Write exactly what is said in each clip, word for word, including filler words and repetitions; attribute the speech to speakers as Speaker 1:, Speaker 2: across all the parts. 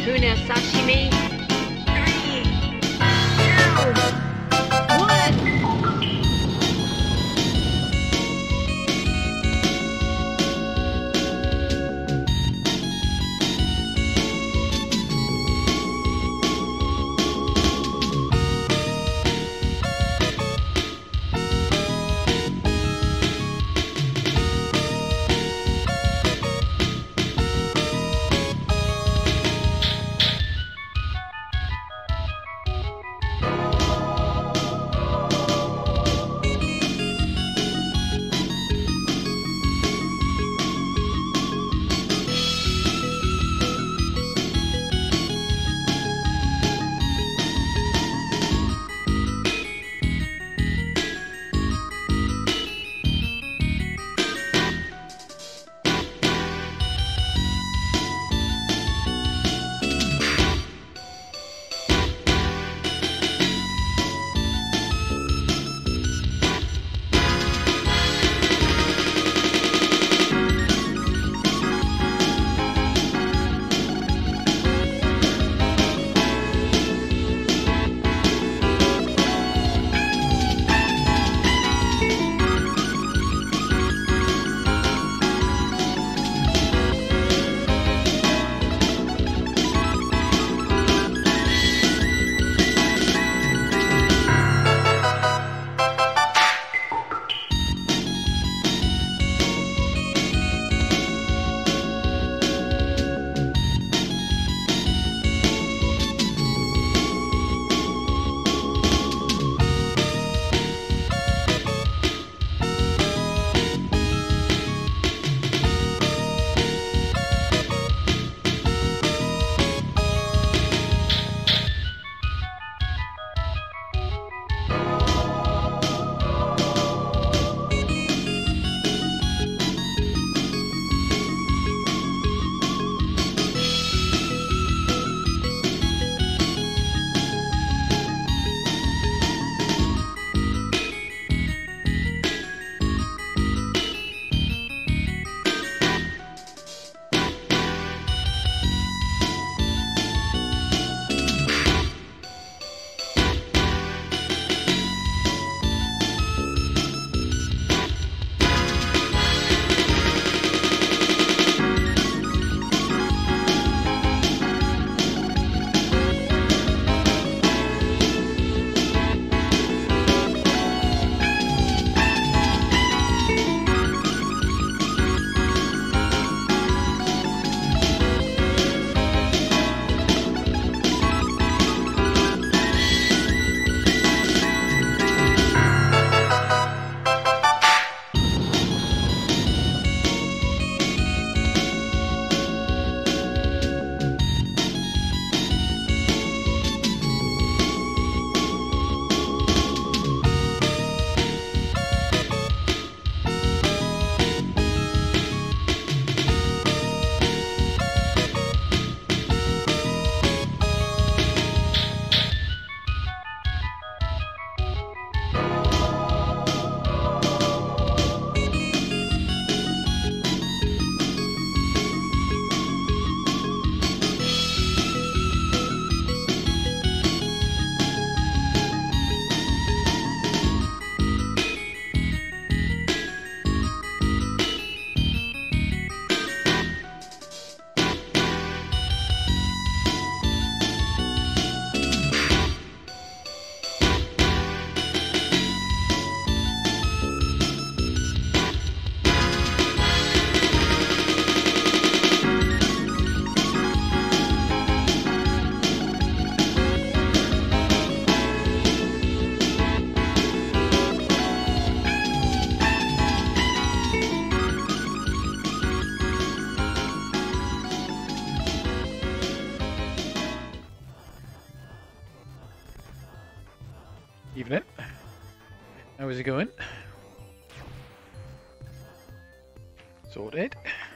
Speaker 1: Tuna sashimi. Three, two, one.
Speaker 2: Evening. How is it going? Sorted.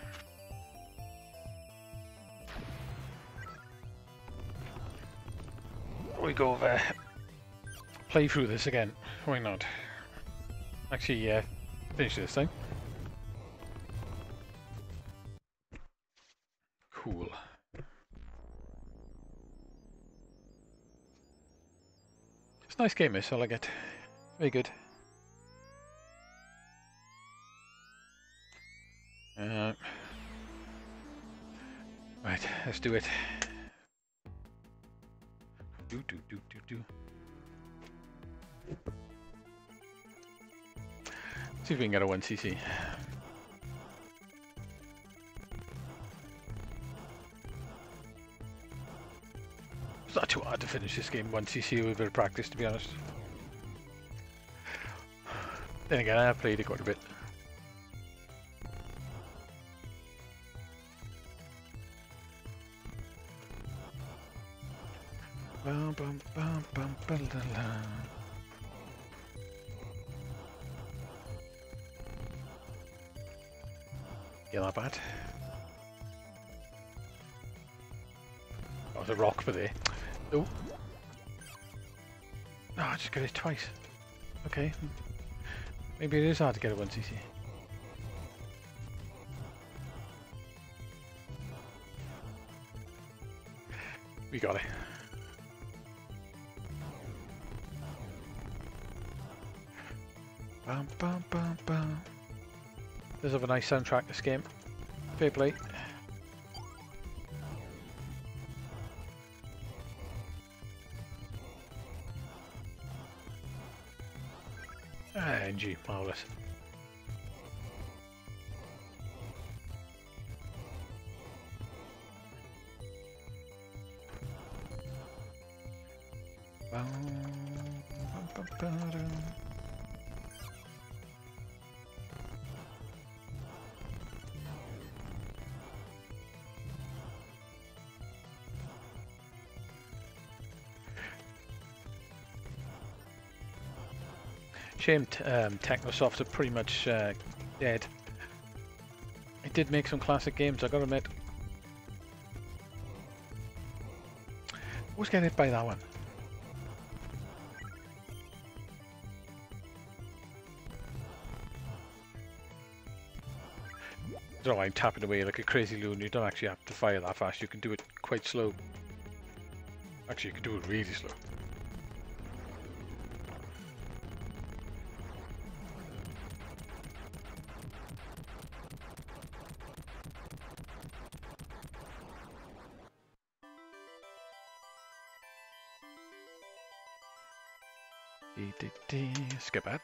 Speaker 2: We go over, play through this again. Why not? Actually, yeah, finish this thing. Cool. nice game, this. I like it. Very good. Uh, right, let's do it. Do do do do do. See if we can get a one C C. It's not too hard to finish this game one C C with a bit of practice, to be honest. Then again, I have played it quite a bit. Bum, bum, bum, bum, ba, la, la. Yeah, not bad. Oh, there's a rock for there. Oh. Oh, I just got it twice. Okay. Maybe it is hard to get a one C C. We got it. Bum, bum, bum, bum. Does have a nice soundtrack, this game. Fair play. Ah, N G, marvellous. Bum, bum, bum, bum, bum. Shame um, Technosoft are pretty much uh, dead. It did make some classic games, I gotta admit. Always get hit by that one. I don't know why I'm tapping away like a crazy loon. You don't actually have to fire that fast, you can do it quite slow. Actually, you can do it really slow. Skip that.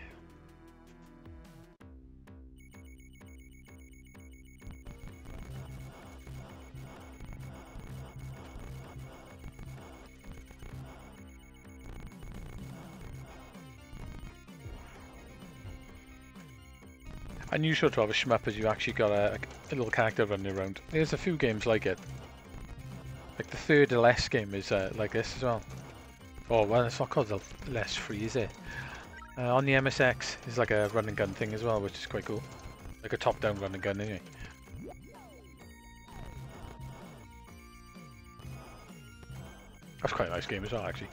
Speaker 2: Unusual to have a shmup as you actually got a, a little character running around. There's a few games like it. Like the third L S game is uh, like this as well. Oh, well, it's not called the L S three, is it? Uh, on the M S X, it's like a run and gun thing as well, which is quite cool. Like a top-down run and gun, anyway. That's quite a nice game as well, actually.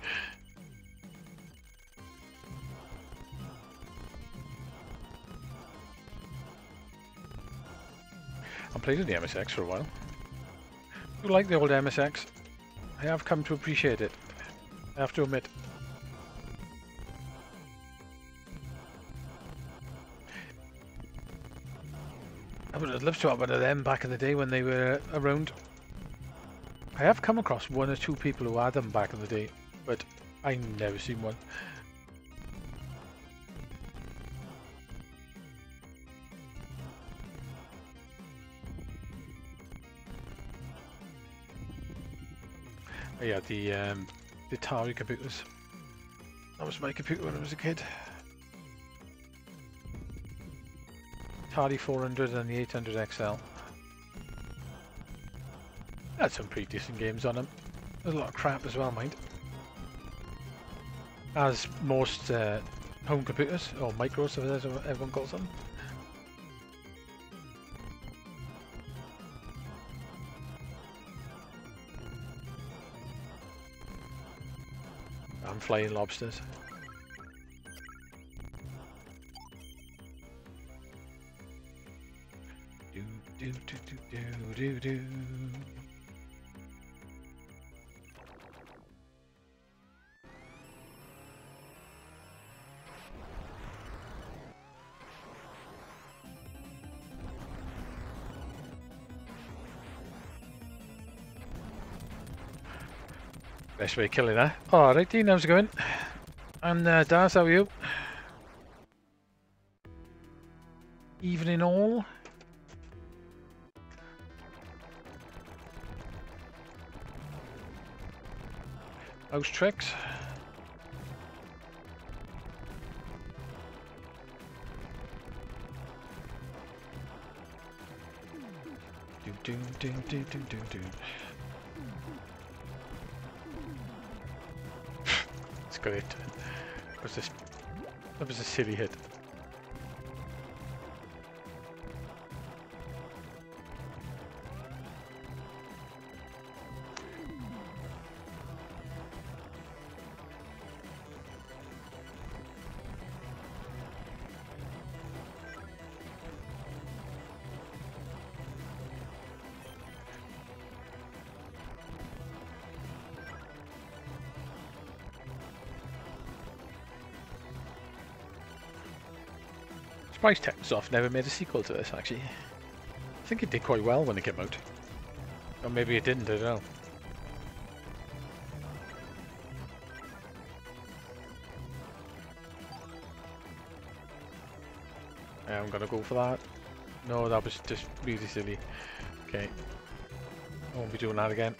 Speaker 2: I played on the M S X for a while. I like the old M S X. I have come to appreciate it, I have to admit. I would have loved to have one of them back in the day when they were around. I have come across one or two people who had them back in the day, but I never seen one. Oh yeah, the um, the Atari computers. That was my computer when I was a kid. Atari four hundred and the eight hundred X L. Had some pretty decent games on them. There's a lot of crap as well, mind. As most uh, home computers, or micros as everyone calls them. I'm flying lobsters. Do do do do do do do. Best way of killing that. Alright, Dean, how's it going? And uh, Daz, how are you? Evening all. How's Tricks? Do do do do do do do. It's great. Was this? That was a silly hit. Surprised Technosoft never made a sequel to this, actually. I think it did quite well when it came out. Or maybe it didn't, I don't know. I'm gonna go for that. No, that was just really silly. Okay. I won't be doing that again.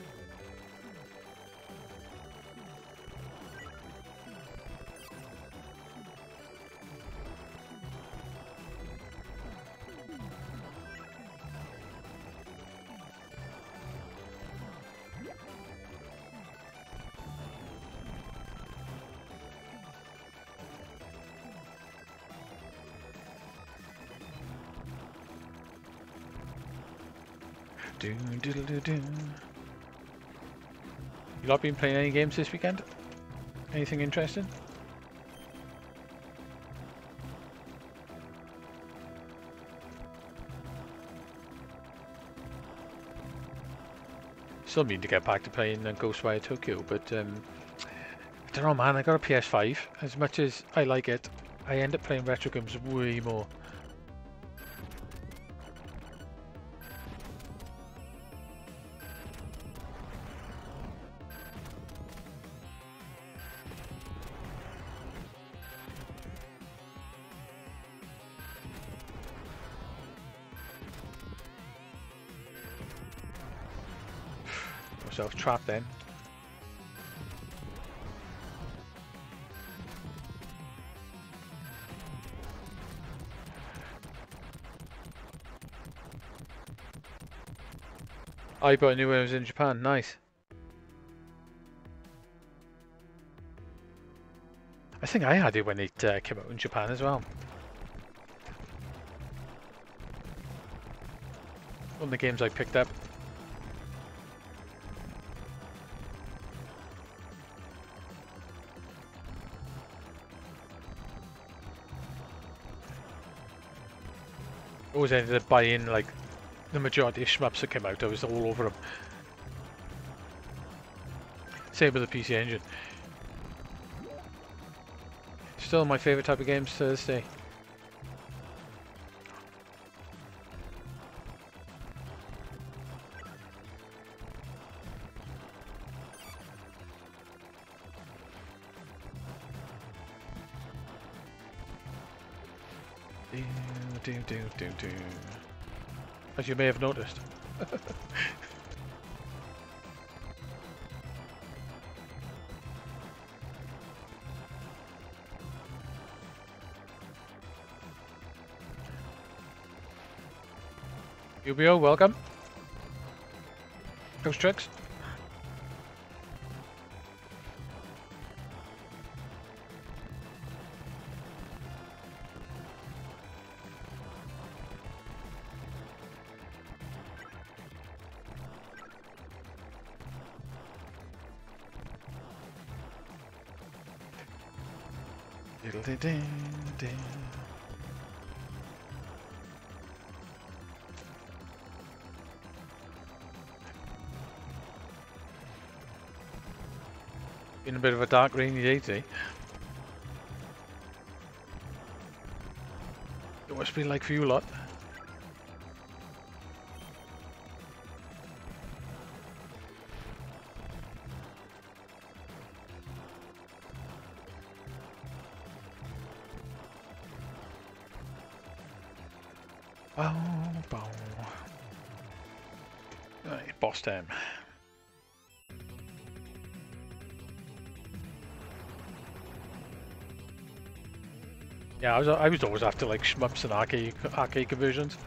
Speaker 2: Do, do, do, do, do. You lot been playing any games this weekend? Anything interesting? Still mean to get back to playing uh, Ghostwire Tokyo, but um, I don't know, man. I got a P S five. As much as I like it, I end up playing retro games way more. Myself trapped then. I bought a new one. I was in Japan. Nice. I think I had it when it uh, came out in Japan as well. One of the games I picked up. Always ended up buying like the majority of shmups that came out. I was all over them. Same with the P C Engine. Still my favourite type of games to this day. Do, do, do, do, do. As you may have noticed. U B O, welcome. Ghost Tricks. Been a bit of a dark rainy day today. It must be like for you lot. Bow, bow. Right, boss time. Yeah, I was I was always after like shmups and arcade arcade conversions.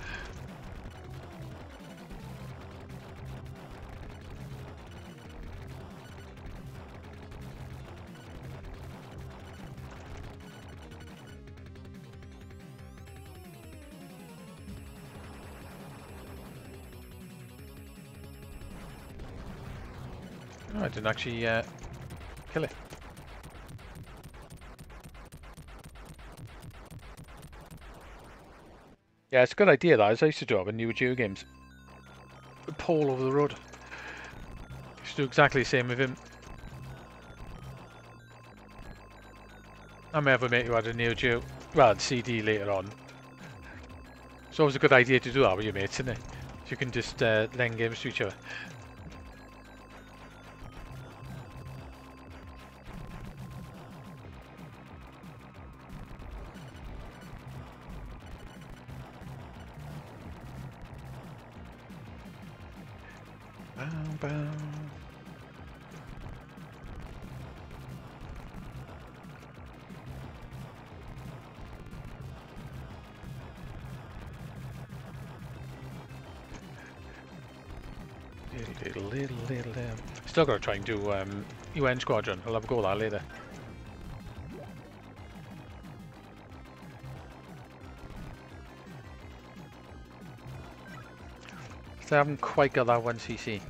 Speaker 2: Oh, I didn't actually uh, kill it. Yeah, it's a good idea that, as I used to do it with Neo Geo games. Pole over the road. Used to do exactly the same with him. I may have a mate who had a Neo Geo, well, C D later on. It's always a good idea to do that with your mates, isn't it? So you can just uh, lend games to each other. Bow, bow. Little, little, little, little, little. Still gotta try and do um, U N Squadron. I'll have a go at that later. So I haven't quite got that one C C.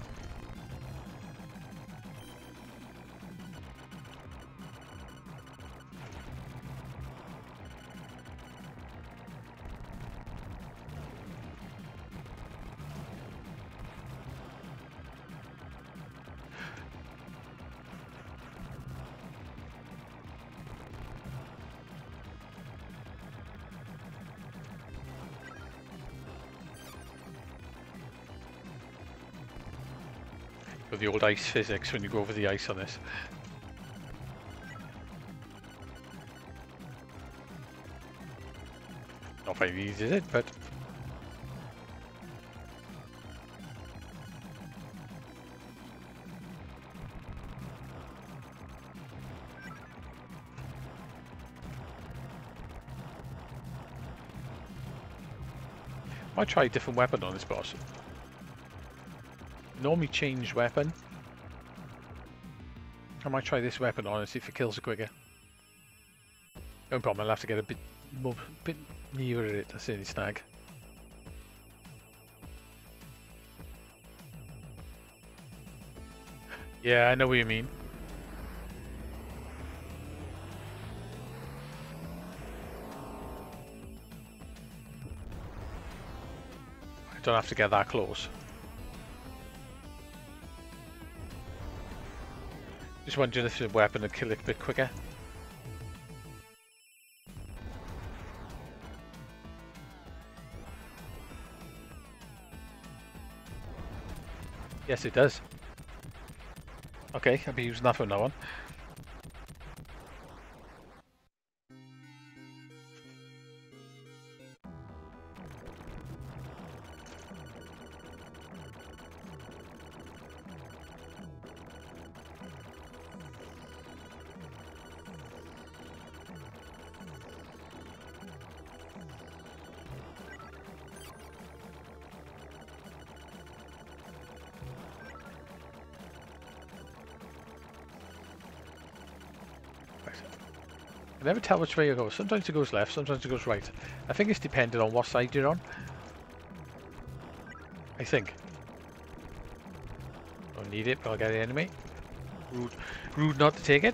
Speaker 2: With the old ice physics when you go over the ice on this. Not very easy, is it? But I might try a different weapon on this boss. Normally change weapon. I might try this weapon on and see if it kills it quicker. No problem, I'll have to get a bit more, bit nearer it. That's the only snag. Yeah, I know what you mean. I don't have to get that close. Just wondering if it's a weapon to kill it a bit quicker. Yes, it does. Okay, I'll be using that from now on. I never tell which way it goes. Sometimes it goes left, sometimes it goes right. I think it's dependent on what side you're on. I think. Don't need it, but I'll get it anyway. Rude, rude not to take it.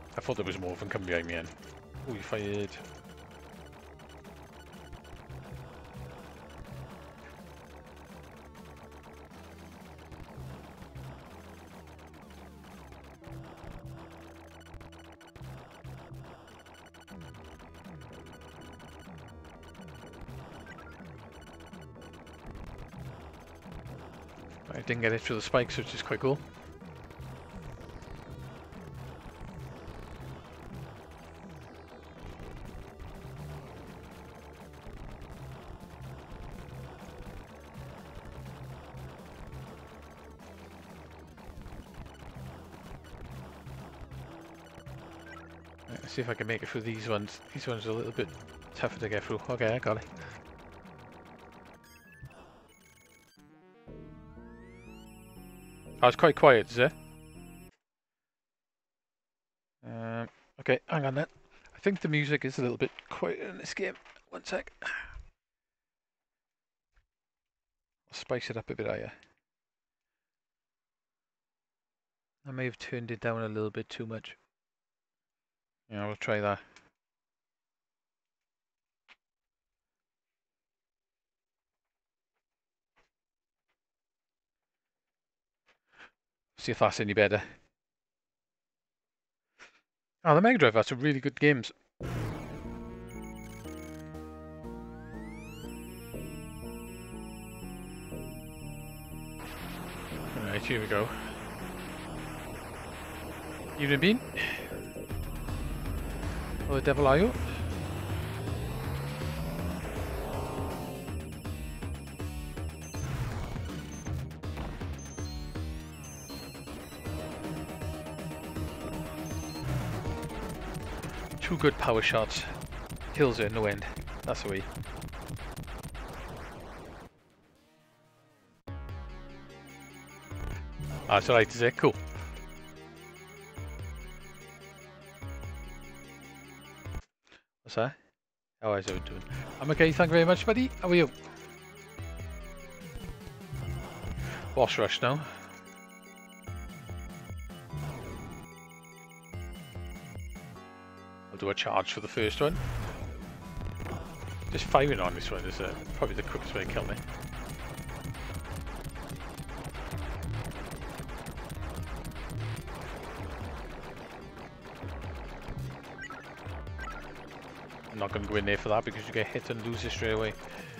Speaker 2: I thought there was more of them coming behind me then. Oh, you fired. I didn't get it through the spikes, which is quite cool. Let's see if I can make it through these ones. These ones are a little bit tougher to get through. Okay, I got it. I was quite quiet, is it? Um, okay, hang on then. I think the music is a little bit quiet in this game. One sec. I'll spice it up a bit higher. I may have turned it down a little bit too much. Yeah, we'll try that. See if that's any better. Oh, the Mega Drive has some really good games. Alright, here we go. Evening Bean. Oh, the devil are you? Two good power shots. Kills it in the wind. That's the way. That's alright, is it? Cool. What's that? How is it doing? I'm okay, thank you very much, buddy. How are you? Boss rush now. I'll do a charge for the first one. Just firing on this one is uh, probably the quickest way to kill me. I'm not going to go in there for that because you get hit and lose it straight away.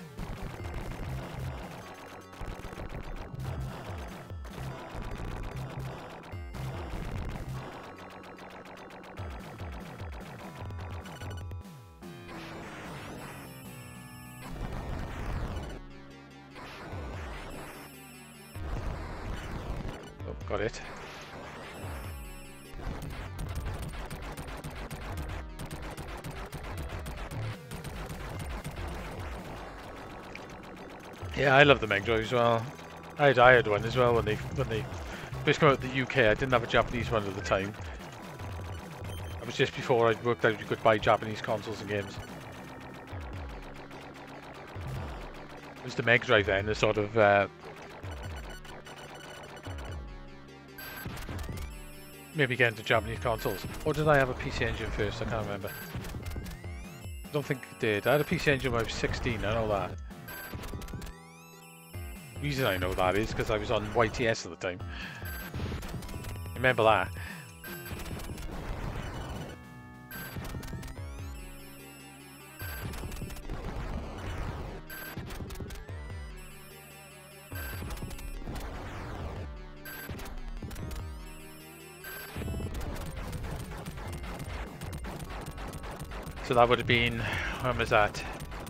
Speaker 2: Oh, got it. Yeah, I love the Mega Drive as well. I had, I had one as well when they when they first came out in the U K. I didn't have a Japanese one at the time. It was just before I worked out you could buy Japanese consoles and games. It was the Mega Drive then, the sort of uh, maybe get into Japanese consoles. Or did I have a P C Engine first? I can't remember. I don't think I did. I had a P C Engine when I was sixteen, I know that. The reason I know that is because I was on Y T S at the time. Remember that. So that would have been, when was that?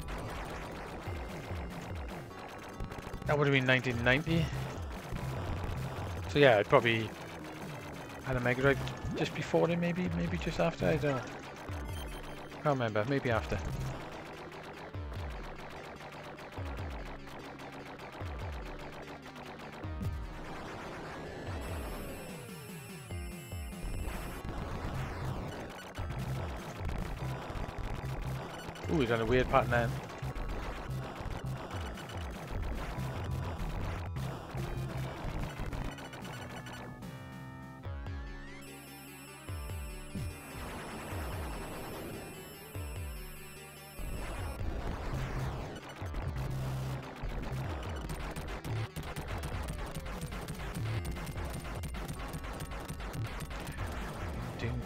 Speaker 2: That would have been nineteen ninety. So yeah, I'd probably had a Mega Drive just before it, maybe, maybe just after, I don't know. Can't remember, maybe after. Ooh, he's on a weird pattern then.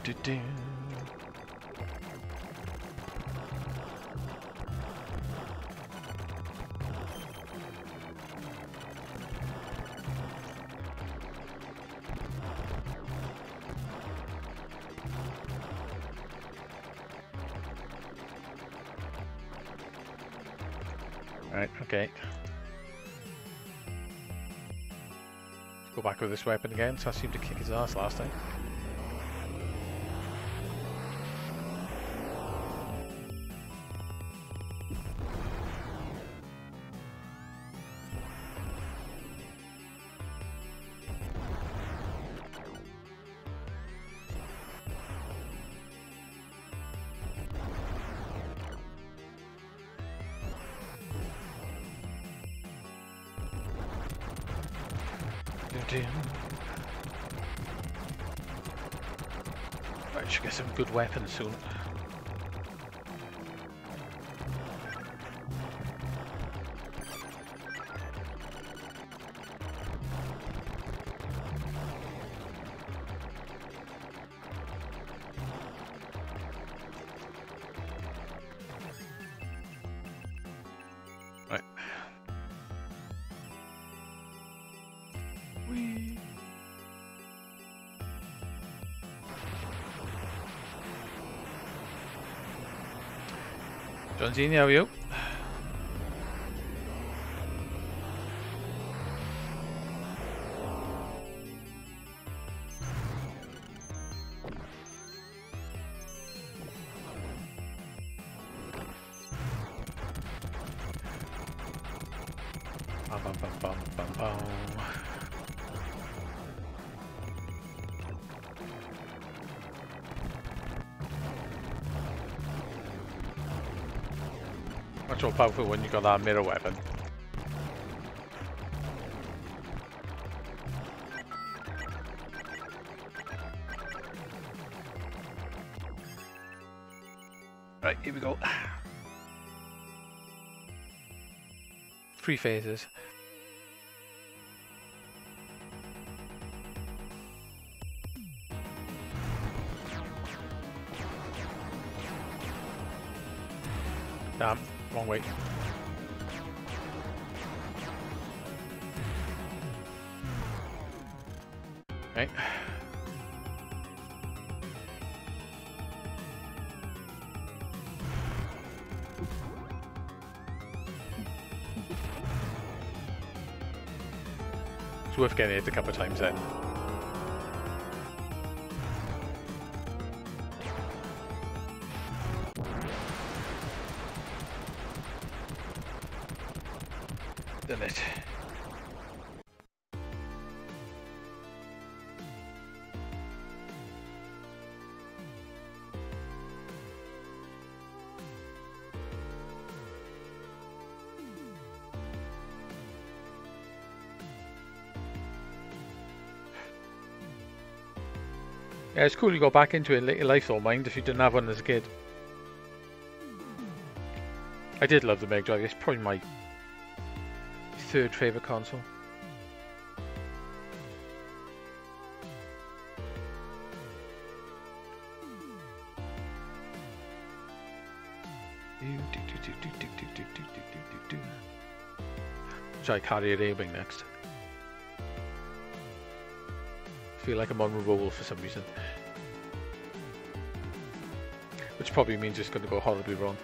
Speaker 2: do, do. Right, okay. Go back with this weapon again, so I seemed to kick his ass last time. Right, should get some good weapons soon. Right. Whee. Johnsini, how are you? Bum, bum, bum, bum, bum, bum. Much more powerful when you got that mirror weapon. Right, here we go. Three phases. Damn, wrong way. Okay. It's worth getting hit a couple of times then. Done it. Yeah, it's cool you go back into it later life, though, mind, if you didn't have one as a kid. I did love the Mega Drive. It's probably my third favourite console. Try Carrier Aiming next. Feel like I'm on a roll for some reason, which probably means it's going to go horribly wrong.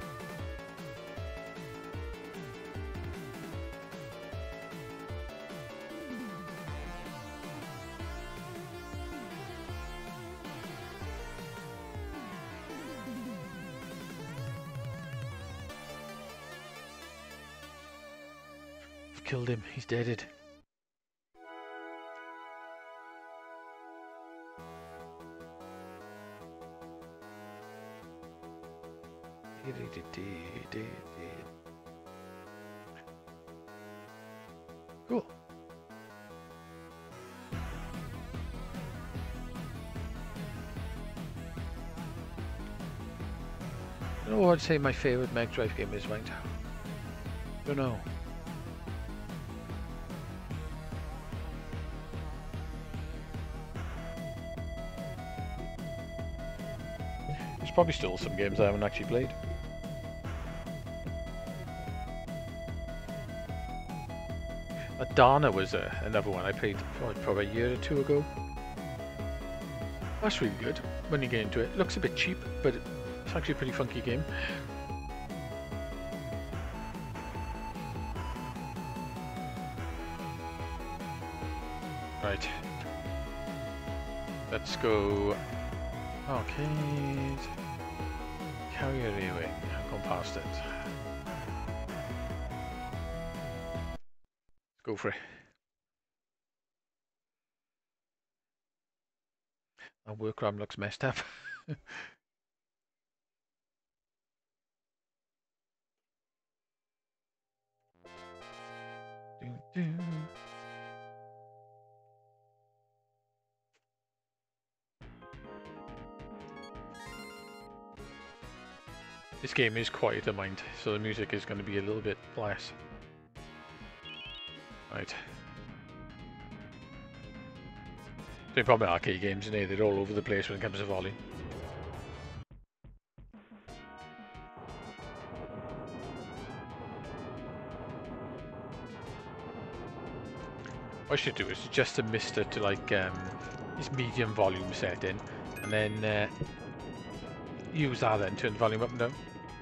Speaker 2: I've killed him, he's deaded. Cool. I don't know what I'd say my favourite Mega Drive game is right now. Don't know. probably still some games I haven't actually played. Adana was uh, another one I played probably, probably a year or two ago. That's really good when you get into it. Looks a bit cheap, but it's actually a pretty funky game. Right. Let's go. Arcade. Carrier Railway. I've gone past it. Go for it. Our workaround looks messed up. do, do. This game is quiet to mind, so the music is going to be a little bit less. Right. The problem with arcade games, you know, they're all over the place when it comes to volume. What I should do is just to mist it to like um, this medium volume setting, and then uh, use that then, turn the volume up and down.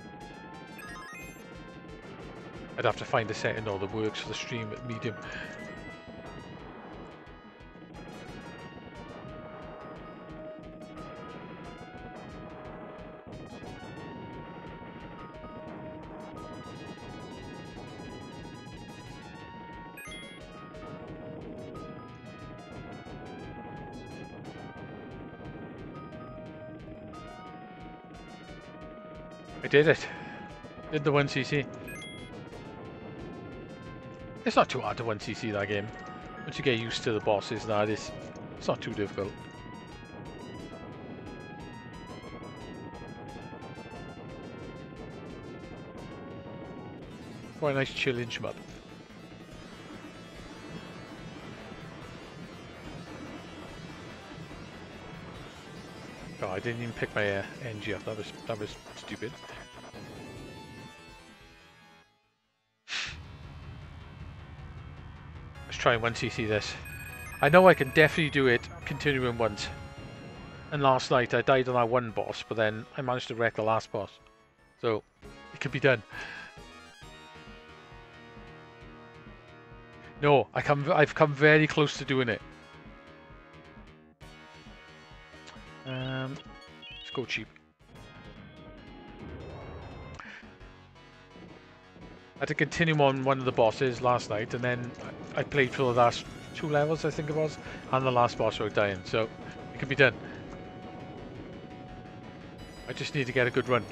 Speaker 2: I'd have to find a setting though that works for the stream at medium. I did it. Did the one C C. It's not too hard to one C C that game. Once you get used to the bosses and that, it's, it's not too difficult. Quite a nice chilling shmup. Oh, I didn't even pick my uh, N G up. That was that was stupid. Let's try and one C C this. I know I can definitely do it continuing once. And last night I died on that one boss, but then I managed to wreck the last boss. So it could be done. No, I come. I've come very close to doing it. Um, let's go cheap. I had to continue on one of the bosses last night, and then I played for the last two levels, I think it was, and the last boss without dying, so it can be done. I just need to get a good run.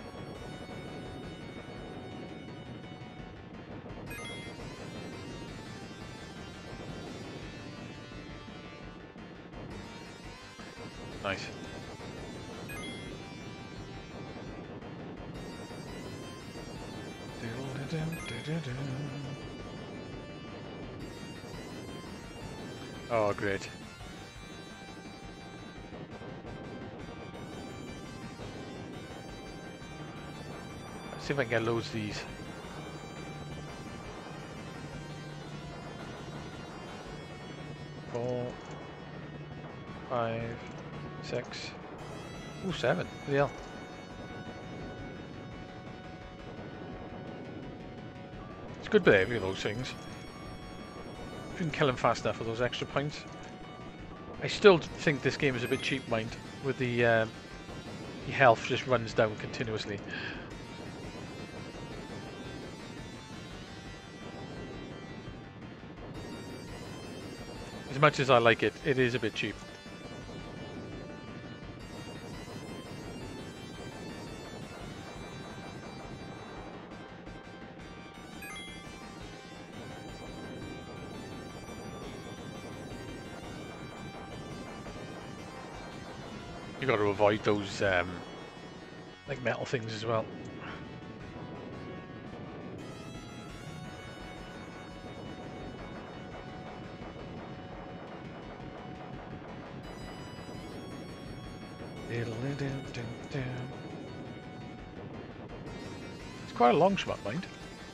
Speaker 2: Nice. Oh, great. Let's see if I can get loads of these. Four, five, six, ooh, seven. What the hell? It's good behavior, those things. If you can kill them fast enough for those extra points. I still think this game is a bit cheap, mind, with the, um, the health just runs down continuously. As much as I like it, it is a bit cheap. You got to avoid those um, like metal things as well. It's quite a long shot, mind.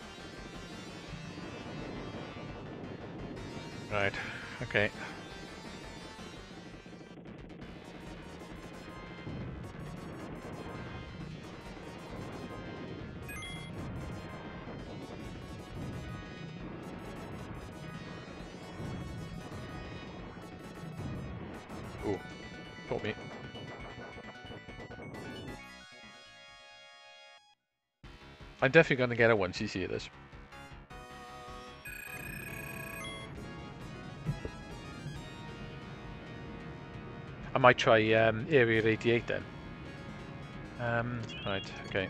Speaker 2: Right, okay. Ooh, caught me. I'm definitely going to get it once you see this. I might try um, Area eighty-eight then. Um, right, okay.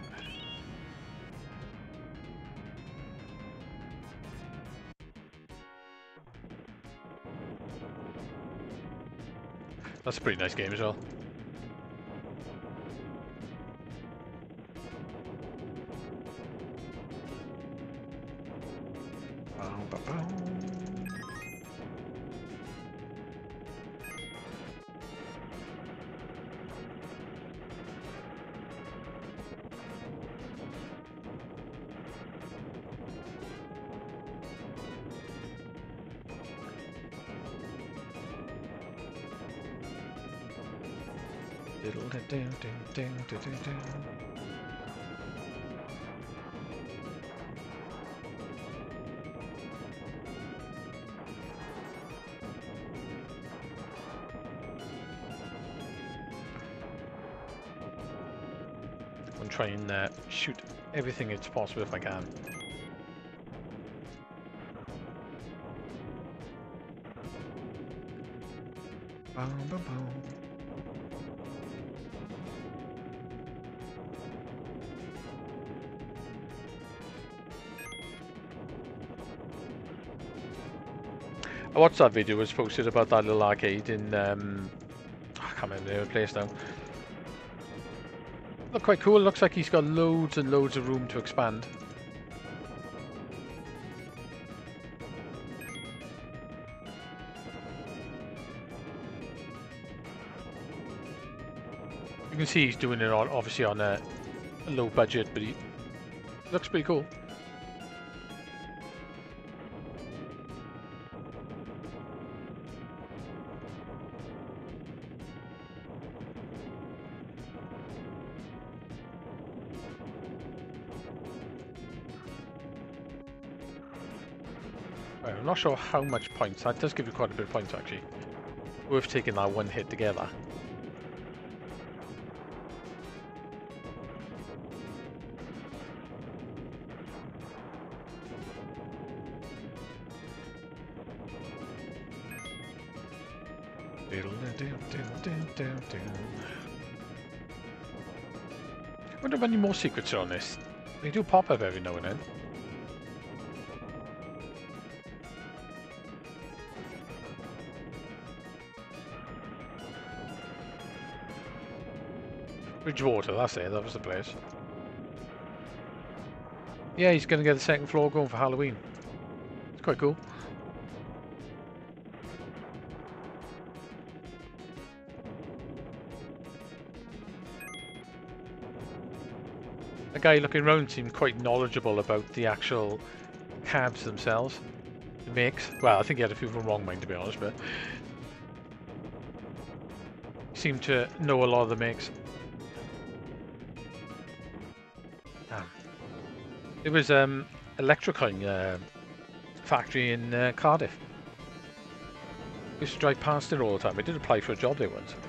Speaker 2: That's a pretty nice game as well. I'm trying to uh, shoot everything it's possible if I can. Boom, boom, boom. I watched that video, it was posted about that little arcade in, um, I can't remember the place now. Look quite cool, it looks like he's got loads and loads of room to expand. You can see he's doing it on, obviously on a, a low budget, but he looks pretty cool. I'm not sure how much points. That does give you quite a bit of points actually. Worth taking that one hit together. I wonder if any more secrets are on this. They do pop up every now and then. Bridgewater, that's it, that was the place. Yeah, he's going to get the second floor going for Halloween. It's quite cool. The guy looking around seemed quite knowledgeable about the actual cabs themselves. The makes. Well, I think he had a few of them wrong, mind, to be honest, but he seemed to know a lot of the makes. It was um, Electrocon uh, factory in uh, Cardiff. I used to drive past it all the time. I did apply for a job there once.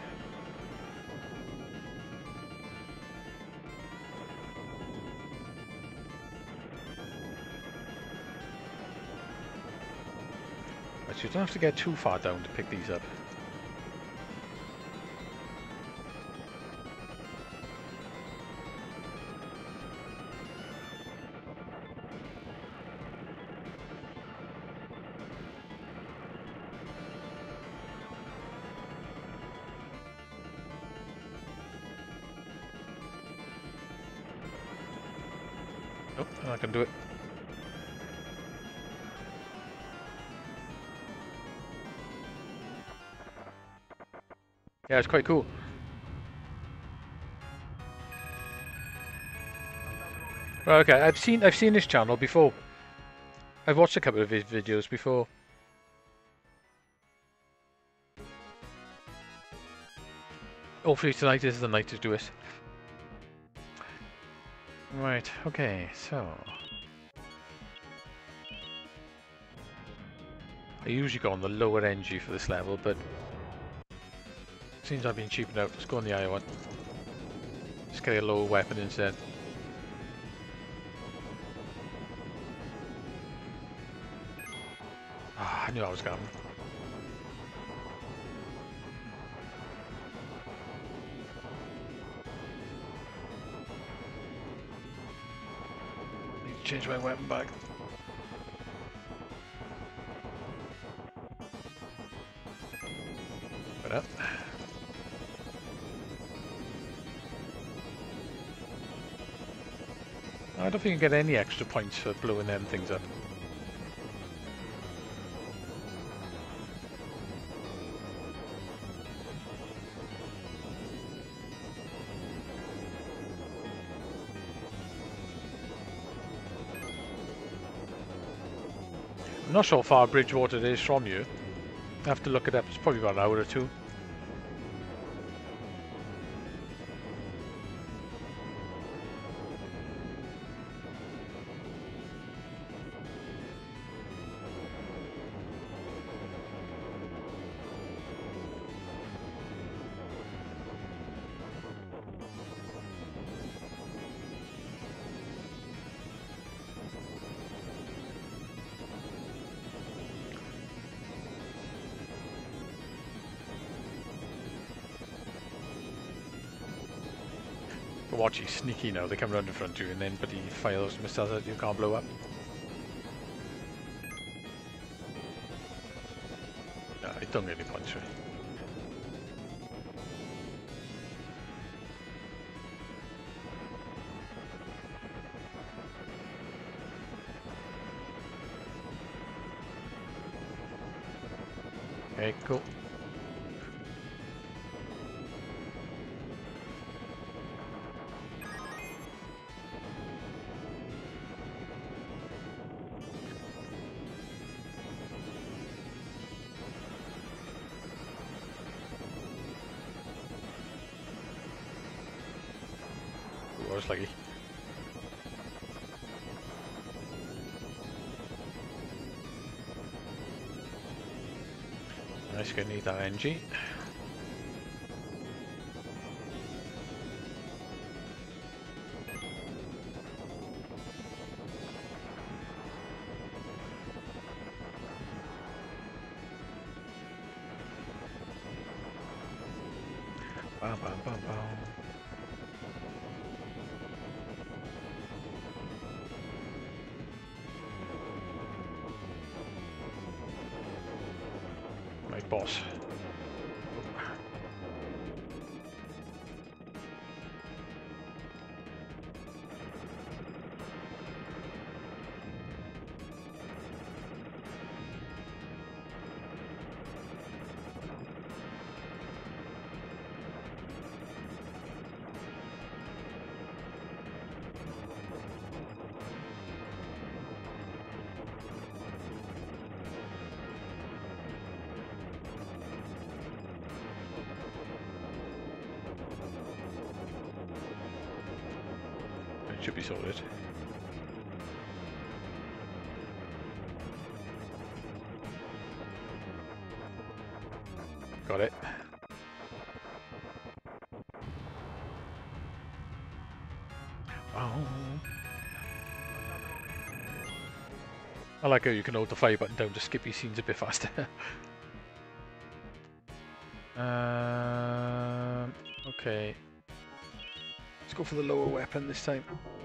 Speaker 2: But you don't have to get too far down to pick these up. Nope, I can do it. Yeah, it's quite cool. Well, okay, I've seen I've seen this channel before. I've watched a couple of his videos before. Hopefully tonight is the night to do it. Right, okay, so... I usually go on the lower energy for this level, but... Seems I've been cheaping out. Let's go on the higher one. Just get a lower weapon instead. Ah, I knew I was going. Need to change my weapon back. Put up. I don't think you get any extra points for blowing them things up. I'm not sure how far Bridgewater is from you. I have to look it up. It's probably about an hour or two. Watch, he's sneaky now. They come round in front of you and then but he fires missiles that you can't blow up. No, I don't get any points for it. Okay, cool. Was lucky. Nice, gonna need that N G. Bam, bam, bam, bam. Boss. Should be sorted. Got it. Oh. I like how you can hold the fire button down to skip your scenes a bit faster. um, okay. Let's go for the lower weapon this time.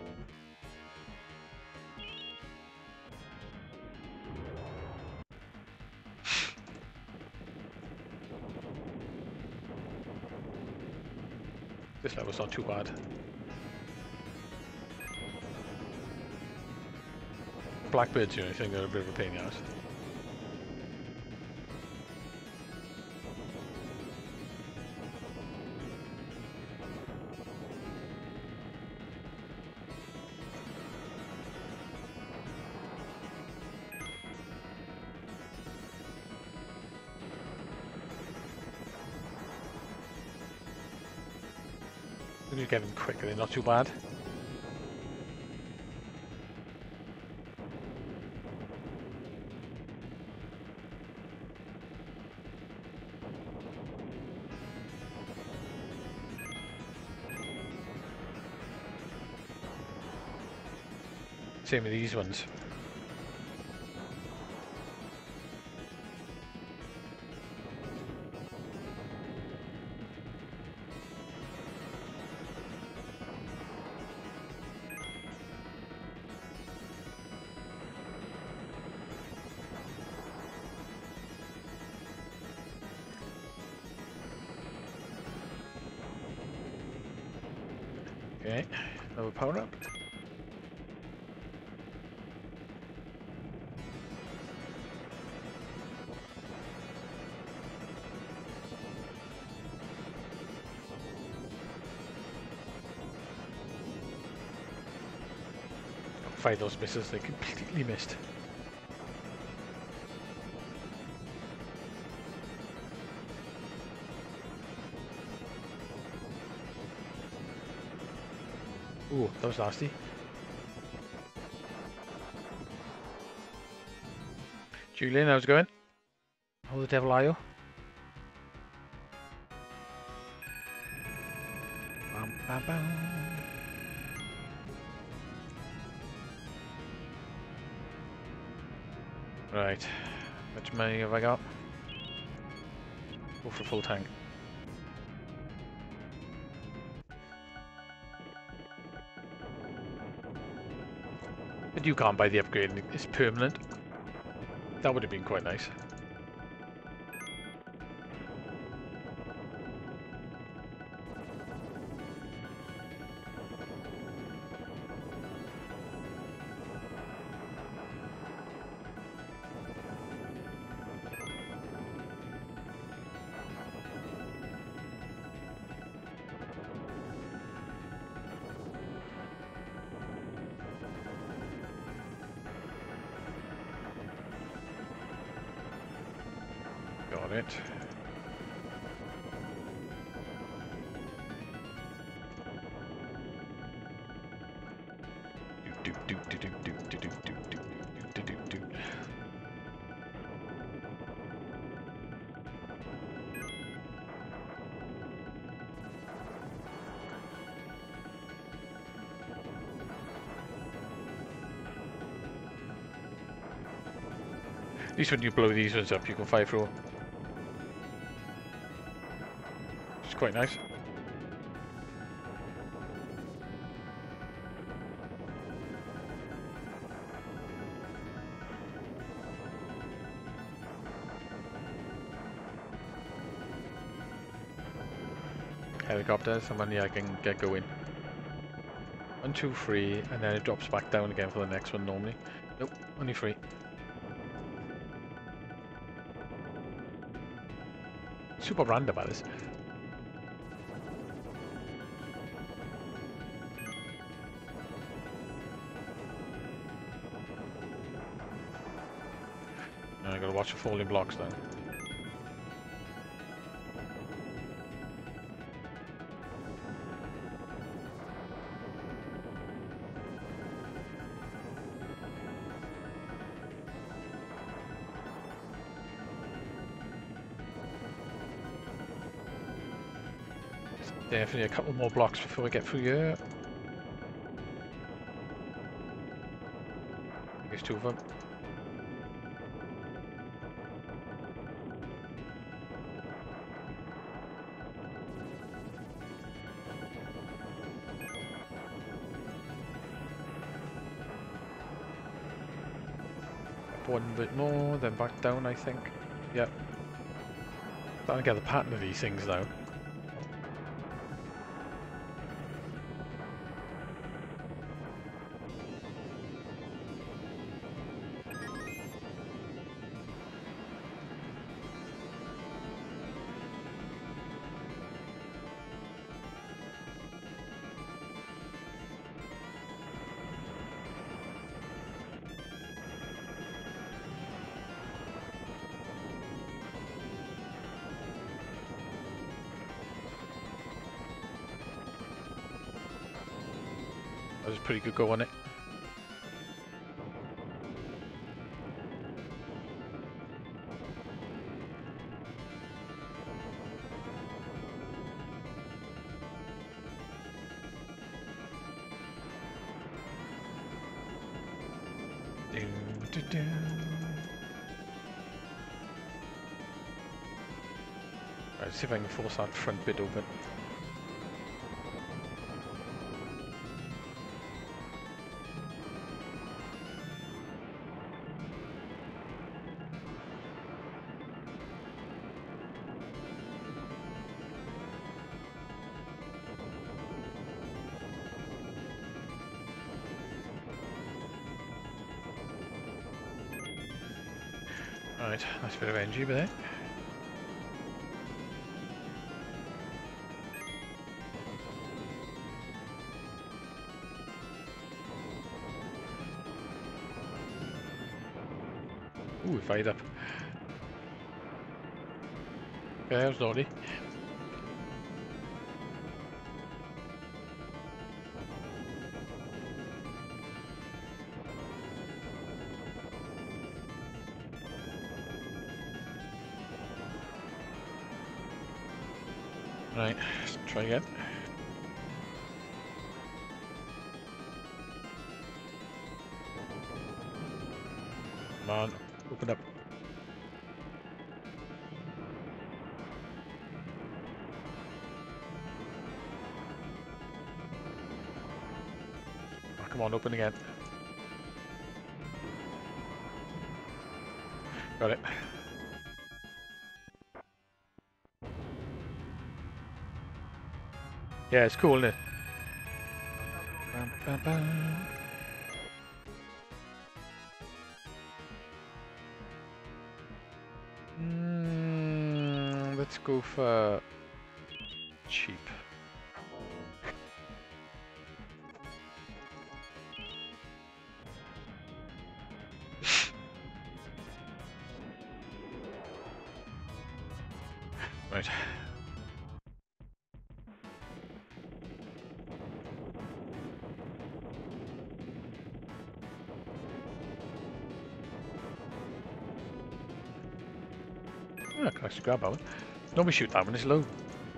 Speaker 2: This level's not too bad. Blackbirds, you know, I think they're a bit of a pain in the ass. When you get them quicker, they're not too bad. Same with these ones. Okay, another power up. Fight those misses, they completely missed. Ooh, that was nasty. Julian, how's it going? How the devil are you? Bam, bam, bam. Right, how much money have I got? Go for full tank. But you can't buy the upgrade, it's permanent. That would have been quite nice. Got it. Do, do, do, do, do, do, do, do, do, do, do, do. At least when you blow these ones up, you can fire through. It's quite nice. Helicopter, some money I can get going. One, two, three, and then it drops back down again for the next one normally. Nope, only three. Super random at this. Now I gotta watch the falling blocks then. Definitely a couple more blocks before we get through here. There's two of them. Up one bit more, then back down, I think. Yep. Starting to get the pattern of these things now. was a pretty good go on it. Right, let's see if I can force that front bit open. Right, nice bit of energy there. Ooh, it fired up. Okay, that was naughty. Right, let's try again. Come on, open up. Oh, come on, open again. Got it. Yeah, it's cool, isn't it? Bam, bam, bam. Mm, let's go for cheap. Right. Oh, I can actually grab that one. Normally shoot that one, it's low.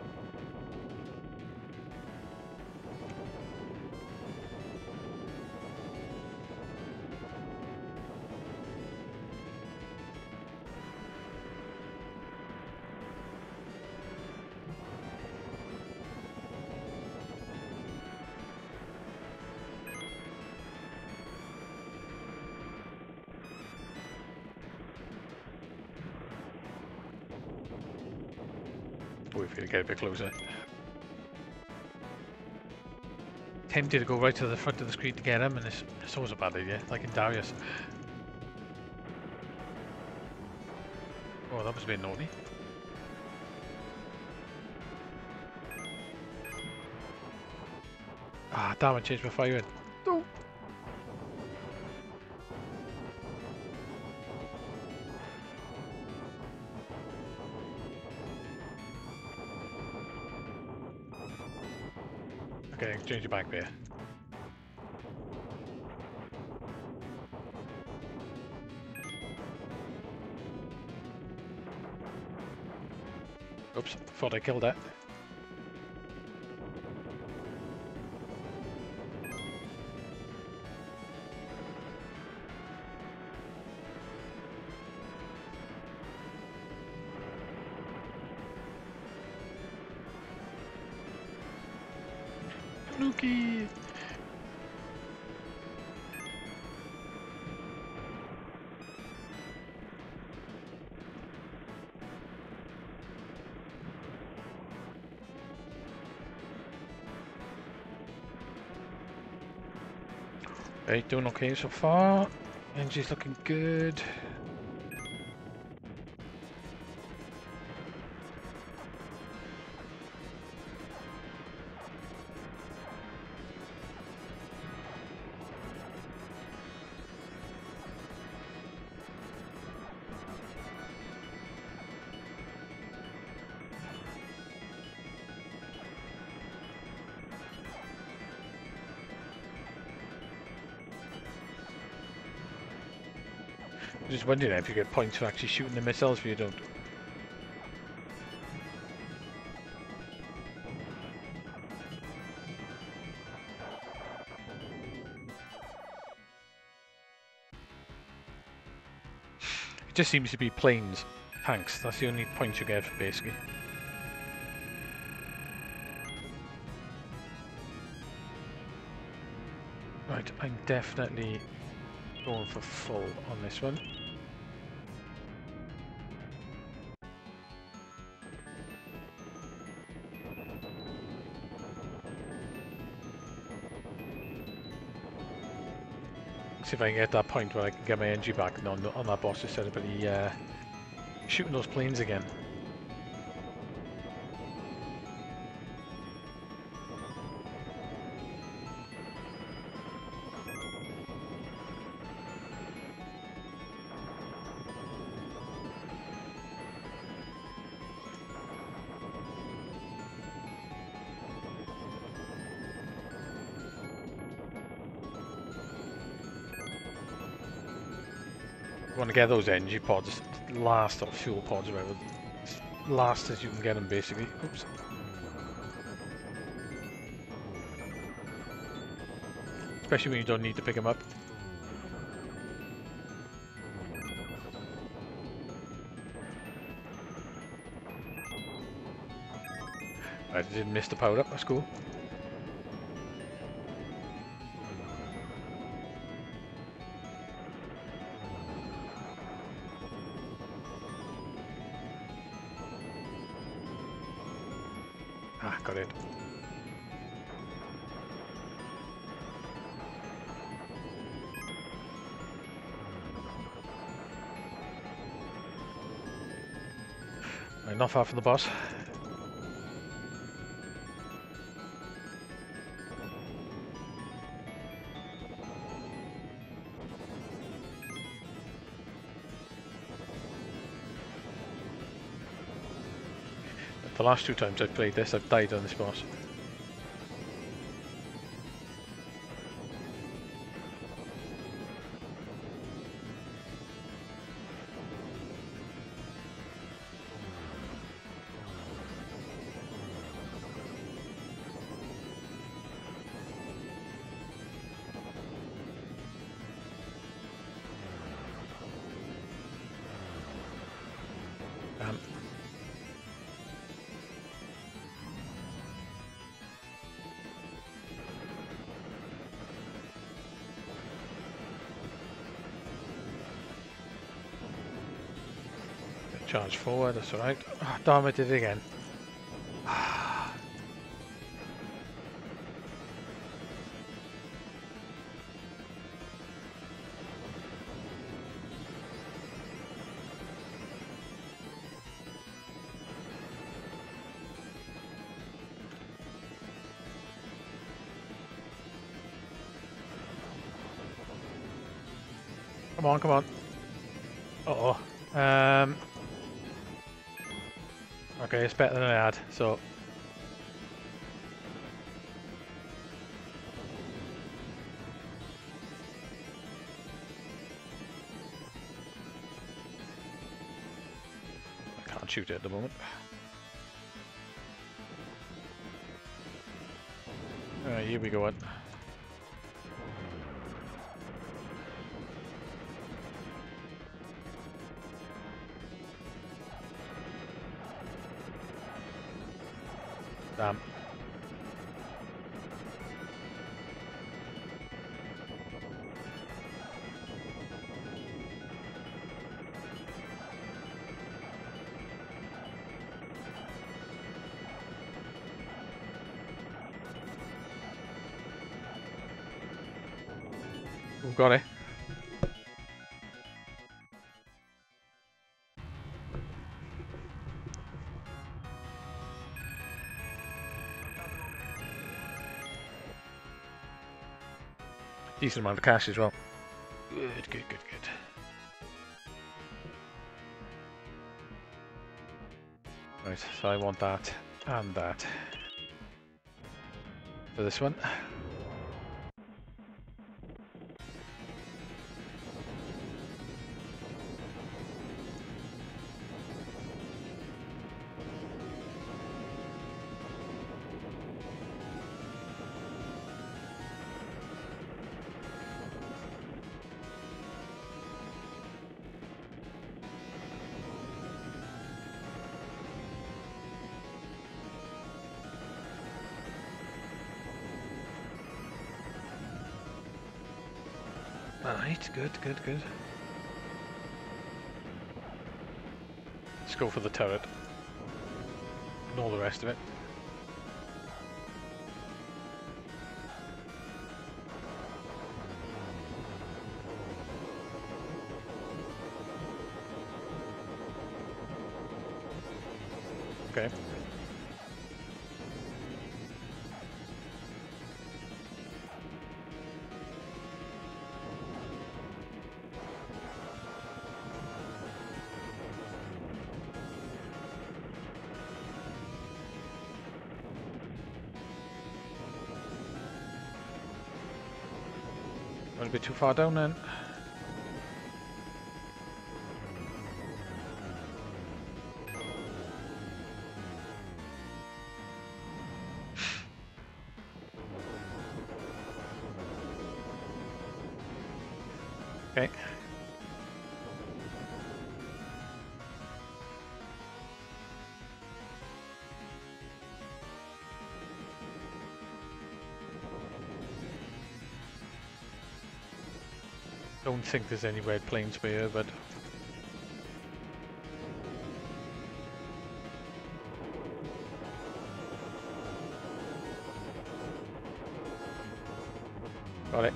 Speaker 2: Oh, if you get a bit closer. Tempted to go right to the front of the screen to get him, and it's, it's always a bad idea, like in Darius. Oh, that was a bit naughty. Ah, damn it, changed my firing. No! Okay, change your back there. Oops, thought I killed that. Fluky! Okay, doing okay so far. Energy's looking good. I'm just wondering if you get points for actually shooting the missiles, but you don't. It just seems to be planes, tanks. That's the only points you get for basically. Right, I'm definitely going for full on this one. See if I can get that point where I can get my energy back on, on that boss instead of really, uh, shooting those planes again. You want to get those energy pods, last or fuel pods, whatever, as last as you can get them basically. Oops. Especially when you don't need to pick them up. I didn't miss the power up, that's cool. Ah, got it. Right, not far from the boss. The last two times I've played this, I've died on this boss. Um, Charge forward, that's alright. Oh, damn, I did it again. Come on, come on. Uh oh. Um. Okay, it's better than I had, so. I can't shoot it at the moment. Alright, here we go. On. Damn. We've got it. Decent amount of cash as well. Good, good, good, good. Right, so I want that and that for this one. Alright, good, good, good. Let's go for the turret. And all the rest of it. Okay. Went a bit too far down then. Okay. Don't think there's any red planes by here, but got it.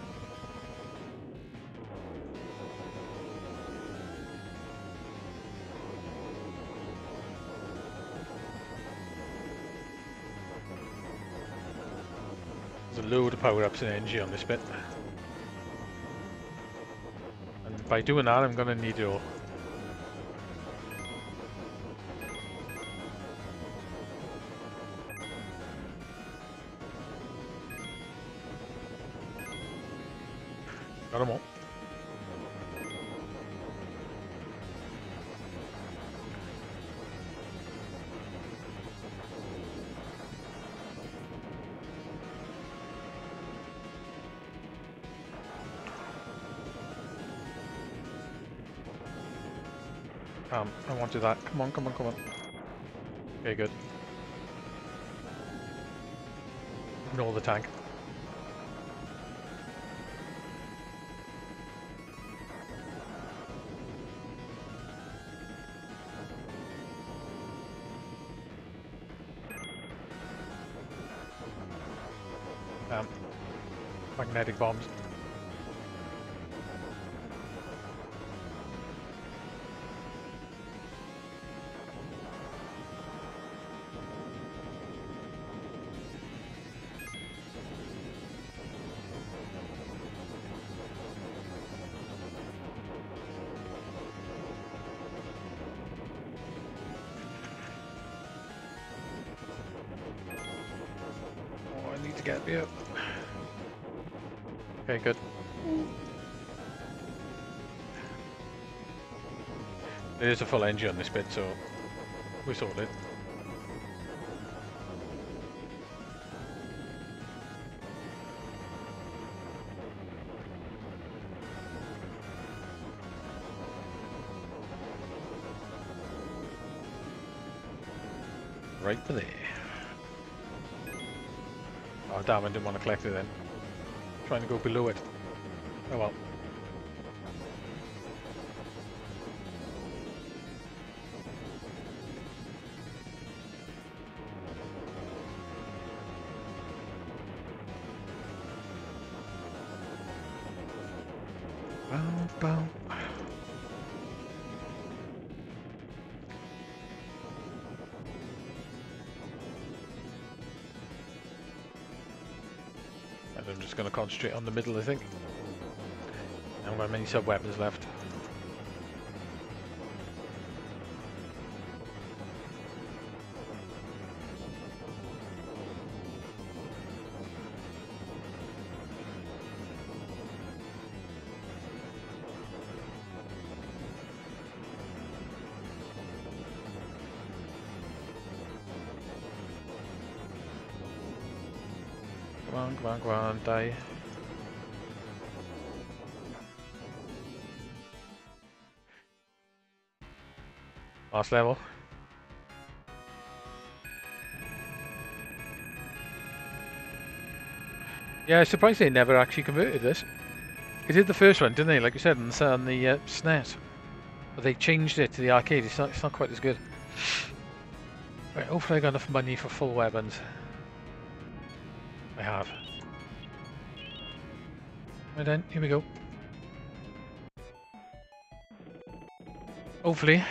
Speaker 2: There's a load of power-ups and energy on this bit. And by doing that, I'm gonna need your... Got them all. Um, I want to do that. Come on, come on, come on. Okay, good. Ignore the tank. Um, magnetic bombs. To get me up. Okay, good. There is a full engine on this bit, so we're sorted. Right for there. Oh damn, I didn't want to collect it then. Trying to go below it. Oh well. Bow, bow. I'm just going to concentrate on the middle, I think. I haven't got many sub-weapons left. Come on, come on, come on, die. Last level. Yeah, I'm surprised they never actually converted this. They did the first one, didn't they? Like you said, on the, on the uh, S N E S. But they changed it to the arcade. It's not, it's not quite as good. Right, hopefully I got enough money for full weapons. I have. Right then, here we go. Hopefully.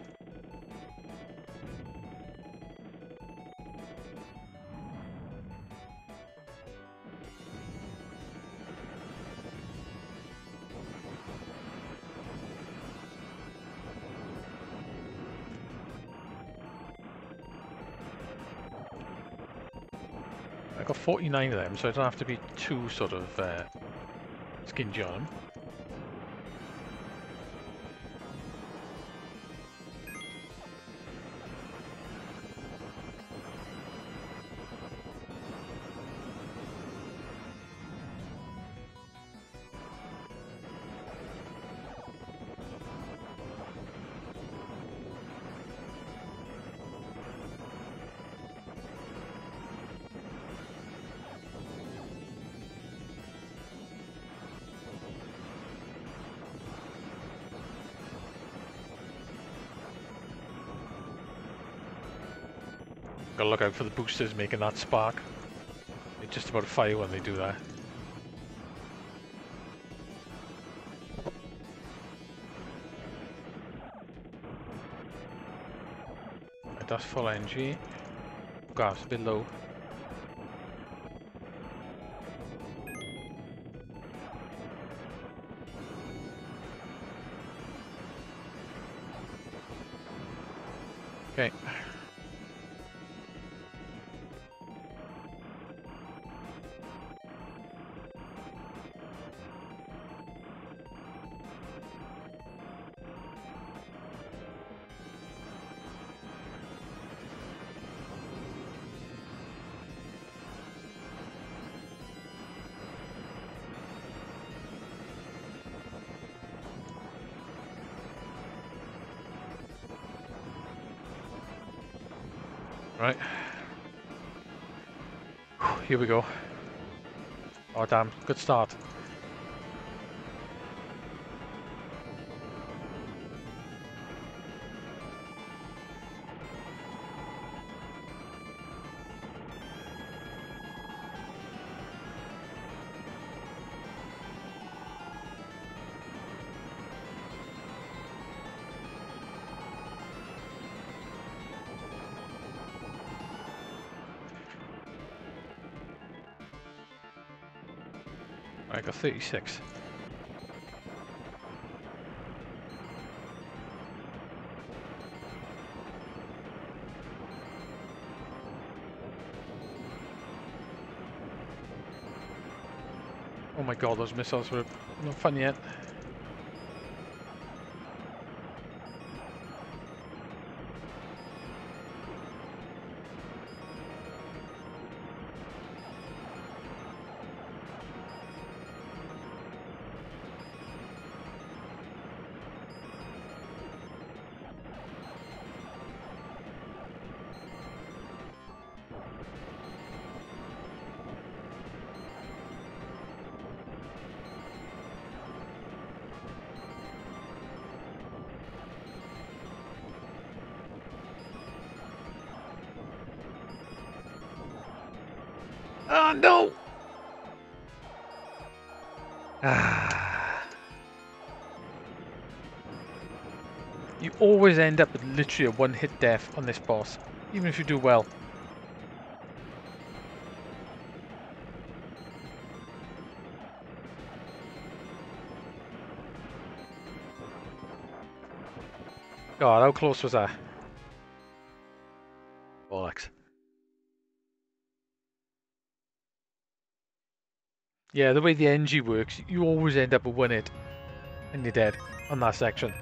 Speaker 2: I got forty-nine of them, so I don't have to be too sort of uh, stingy on them. Gotta look out for the boosters making that spark. It's just about a fire when they do that. Right, that's full N G. Gas a bit low. Okay. Right. Here we go. Oh damn, good start. I got thirty-six. Oh my god, those missiles were not fun yet. Oh no! Ah. You always end up with literally a one-hit death on this boss, even if you do well. God, how close was that? Bollocks. Yeah, the way the N G works, you always end up with one hit and you're dead on that section.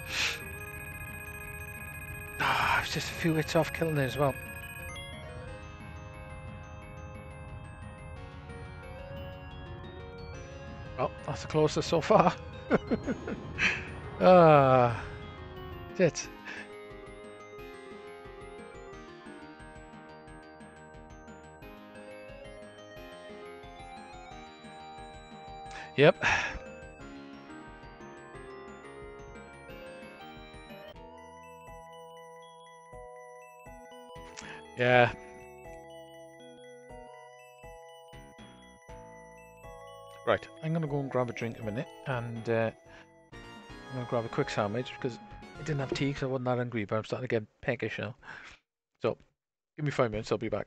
Speaker 2: Ah, it's just a few hits off killing it as well. Oh, that's the closest so far. Ah, shit. Yep. Yeah. Right, I'm gonna go and grab a drink in a minute, and uh, I'm gonna grab a quick sandwich because I didn't have tea because I wasn't that hungry, but I'm starting to get peckish now. So, give me five minutes, I'll be back.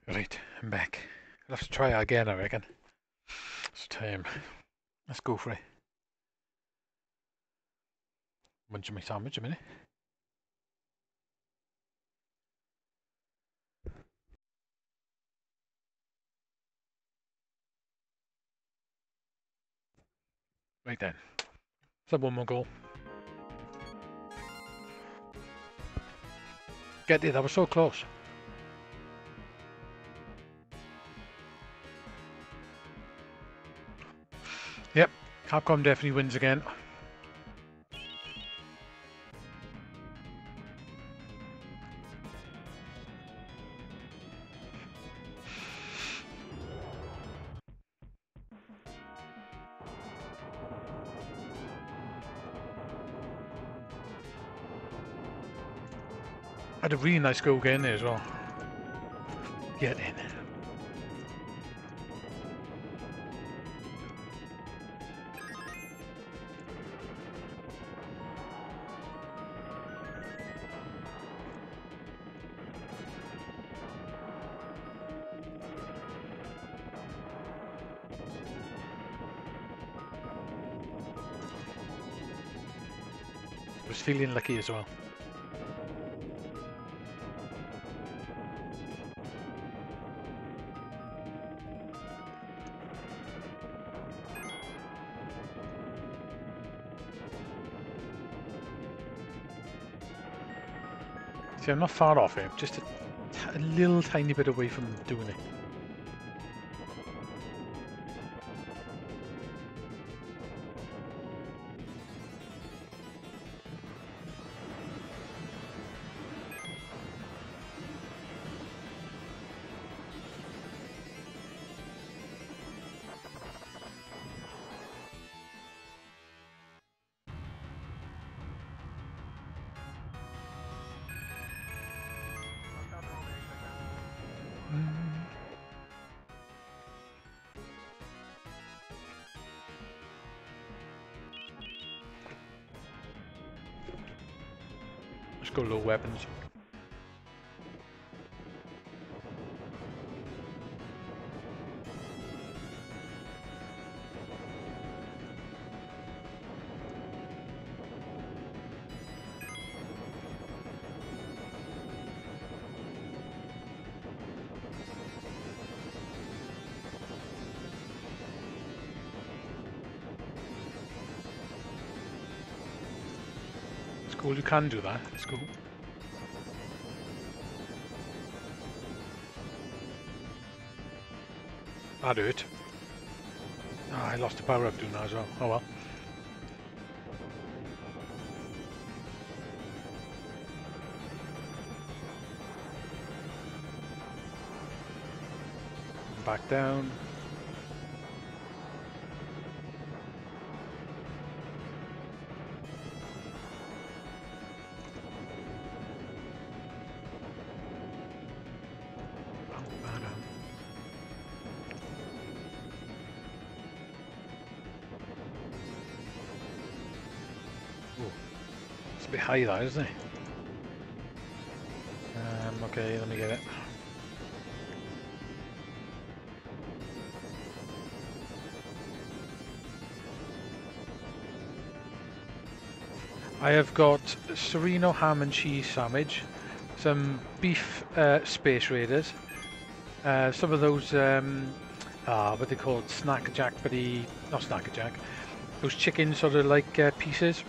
Speaker 2: Right, I'm back. I'll have to try it again, I reckon. It's time. Let's go for it. Munching my sandwich a minute. Right then. Let's have one more goal. Get there, that was so close. Yep, Capcom definitely wins again. Had a really nice goal getting there as well. Get in. Was feeling lucky as well. See, I'm not far off it, just a, a little tiny bit away from doing it. Let's go low weapons. It's cool, you can do that. It's cool. That hurt. Oh, I lost the power up doing that as well. Oh well. Back down. It's a bit high that, isn't it? Um, okay, let me get it. I have got Sereno ham and cheese sandwich, some beef uh, Space Raiders, uh, some of those, um, ah, what they called, Snack Jack, but he, not Snack Jack, those chicken sort of like uh, pieces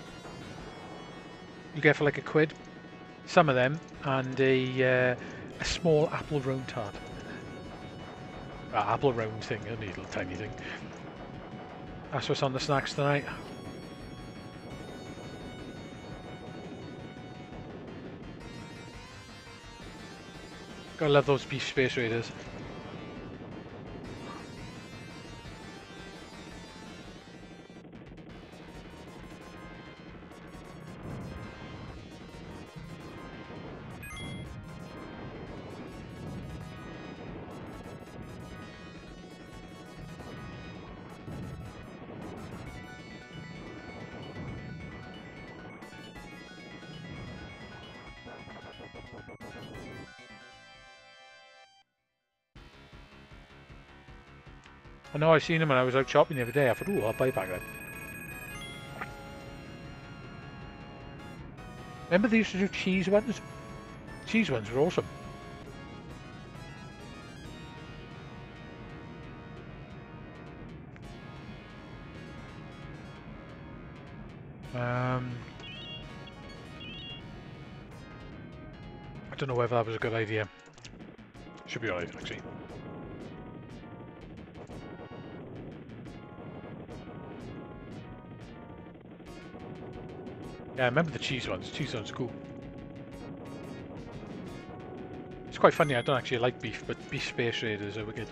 Speaker 2: you get for like a quid, some of them, and a, uh, a small apple round tart. Uh, apple round thing, a little tiny thing. That's what's on the snacks tonight. Gotta love those beef Space Raiders. I know I seen them when I was out shopping the other day. I thought, ooh, I'll buy back then. Remember they used to do cheese ones? Cheese ones were awesome. Um, I don't know whether that was a good idea. Should be alright, actually. Yeah, I remember the cheese ones. Cheese ones are cool. It's quite funny, I don't actually like beef, but beef Space Raiders are wicked.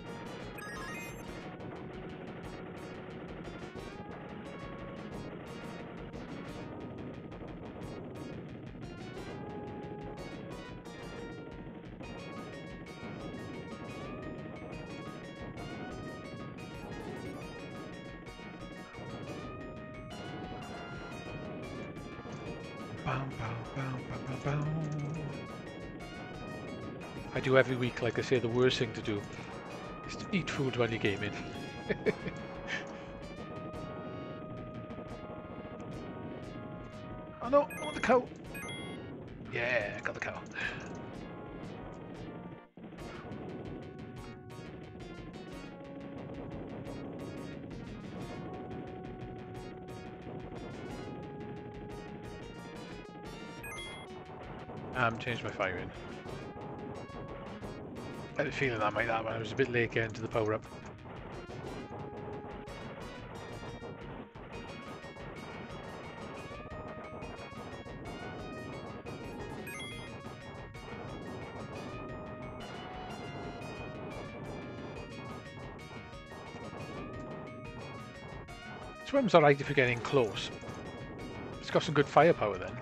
Speaker 2: I do every week, like I say, the worst thing to do is to eat food when you're gaming. Oh no, I want the cow! Yeah, I got the cow. Um, changed my firing. I had a feeling that might happen. I was a bit late getting to the power up. Swim's alright if you're getting close. It's got some good firepower then.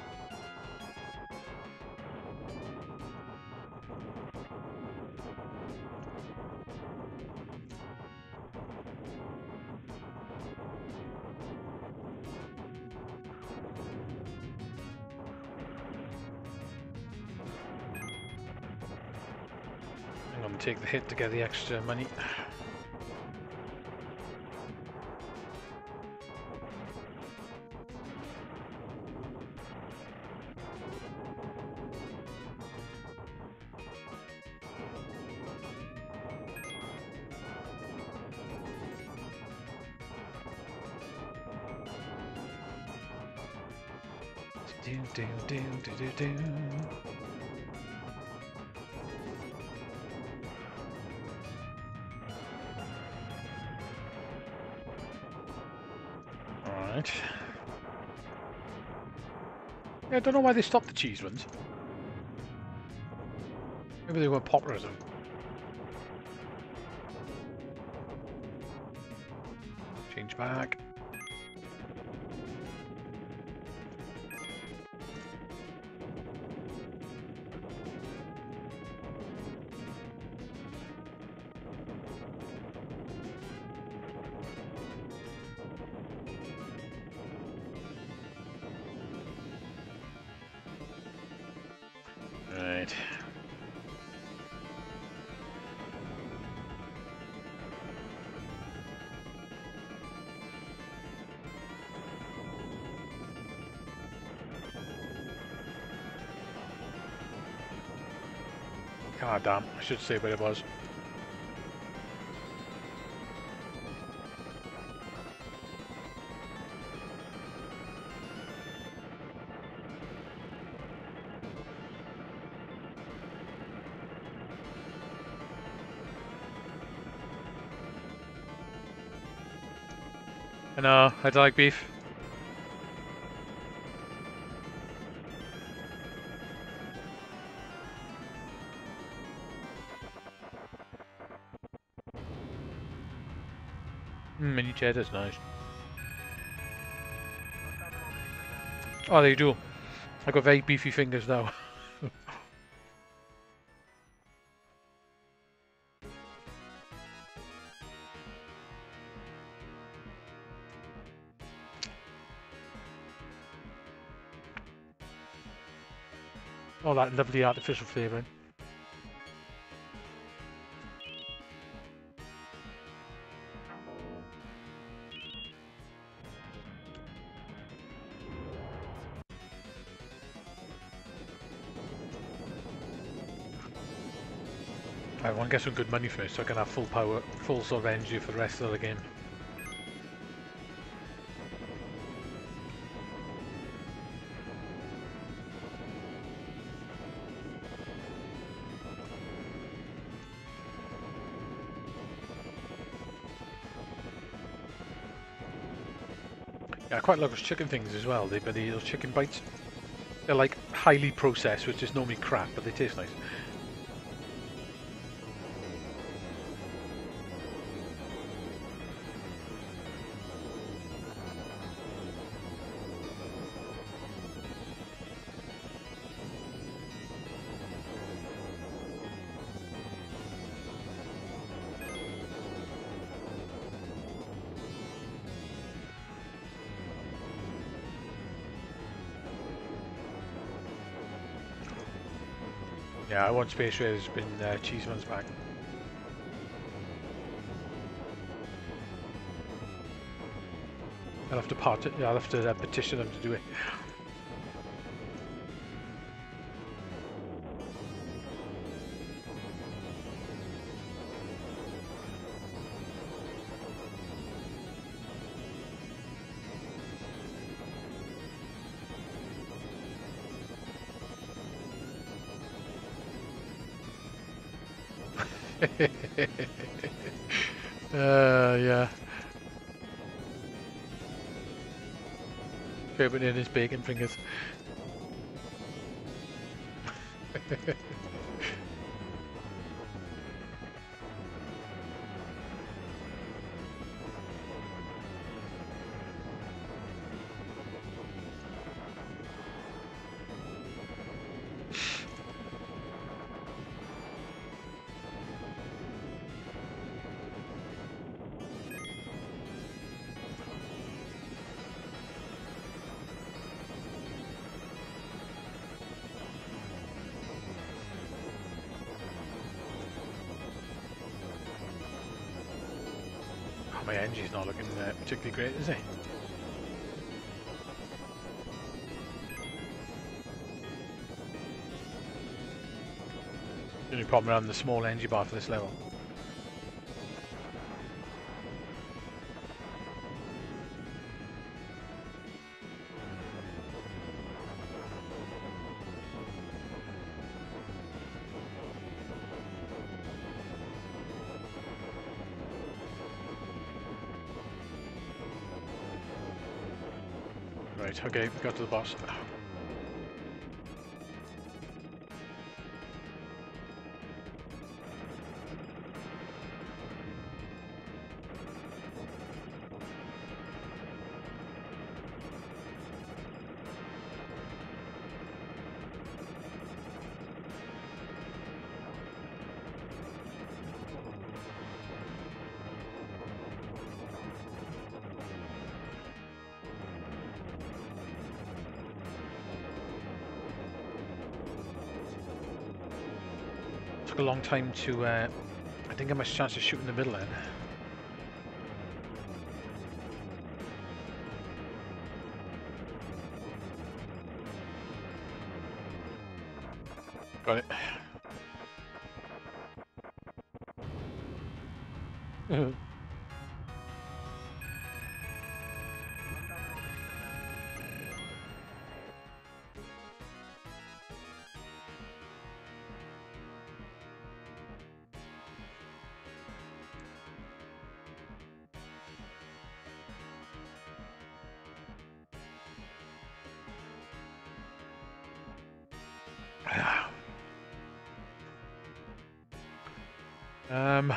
Speaker 2: I'm going to take the hit to get the extra money. Do, do, do, do, do, do. Alright. Yeah, I don't know why they stopped the cheese ones. Maybe they weren't popular as them. Change back. Right. God damn, I should say what it was. I know, I don't like beef. Mm, mini cheddar's nice. Oh, they do. I got very beefy fingers now. All that lovely artificial flavouring. I want to get some good money first so I can have full power, full sort of energy for the rest of the game. Yeah, I quite like those chicken things as well. They, but those chicken bites, they're like highly processed, which is normally crap, but they taste nice. Yeah, I want Space Raiders been uh, cheese ones back. I'll have to part it. Yeah, I'll have to uh, petition them to do it. uh, yeah. Favorite in his bacon fingers. My engine's not looking uh, particularly great, is it? The only problem around the small energy bar for this level. Right, okay, we got to the boss. Took a long time to, uh, I didn't get much chance to shoot in the middle then. Got it. Um,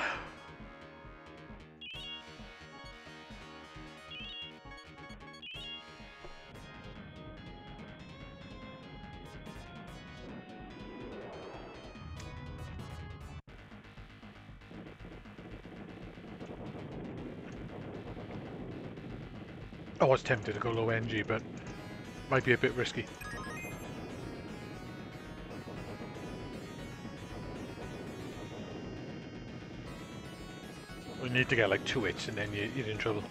Speaker 2: I was tempted to go low energy, but might be a bit risky. We need to get like two hits and then you, you're in trouble.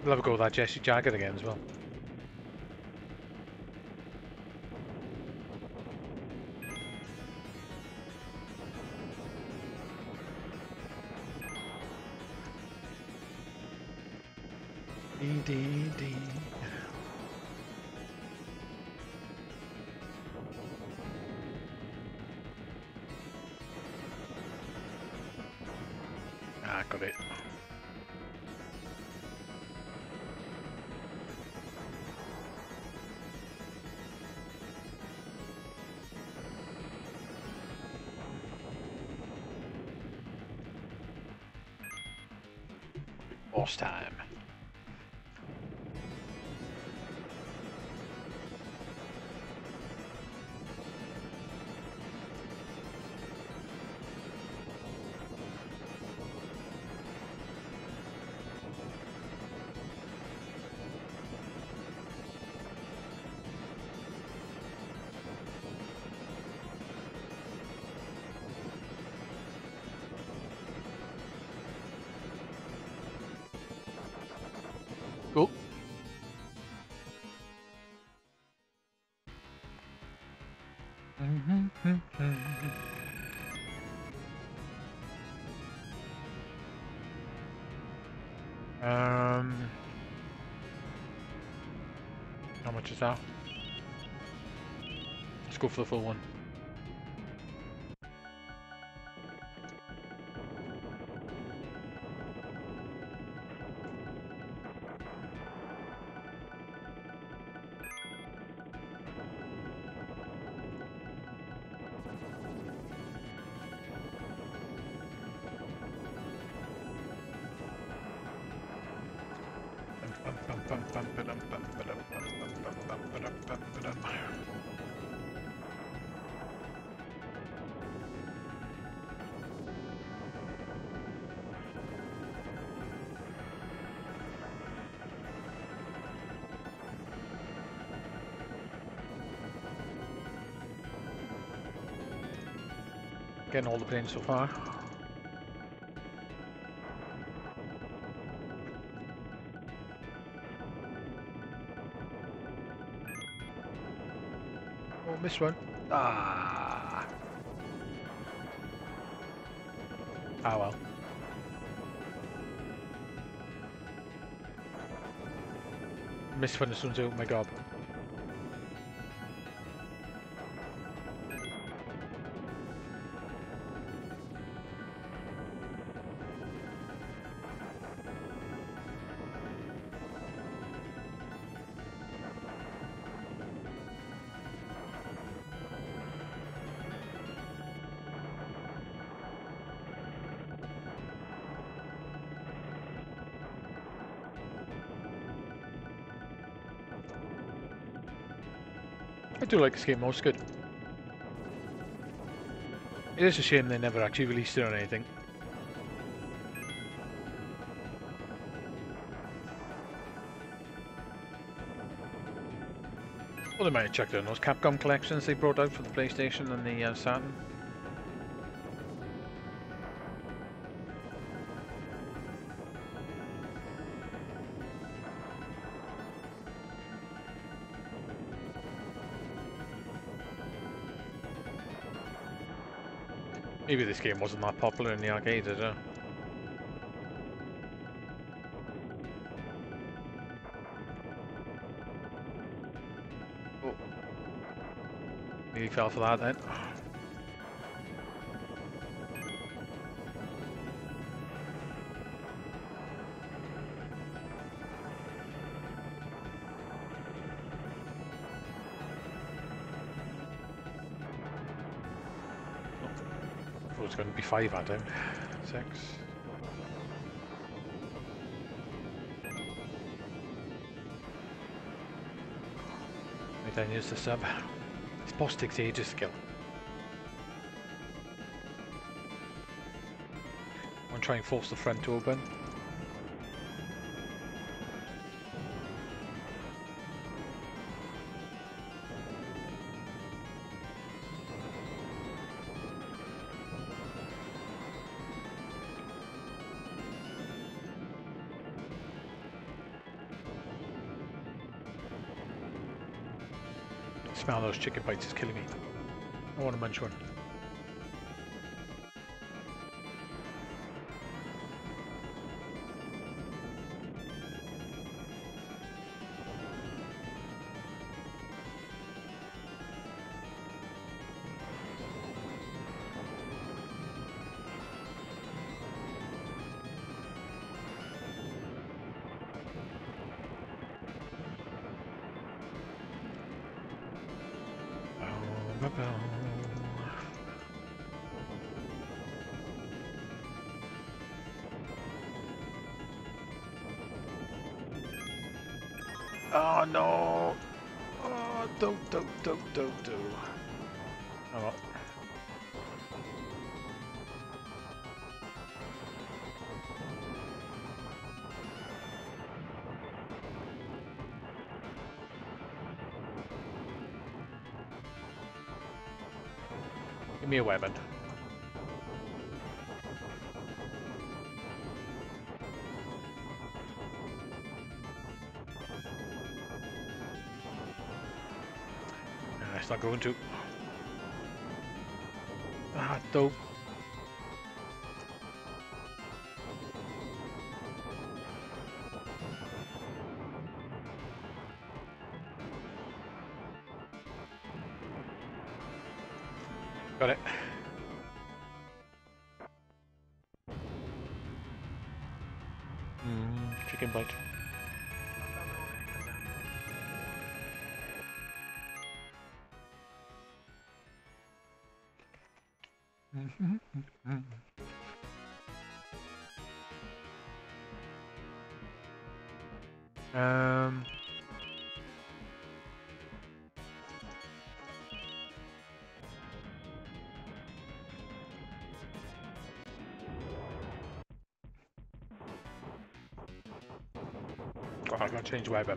Speaker 2: We'll have a go with that Jesse Jagged again as well. Dee dee dee. Ah, got it. Boss time. Cool. um, how much is that? Let's go for the full one. Getting all the planes so far. Oh, missed one. Ah. Ah well. Missed one as soon as I opened my gob. I do like this game most good. It is a shame they never actually released it on anything. Well, they might have checked out those Capcom collections they brought out for the PlayStation and the uh, Saturn. Maybe this game wasn't that popular in the arcades, I don't know. Oh. Nearly fell for that then. It's going to be five at him. Six. Right then, here's the sub. This boss takes ages to kill. I'm going to try and force the front to open. Smell those chicken bites is killing me. I want to munch one. Oh no! Oh, do, do, do, do, do. Oh well. Give me a weapon. Nah, it's not going to. Ah, dope. Got it. Mm, chicken bite. um. Oh, I gotta change weapon.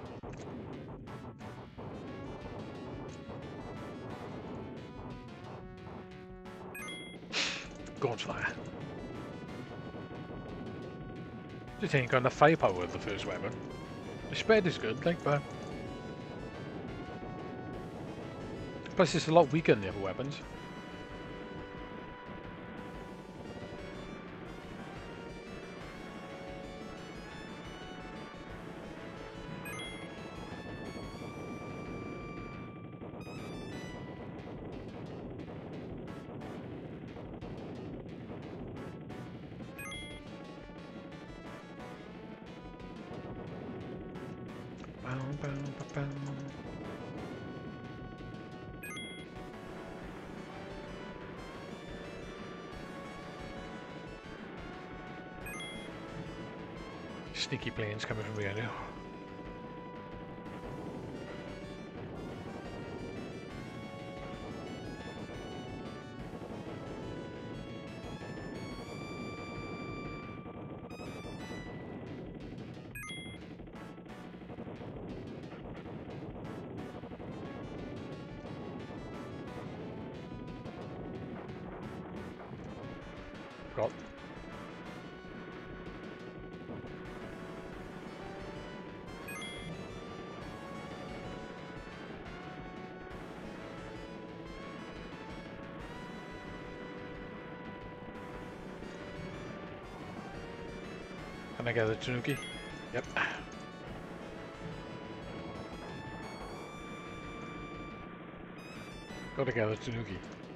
Speaker 2: God's fire. Just ain't got enough firepower with the first weapon. The spread is good, like, but plus it's a lot weaker than the other weapons. Sneaky planes coming from the area. Got. Can I get the Tanuki? Yep. Gotta get the Tanuki.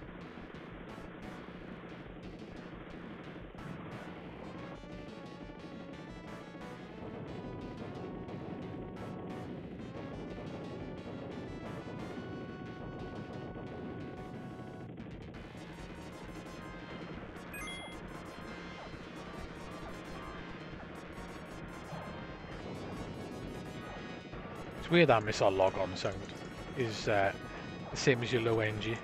Speaker 2: It's weird that missile log on sound is uh, the same as your low energy.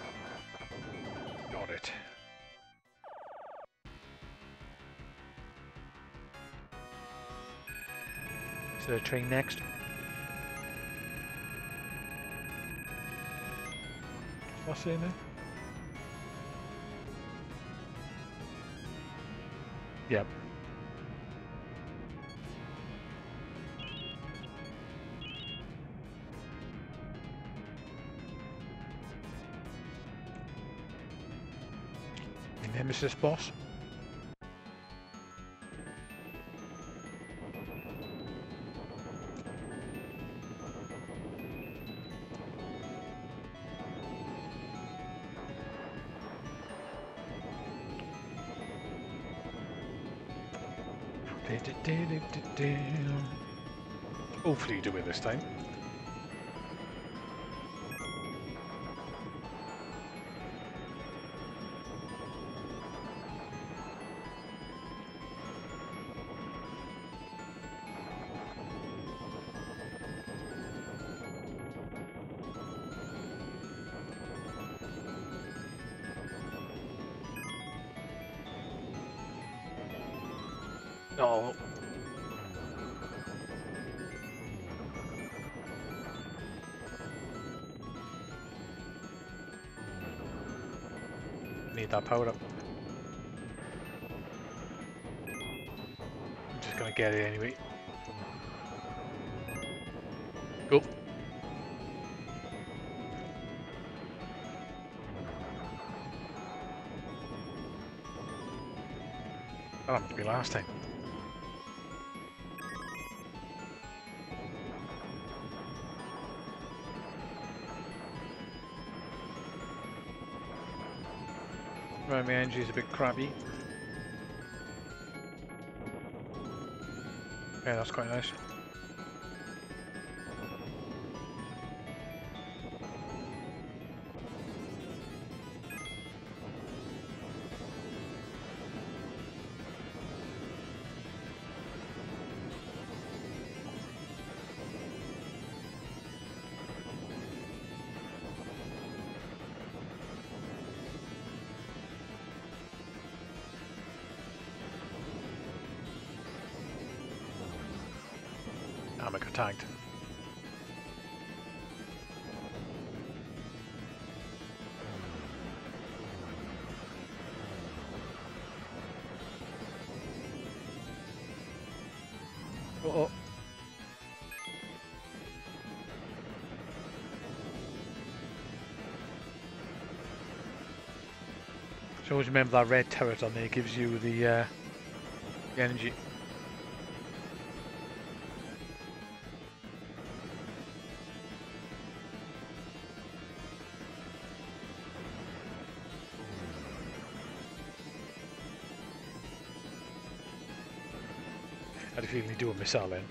Speaker 2: Got it. Is there a train next? What's in there? Yep. My nemesis boss. Hopefully you do it this time. No. Need that power up. I'm just gonna get it anyway. Go. That happened to me last time. Right, my energy is a bit crappy. Yeah, that's quite nice. I'm got tagged. Uh oh. So always remember that red turret on there gives you the, uh, the energy. I had a feeling he'd do a missile then.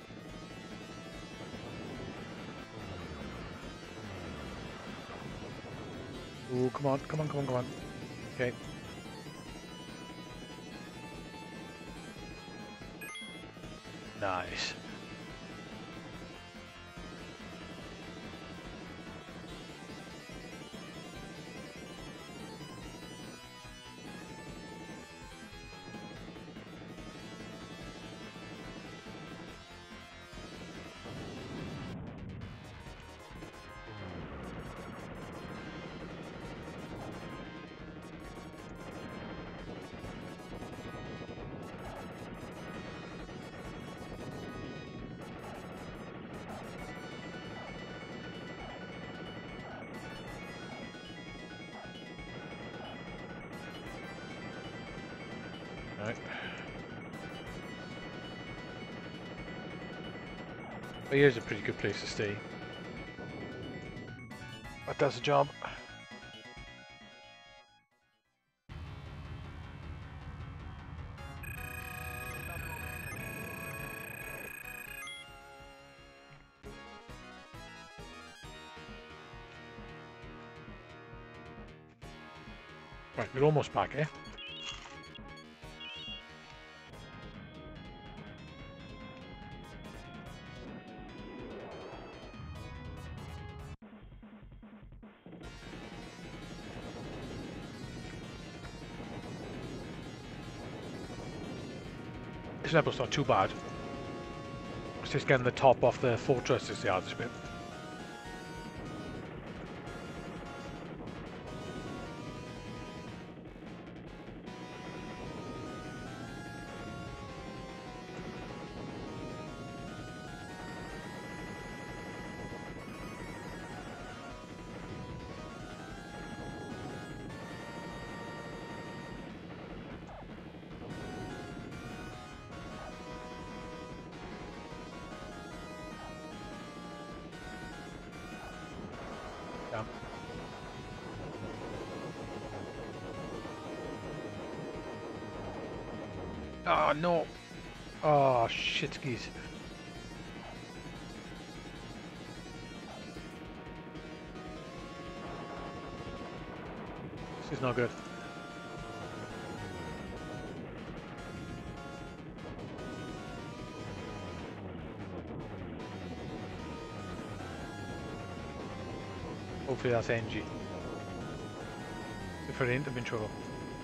Speaker 2: Oh, come on, come on, come on, come on. Okay. Nice. Right. But here's a pretty good place to stay. That does the job. Right, we're almost back, eh? This level's not too bad. just getting the top off the fortress is the hardest bit. Yeah. Oh no! Oh shit skis. This is not good. Hopefully that's N G. If it ain't, I'm in trouble.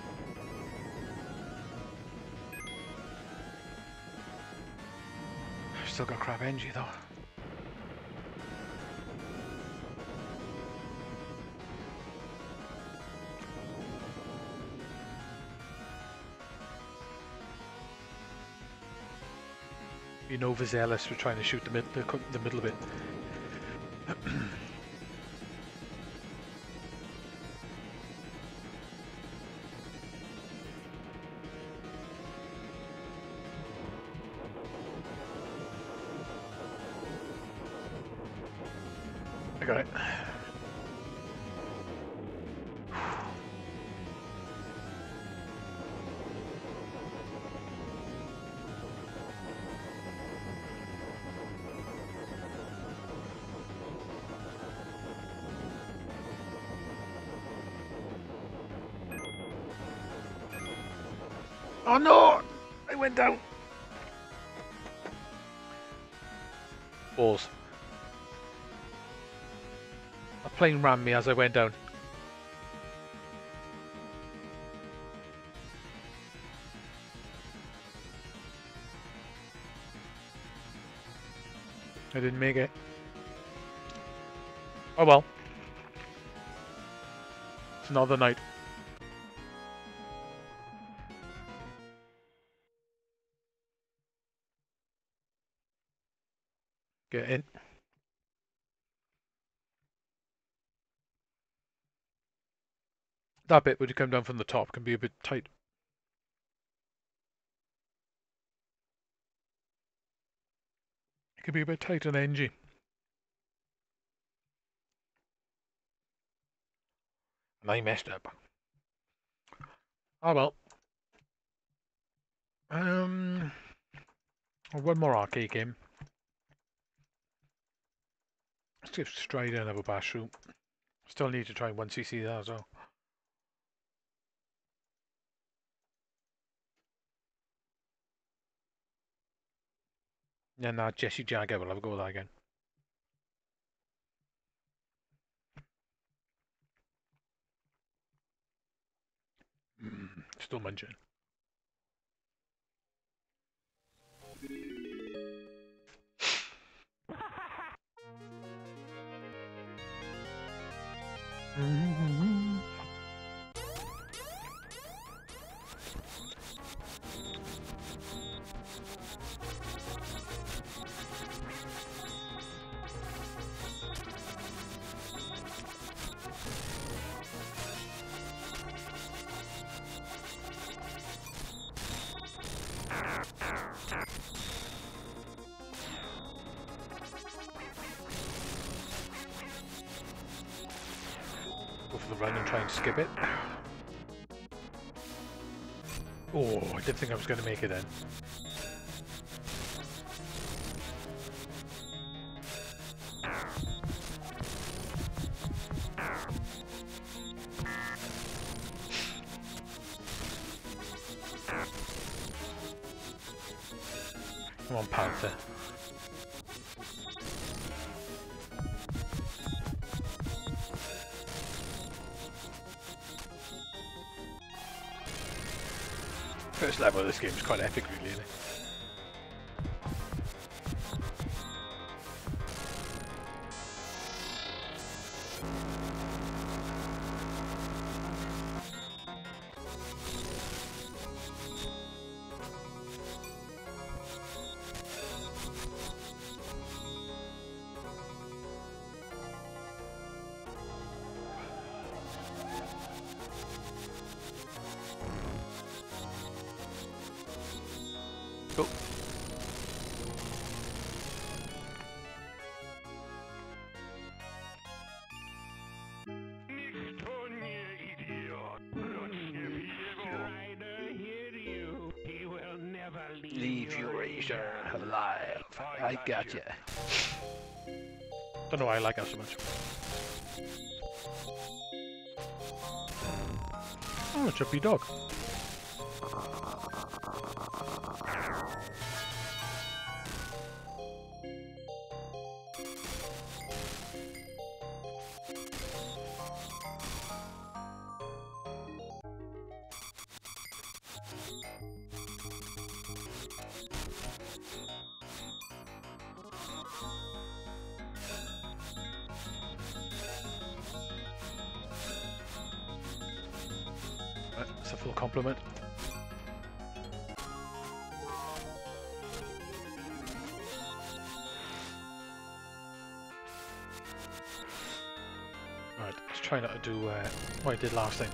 Speaker 2: I've still got crap N G though. Being overzealous for trying to shoot the, mid the, the middle bit. I got it. Oh no! I went down! Balls. A plane rammed me as I went down. I didn't make it. Oh well. It's another night. Get in. That bit when you come down from the top can be a bit tight. It can be a bit tight on N G. And I messed up. Oh well. Um, one more arcade game. Let's give Strider another bash through. Still need to try one C C that as well. Yeah, nah, Jesse Jagger will have a go with that again. Mm, still munching. Mm-hmm. Go for the run and try and skip it. Oh, I didn't think I was going to make it then. Come on, Panther. First level of this game is quite epic, really, isn't it? go. Leave Eurasia alive. I got ya. Don't know why I like that so much. Oh, a chubby dog. That's a full compliment. Right, let's try not to do uh, what I did last time.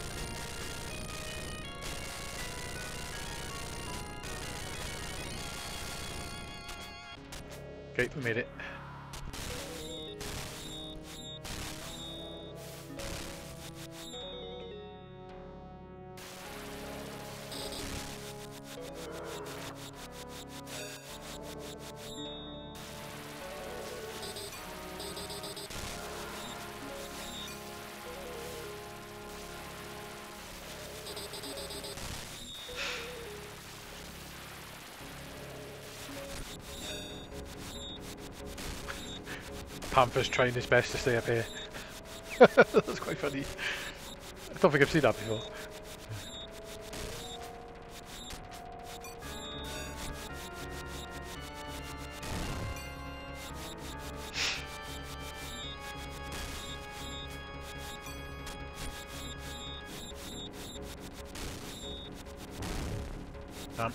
Speaker 2: Okay, we made it. Panther's trying his best to stay up here. That's quite funny. I don't think I've seen that before. Damn.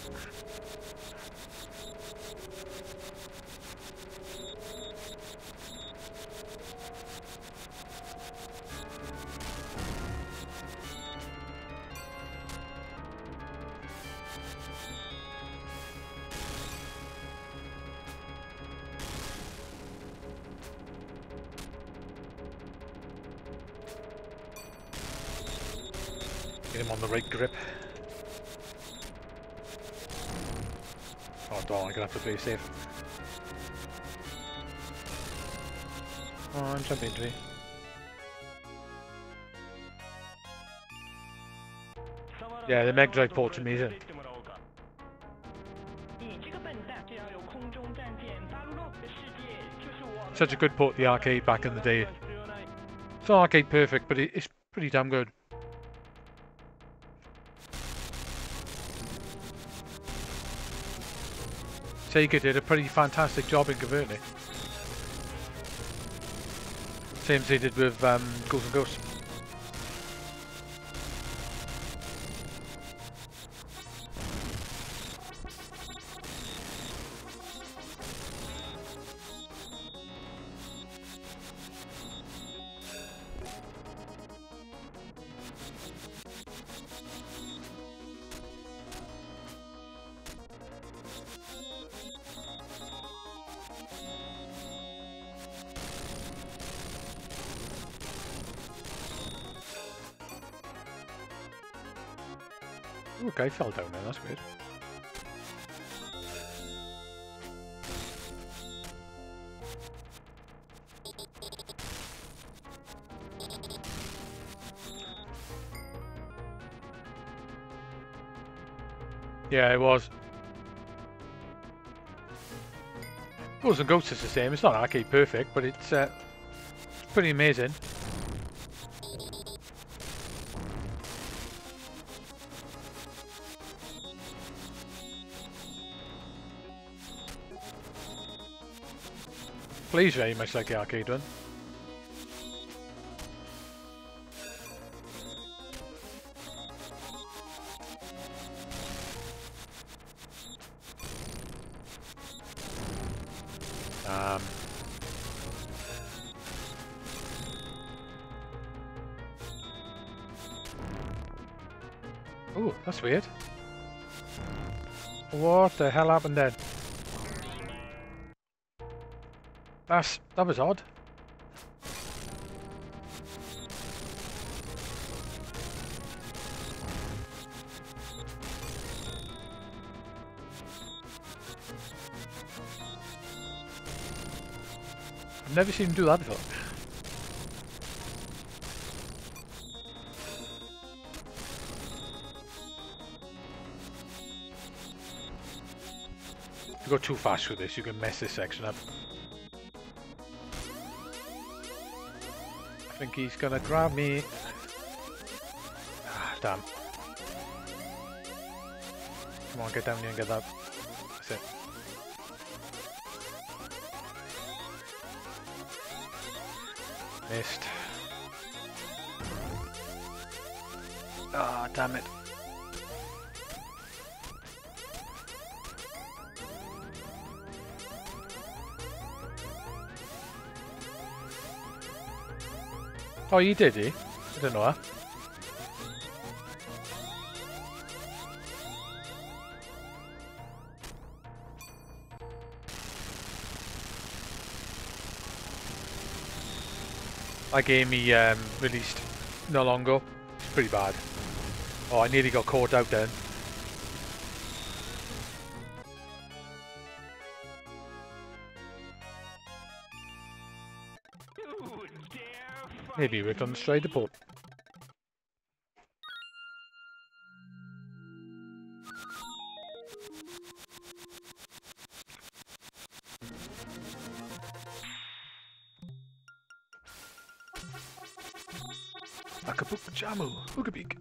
Speaker 2: Get him on the right grip. Oh, don't, I'm gonna have to play safe. Oh, I'm jumping into me. Yeah, the Mega Drive port's amazing. Such a good port, the arcade back in the day. It's not arcade perfect, but it, it's pretty damn good. Sega did a pretty fantastic job in converting it. Same as they did with um, Ghouls and Ghosts. Ooh, a guy fell down there, that's weird. Yeah, it was. Ghouls and Ghosts is the same, it's not arcade perfect, but it's, uh, it's pretty amazing. Plays very much like the arcade one. Um, oh, that's weird. What the hell happened then? That's... that was odd. I've never seen him do that before. If you go too fast with this, you can mess this section up. I think he's gonna grab me. Ah, damn. Come on, get down here and get that. That's it. Missed. Ah, damn it. Oh, you did, he? I don't know that. That game he um, released no long ago. It's pretty bad. Oh, I nearly got caught out then. Maybe we're done straight aboard. Akabook Jamu, Hookabik.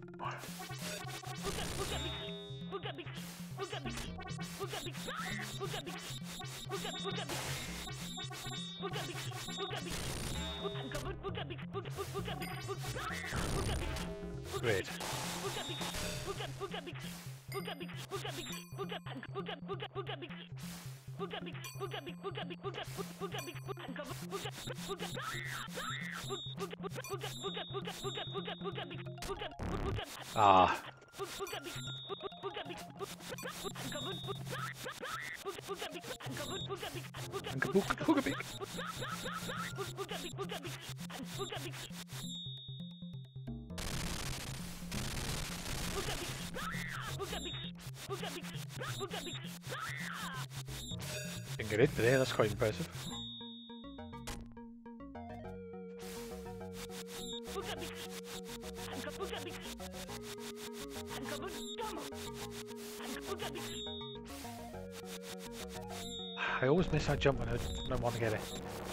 Speaker 2: Great. Ah. Didn't get it today, that's quite impressive. I always miss that jump when I don't want to get it.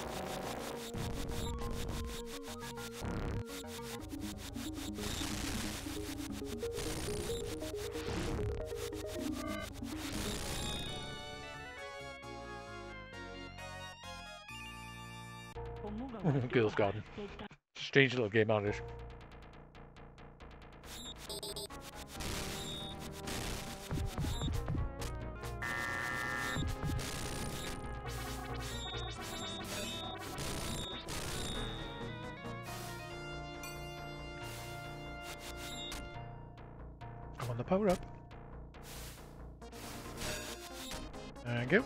Speaker 2: Girls Garden. Strange little game out of it. I want the power up. There we go.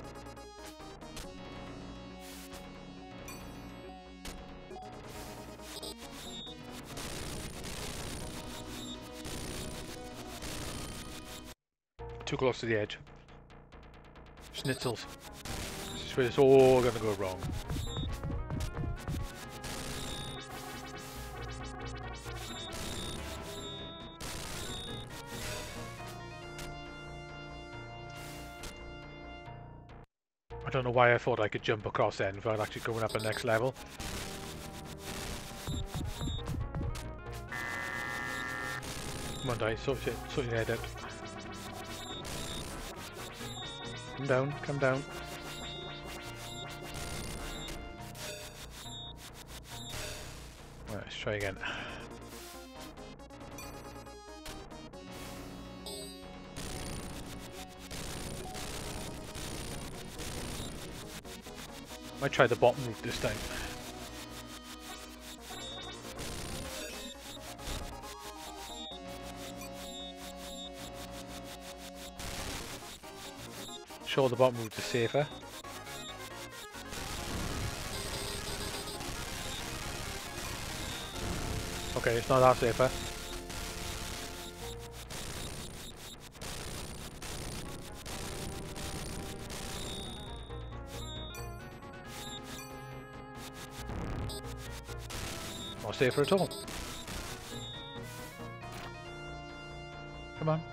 Speaker 2: Too close to the edge. Schnitzels. This is where it's all gonna go wrong. I don't know why I thought I could jump across then without actually going up the next level. Come on, die, sort your, sort your head out. Come down, come down. Right, let's try again. Might try the bottom route this time. Sure, the bottom route is safer. Okay, it's not that safer. Not safer at all. Come on.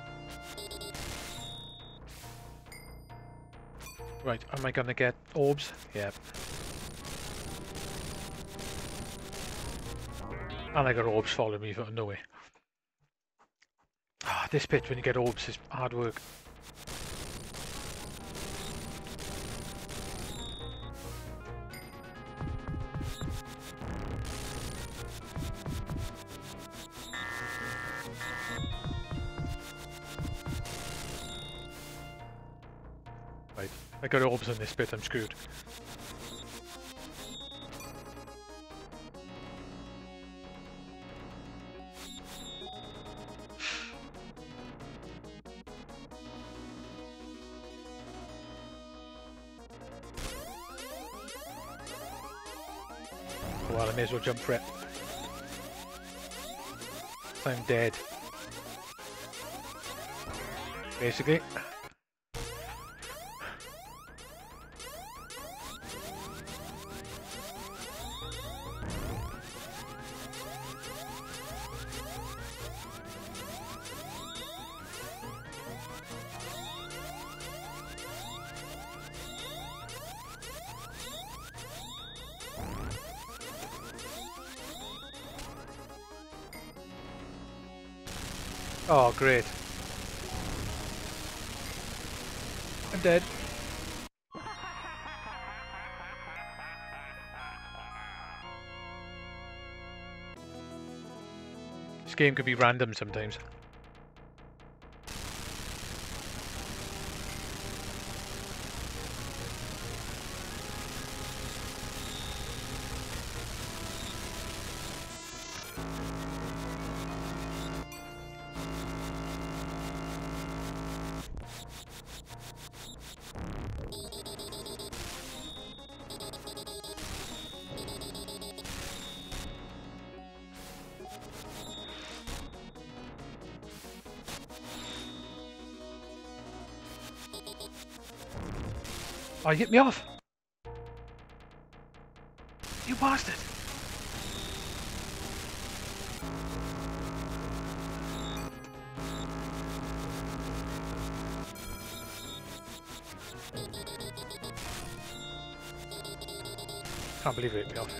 Speaker 2: Right, am I gonna get orbs? Yep. And I got orbs following me from nowhere. Ah, this bit when you get orbs is hard work. Right, I got orbs on this bit, I'm screwed. Well, I may as well jump for it. I'm dead. Basically. Oh, great. I'm dead. This game could be random sometimes. Oh, you hit me off! You bastard! Can't believe it hit me off.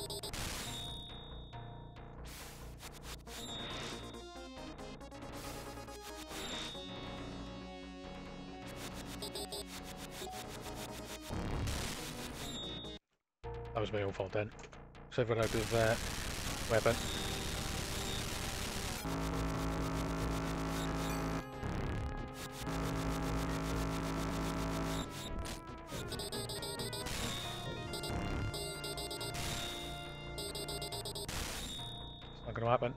Speaker 2: That was my own fault then. So I've run out of uh, weapon. It's not going to happen.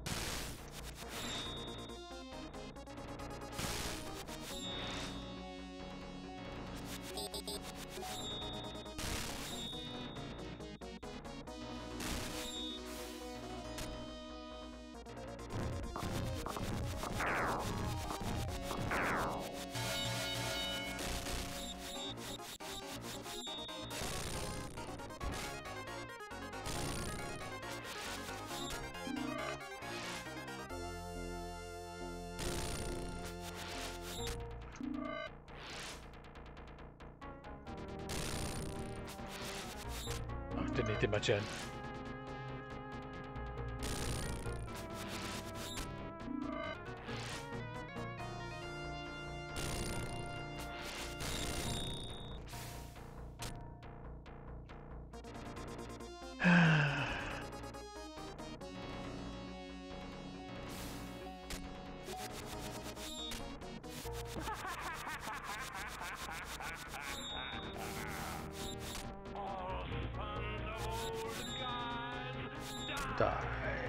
Speaker 2: Didn't need too much in. Die.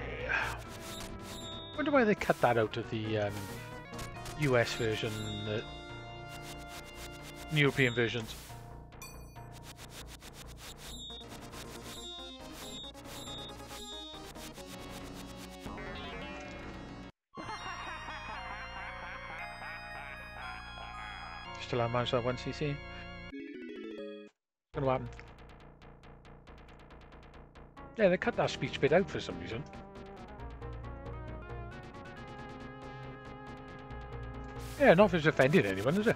Speaker 2: Wonder why they cut that out of the um, U S version. That European versions. Still haven't managed that one C C. What's gonna happen? Yeah, they cut that speech bit out for some reason. Yeah, not if it's offended anyone, is it?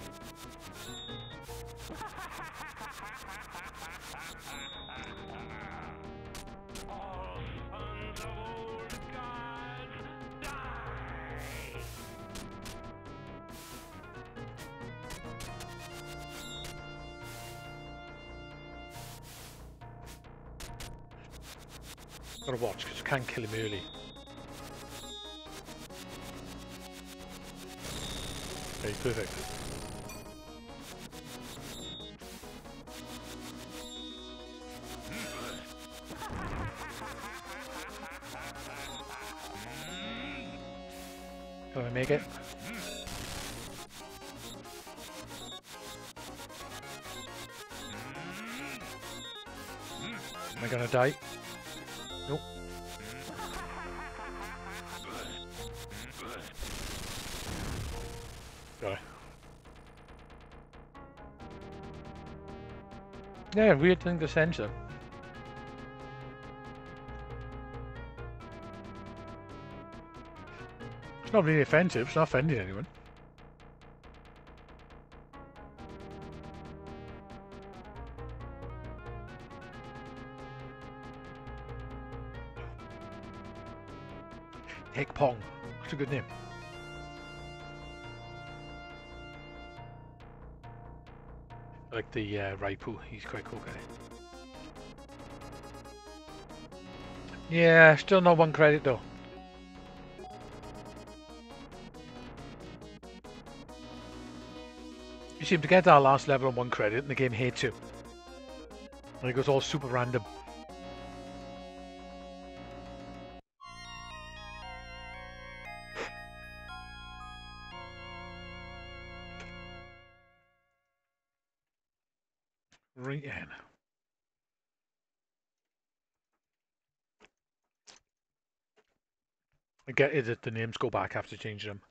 Speaker 2: Gotta watch because you can't kill him early. Okay, perfect. Can I make it? Am I gonna die? Nope. Got it. Yeah, weird thing to censor. It's not really offensive, it's not offending anyone. Egg Pong, that's a good name. Like the uh, Raipu, he's quite cool guy. Yeah, still not one credit though. You seem to get that last level on one credit and the game hates you. And it goes all super random. Right in. I get it that the names go back after changing them.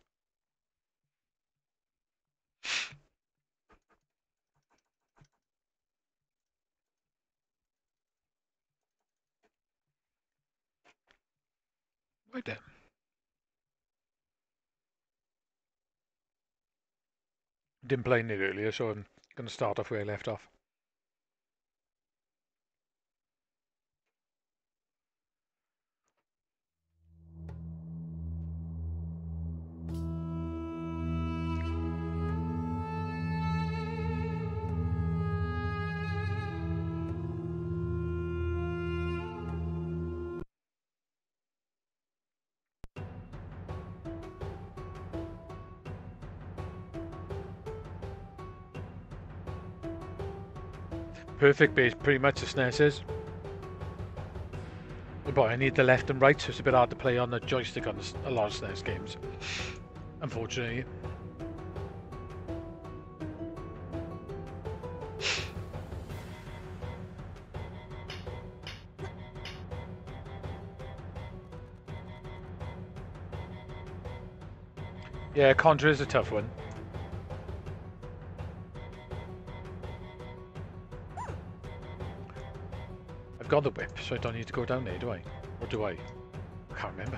Speaker 2: Right then. Didn't play it earlier, so I'm going to start off where I left off. Perfect base, pretty much the S N E S is. But I need the left and right, so it's a bit hard to play on the joystick on a lot of S N E S games. Unfortunately. Yeah, Contra is a tough one. I've got the whip, so I don't need to go down there, do I? Or do I? I can't remember.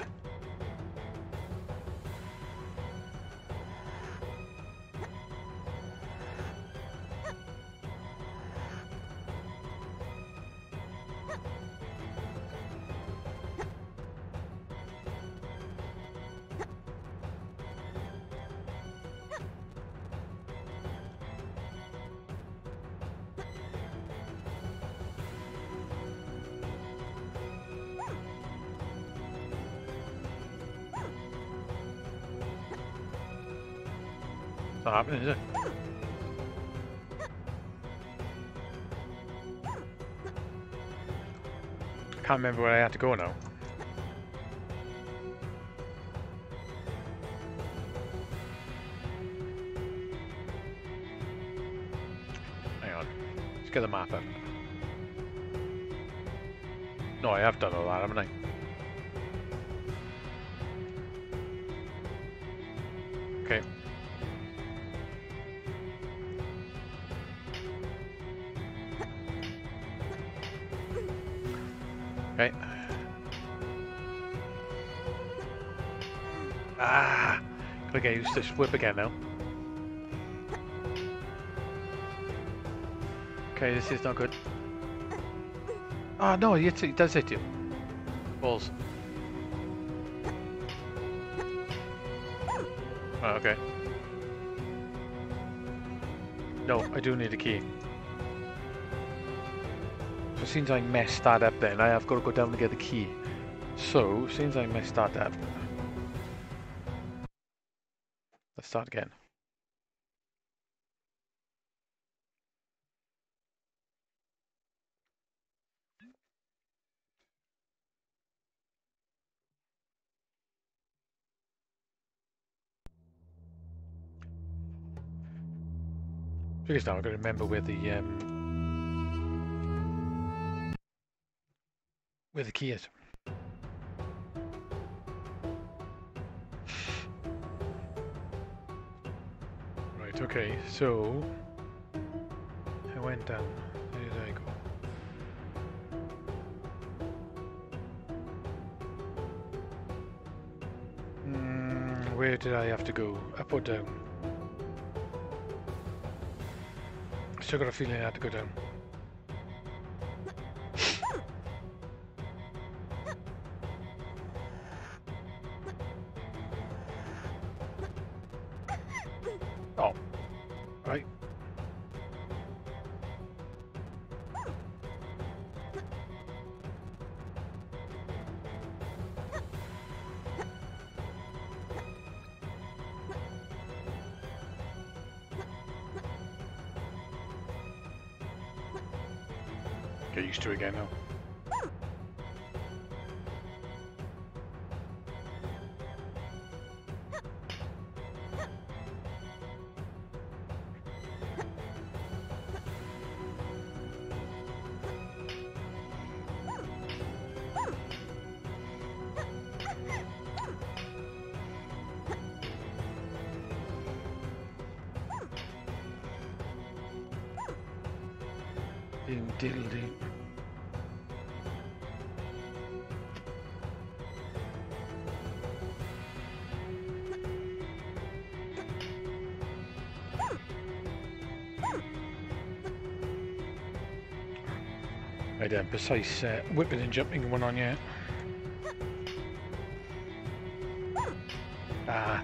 Speaker 2: Not happening, is it? I can't remember where I had to go now. get the map up. No, I have done all that, haven't I? Okay. Okay. Ah! Gotta get used to this whip again now. Okay, this is not good. Ah, no, it, hits, it does hit you. Balls. Oh, okay. No, I do need a key. So since I messed that up then, I have got to go down to get the key. So, since I messed that up, let's start again. Because now I've got to remember where the um, where the key is. Right, okay, so I went down. Where did I go? Mm, where did I have to go? Up or down? Still got a feeling I had to go down. Oh, right. Get used to it again now. Doom diddle doo. I don't precise uh, whipping and jumping one on yet. Ah.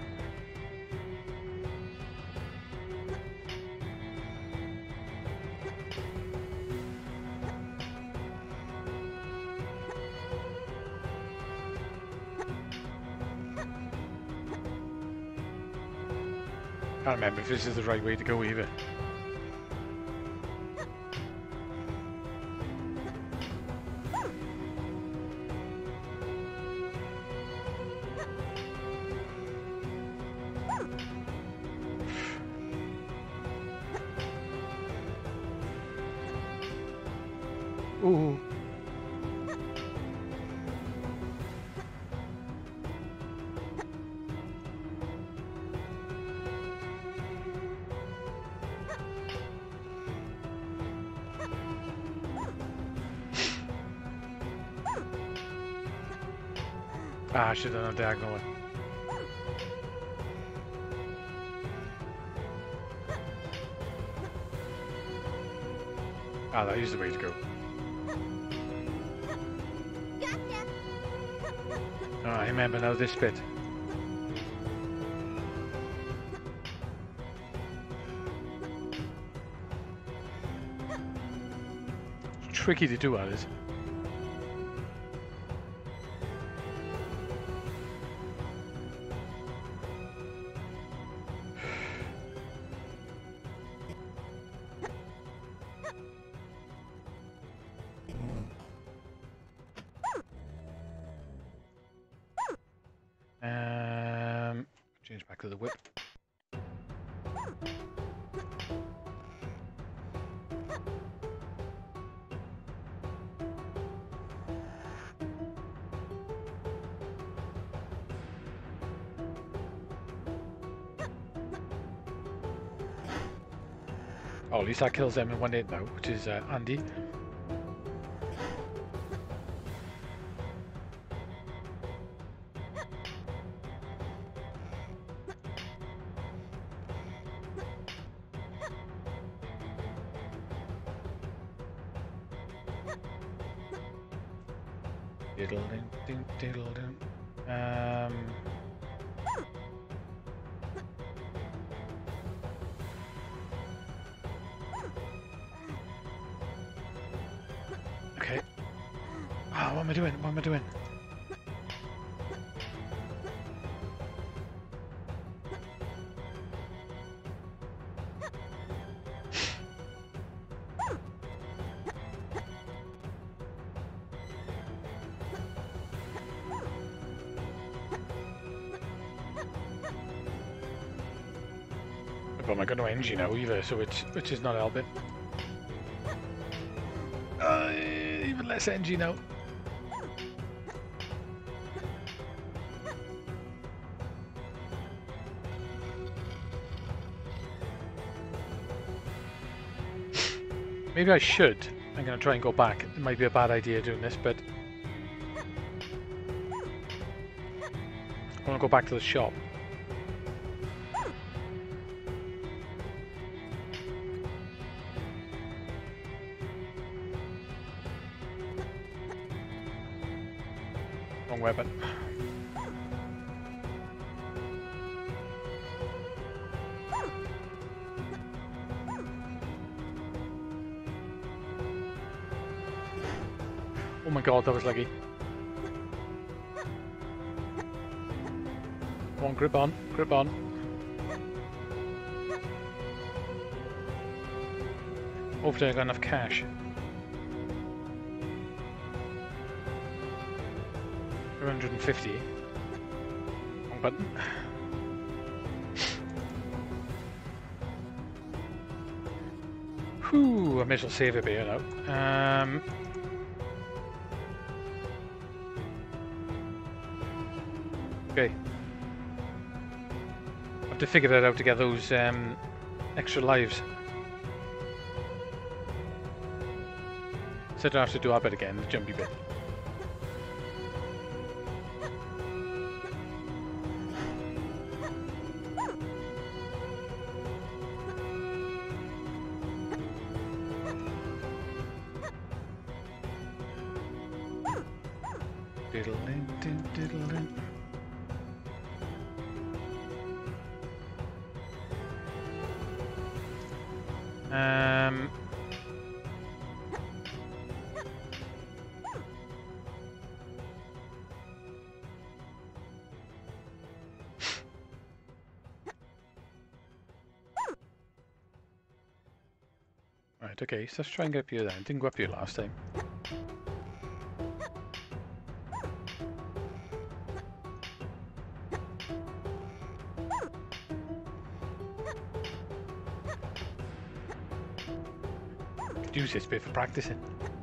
Speaker 2: Can't remember if this is the right way to go either. Ooh. Ah, I should have done a diagonal one. Ah, that is the way to go. Ah, I remember now this bit. It's tricky to do, that is. Um, change back to the whip. Oh, at least that kills them in one hit now, which is uh, handy. Diddle-ding, diddle-ding. Um... Okay. Ah, oh, what am I doing? What am I doing? But I got no engine now either, so it's which is not helping. Uh, even less engine now. Maybe I should. I'm going to try and go back. It might be a bad idea doing this, but I want to go back to the shop. Wrong weapon. Oh my god, that was lucky. Come on, grip on, grip on. Hopefully I got enough cash. two hundred fifty. Wrong button. Whew, I may as well save a bit here now. Um, okay. I have to figure that out to get those um, extra lives. So I don't have to do that bit again, the jumpy bit. Diddle-ding, ding, diddle-ding. Um... Right, okay, so let's try and get up here then. Didn't go up here last time. Could use this bit for practicing.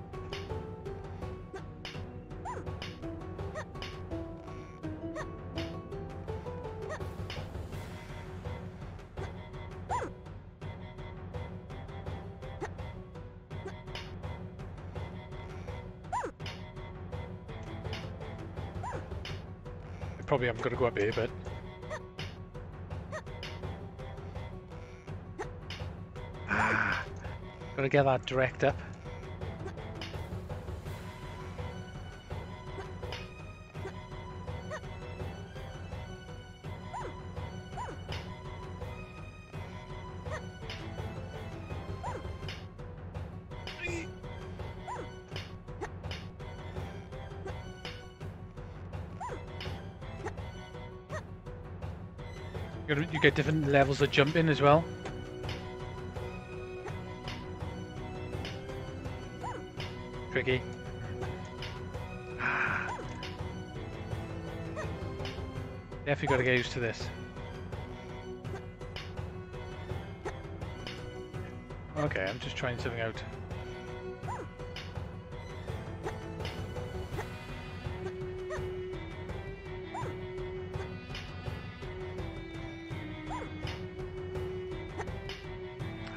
Speaker 2: Probably haven't got to go up here, but ah, gotta get that direct up. You get different levels of jumping as well. Tricky. Definitely got to get used to this. Okay, I'm just trying something out.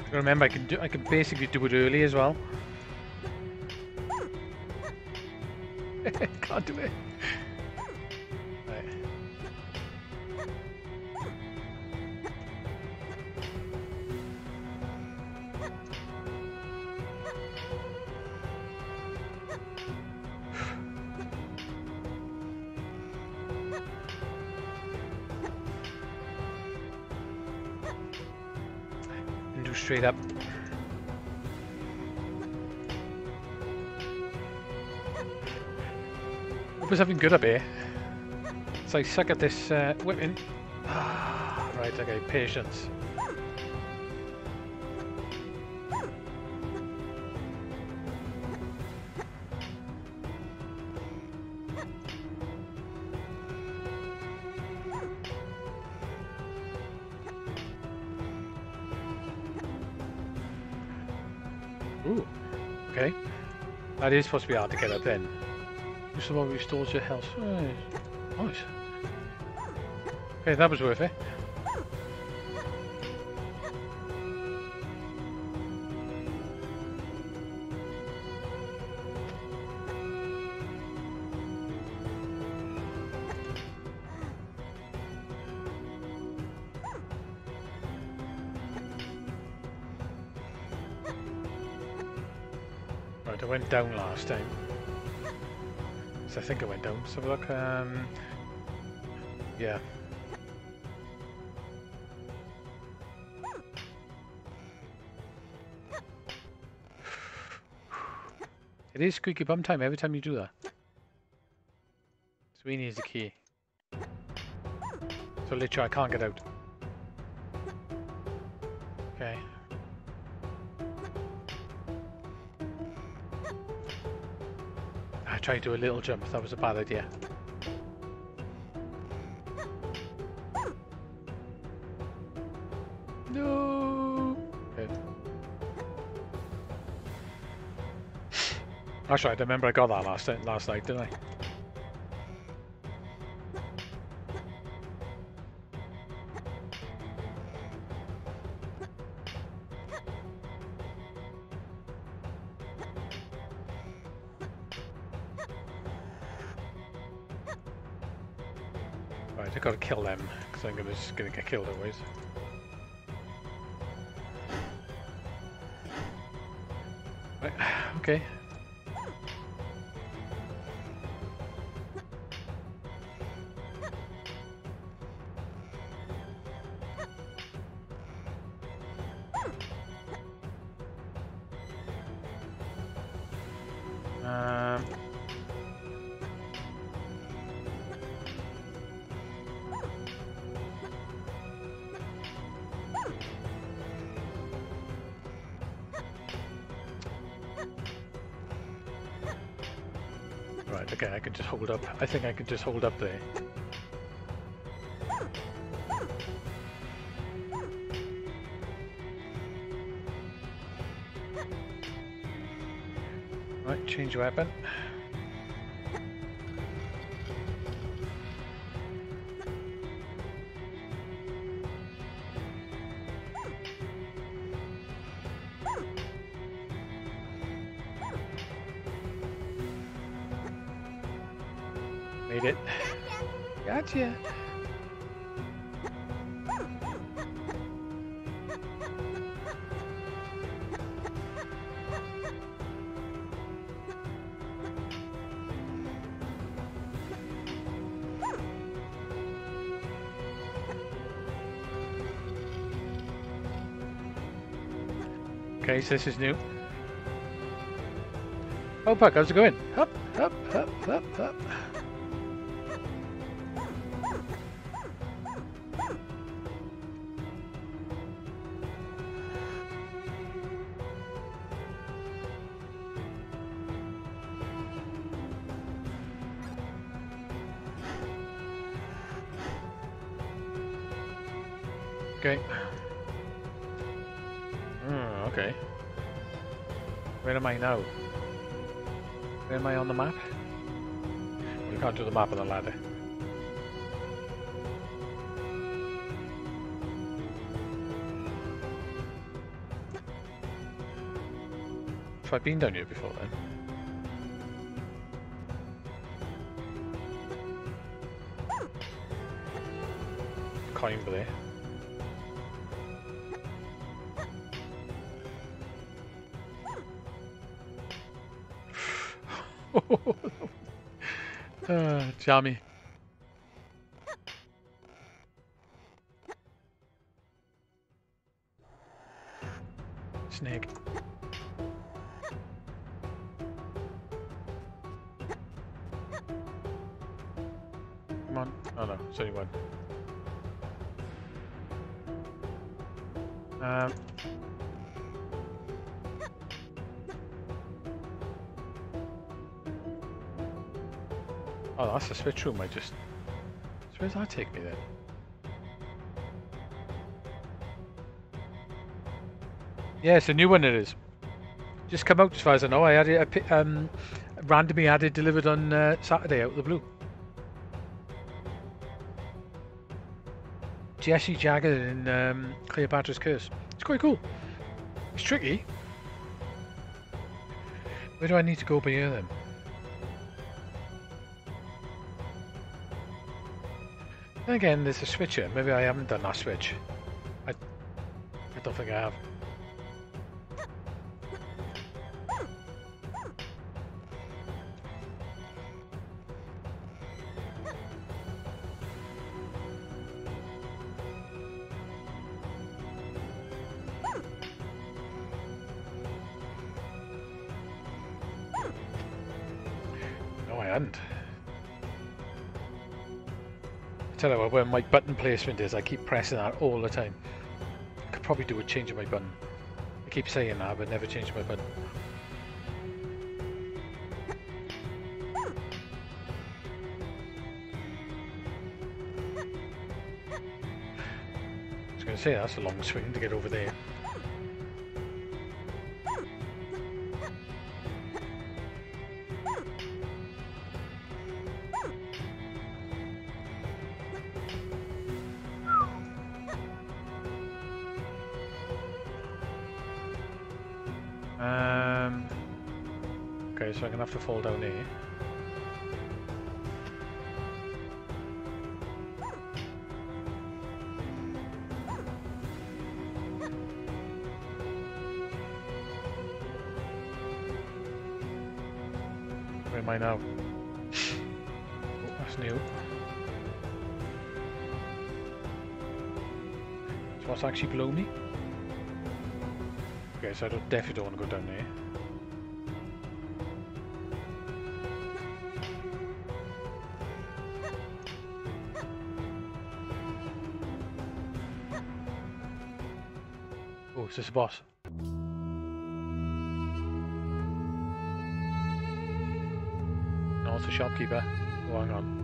Speaker 2: Remember, I can do. I can basically do it early as well. Can't do it. Right. And do straight up. Hope there's something good up here. So I suck at this uh, whipping. Ah, right, okay, patience. Ooh, okay. That is supposed to be hard to get up then. Use the one restores your health. Oh, nice. Okay, that was worth it. Right, I went down last time. I think I went down. So look, um, yeah. It is squeaky bum time every time you do that. Sweeney is the key. So literally I can't get out. Okay. I tried to do a little jump, that was a bad idea. No. Good. That's right, I remember I got that last last night, didn't I? Right, I gotta kill them, because I'm gonna, just gonna get killed otherwise. Right, okay. Um... Right, okay, I can just hold up. I think I can just hold up there. Right, change weapon. Made it. Gotcha. Okay, so this is new. Oh, Puck, how's it going? Up, up, up, up, up. Okay. Oh, okay. Where am I now? Where am I on the map? Well, you can't do the map on the ladder. Have I been down here before then? Coin over there. uh, jammy. Snake. Come on. Oh no, it's only one. Um. Oh, that's the switch room I just... So where does that take me then? Yeah, it's a new one it is. Just come out as far as I know. I had it I pi- um, randomly had it delivered on uh, Saturday out of the blue. Jesse Jagger in um, Cleopatra's Curse. It's quite cool. It's tricky. Where do I need to go by here then? Then again, there's a switch here. Maybe I haven't done that switch. I, I don't think I have. No, I hadn't. Tell you what, where my button placement is, I keep pressing that all the time. I could probably do a change of my button. I keep saying that, but never change my button. I was going to say, that's a long swing to get over there. Um, okay, so I'm gonna have to fall down here. Where am I now? Oh, that's new. So what's actually below me? Okay, so I don't, definitely don't want to go down there. Oh, is this a boss? No, it's a shopkeeper. Oh, hang on.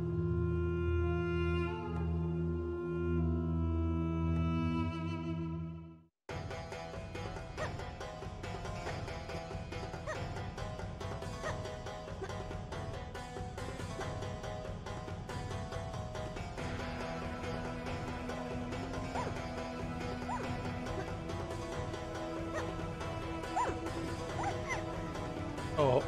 Speaker 2: Oh.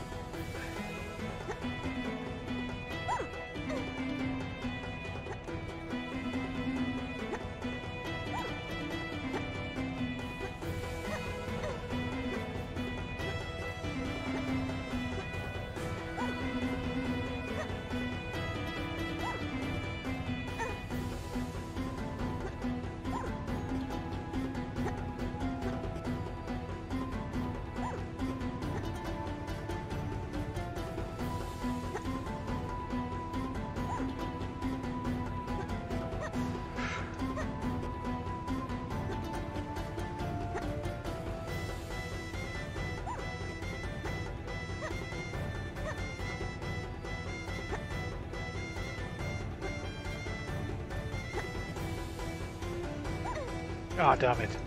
Speaker 2: Ah, damn it.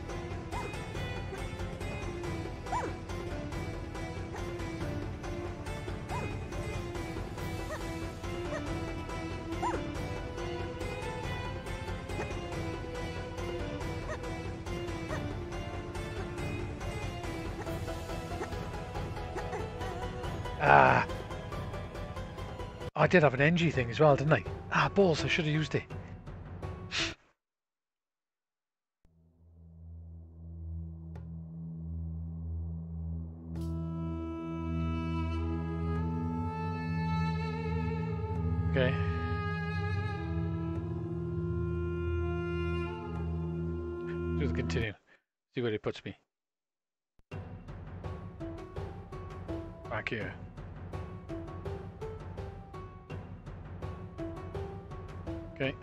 Speaker 2: Ah. I did have an N G thing as well, didn't I? Ah, balls, I should have used it. Okay. Do the continue. See where it puts me. Back here. Okay.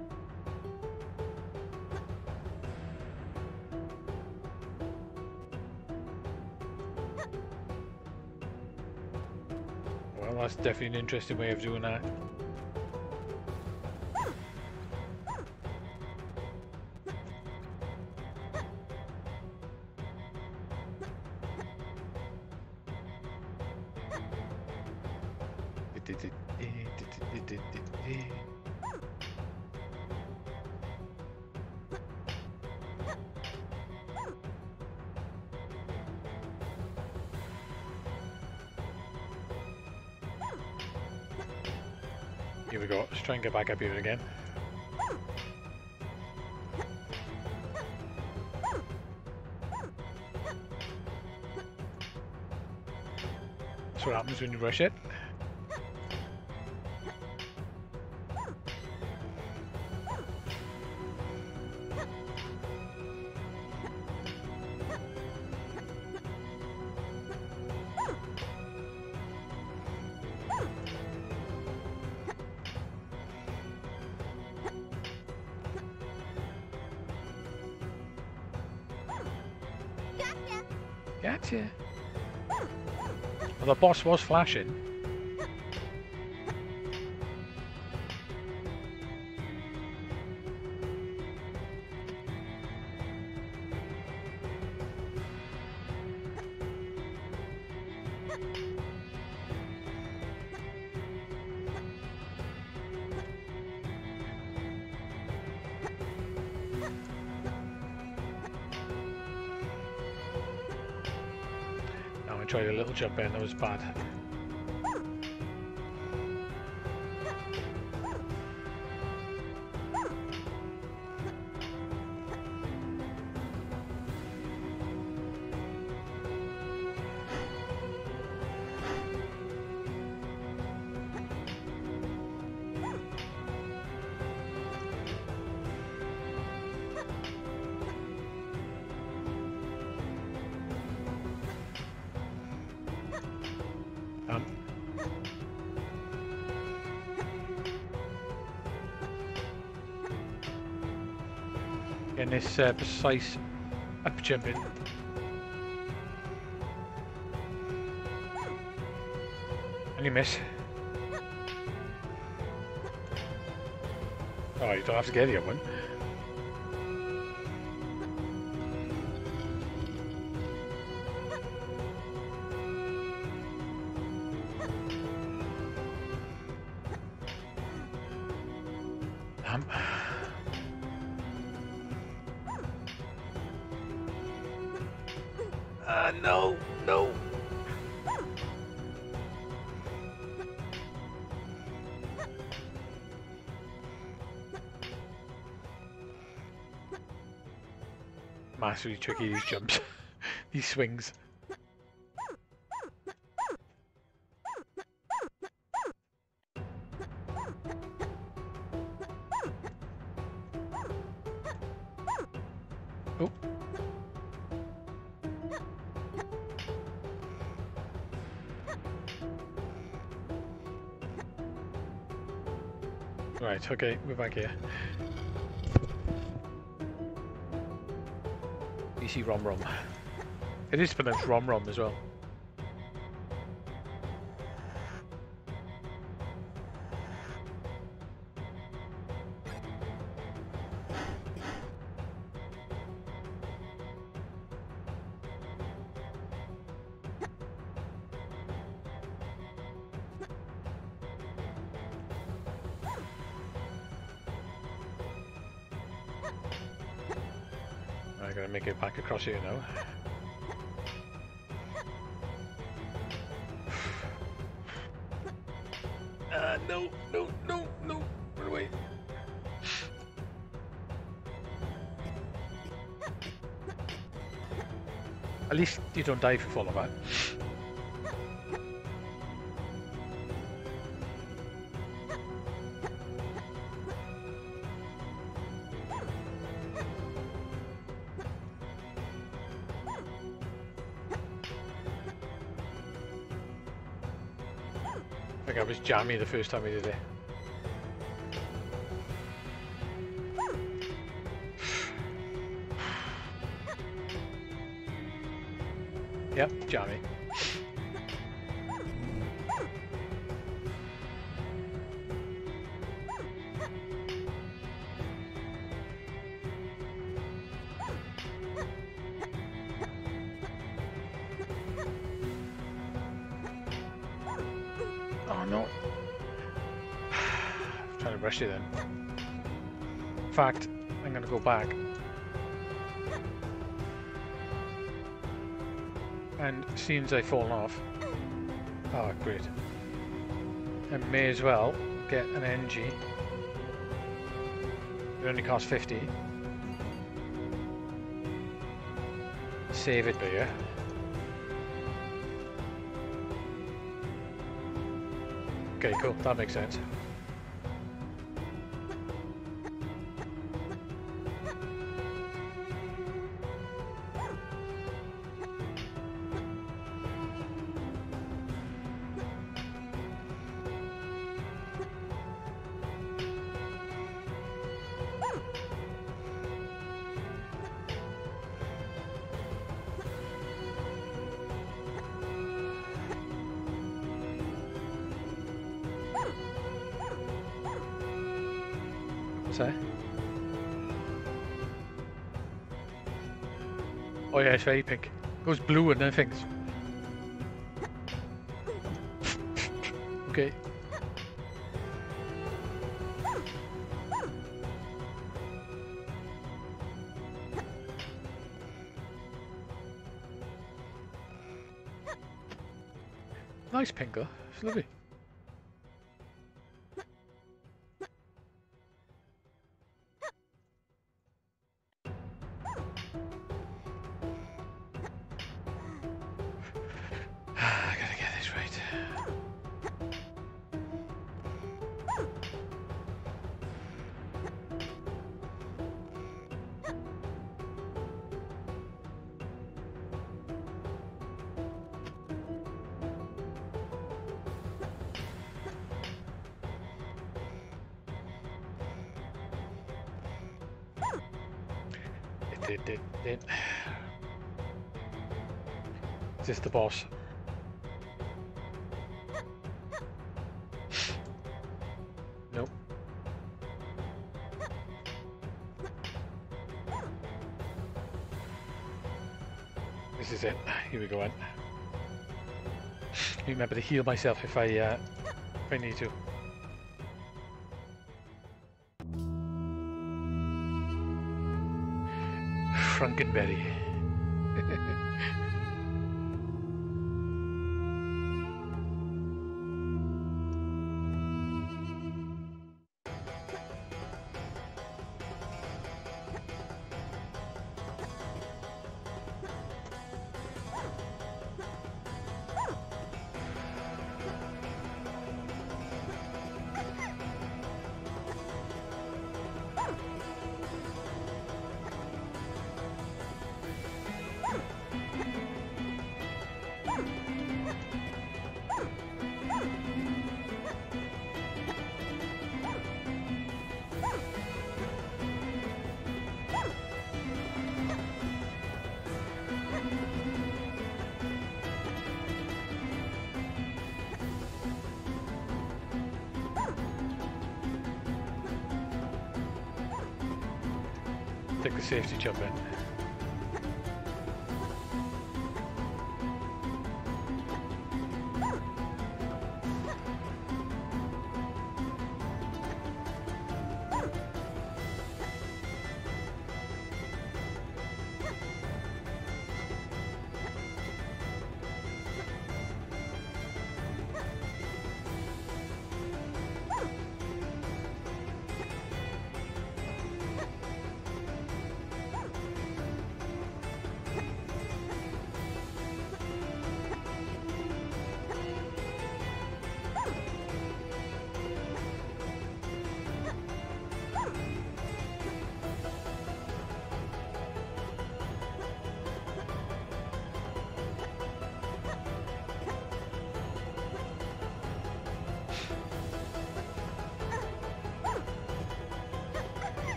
Speaker 2: Well, that's definitely an interesting way of doing that. Here we go. Let's try and get back up here again. That's what happens when you rush it. Gotcha. Well, the boss was flashing. Tried a little jump in, that was bad. Um, getting this uh, precise up jumping. And you miss. Oh, you don't have to get the other one. Um. Uh, no, no. Massively tricky, these jumps, these swings. Oh. Right, okay, we're back here. B C Rom Rom. It is pronounced Rom Rom as well. I'm gonna make it back across here now. no, no, no, no. Run away. At least you don't die if you fall apart. I think I was jammy the first time we did it. Yep, jammy. Oh no. I'm trying to rush you then. In fact, I'm gonna go back. And seeing as I've fallen off, oh great, I may as well get an N G. It only costs fifty. Save it by here. Okay, cool, that makes sense. What's that? Oh yeah, it's very pink. Goes blue and then things. Okay. Nice pinker. It's lovely. Did, did, did. Is this the boss? Nope. This is it. Here we go in. Remember to heal myself if I uh, if I need to. Frankenberry. Take the safety jump in.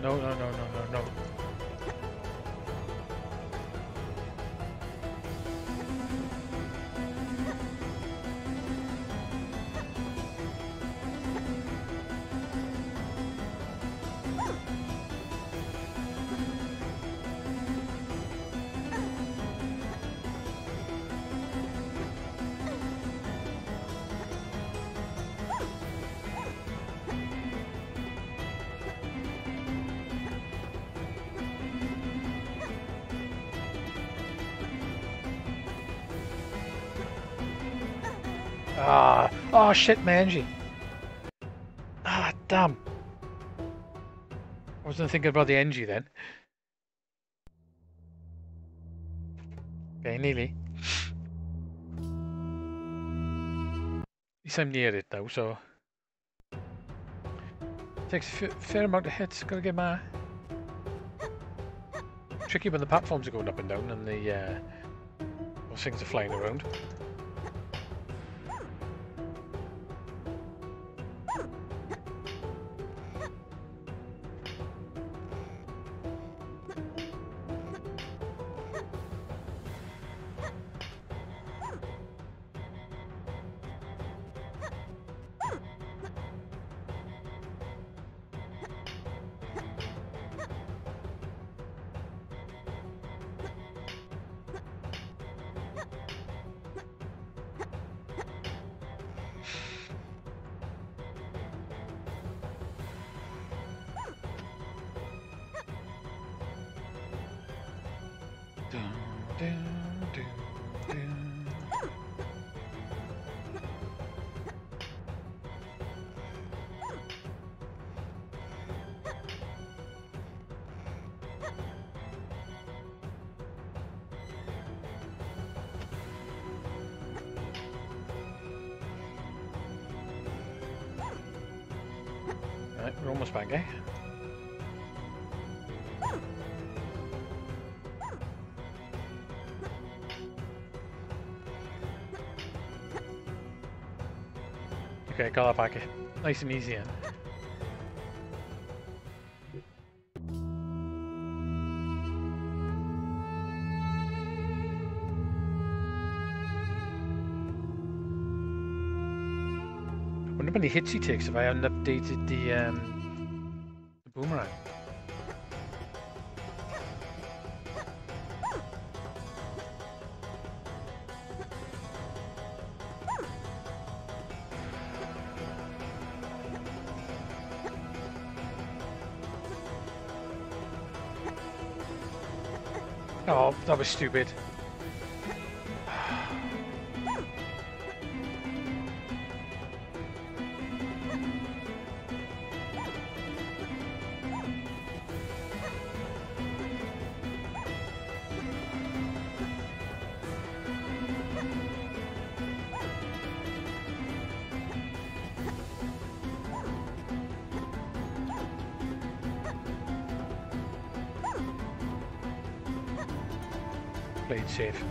Speaker 2: no, no, no, no, no, no. Ah, oh shit, Mangy. Ah, damn. I wasn't thinking about the N G then. Okay, nearly. At least I'm near it now, so... Takes a fair amount of hits, gotta get my... Tricky when the platforms are going up and down and the, uh... those things are flying around. Right, we're almost back, eh? Okay, got that back. Nice and easy, eh? I wonder how many hits he takes if I hadn't updated the, um, the boomerang. Oh, that was stupid. Played safe.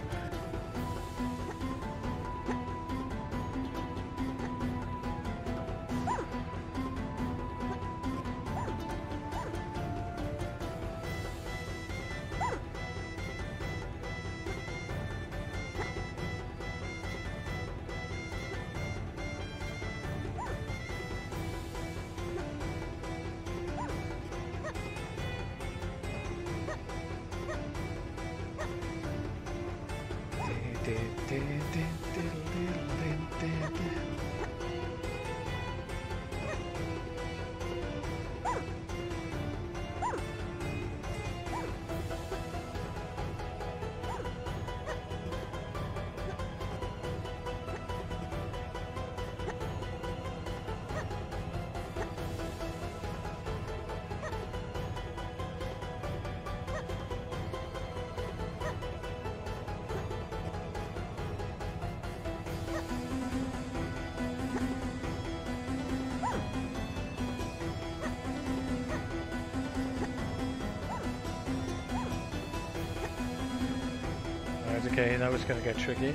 Speaker 2: Okay, now it's going to get tricky.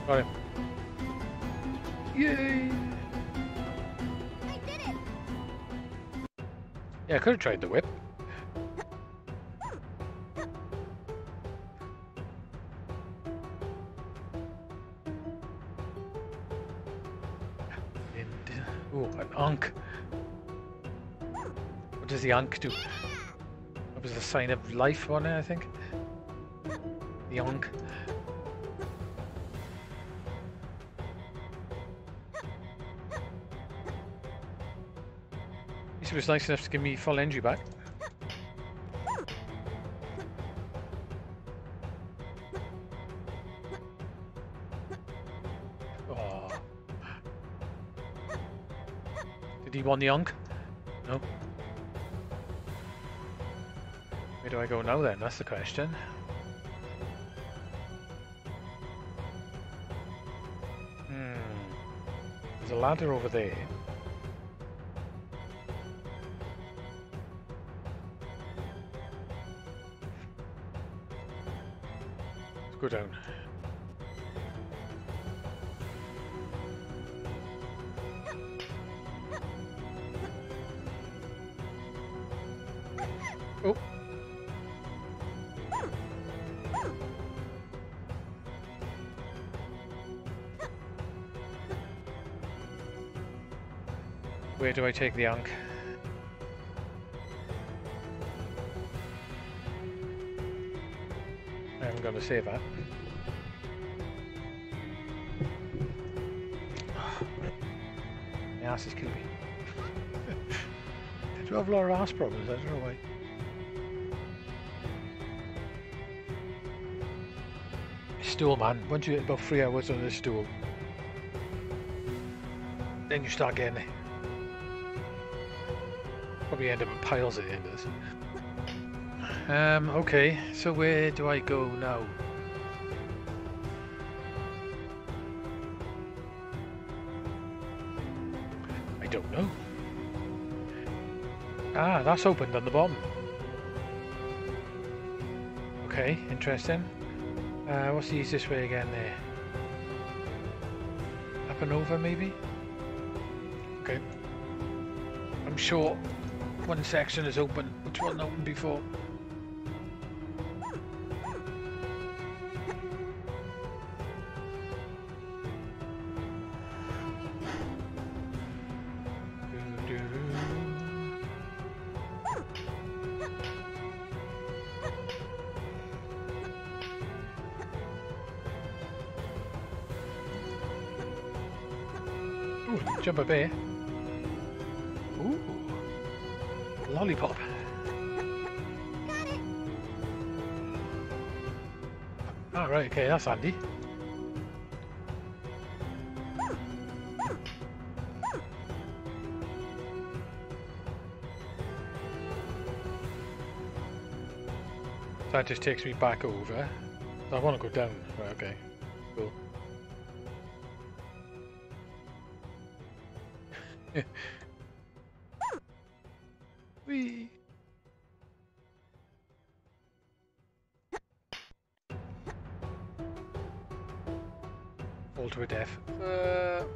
Speaker 2: Got him. Yay!
Speaker 3: I did it!
Speaker 2: Yeah, I could have tried the whip. Oh, an Ankh. What does the Ankh do? That was the sign of life on it, I think. The Ankh. He was nice enough to give me full energy back. Oh. Did he want the Ankh? No. Where do I go now then? That's the question. Hmm. There's a ladder over there. Let's go down. Oh. Where do I take the Ankh? I'm going to save that. My ass is killing me. I do have a lot of ass problems, I don't know why. Stool, man. Once you get about three hours on the stool, then you start getting it. Probably end up in piles at the end of this. Um, okay, so where do I go now? I don't know. Ah, that's opened on the bottom. Okay, interesting. Uh, what's the easiest way again there? Up and over maybe? Okay. I'm sure one section is open, which wasn't open before. Ooh, jump up here. Ooh, lollipop.
Speaker 3: Got it!
Speaker 2: Oh, right, okay, that's handy. That just takes me back over. I want to go down. Right, okay. Cool. Whee! Fall to a death. Uh,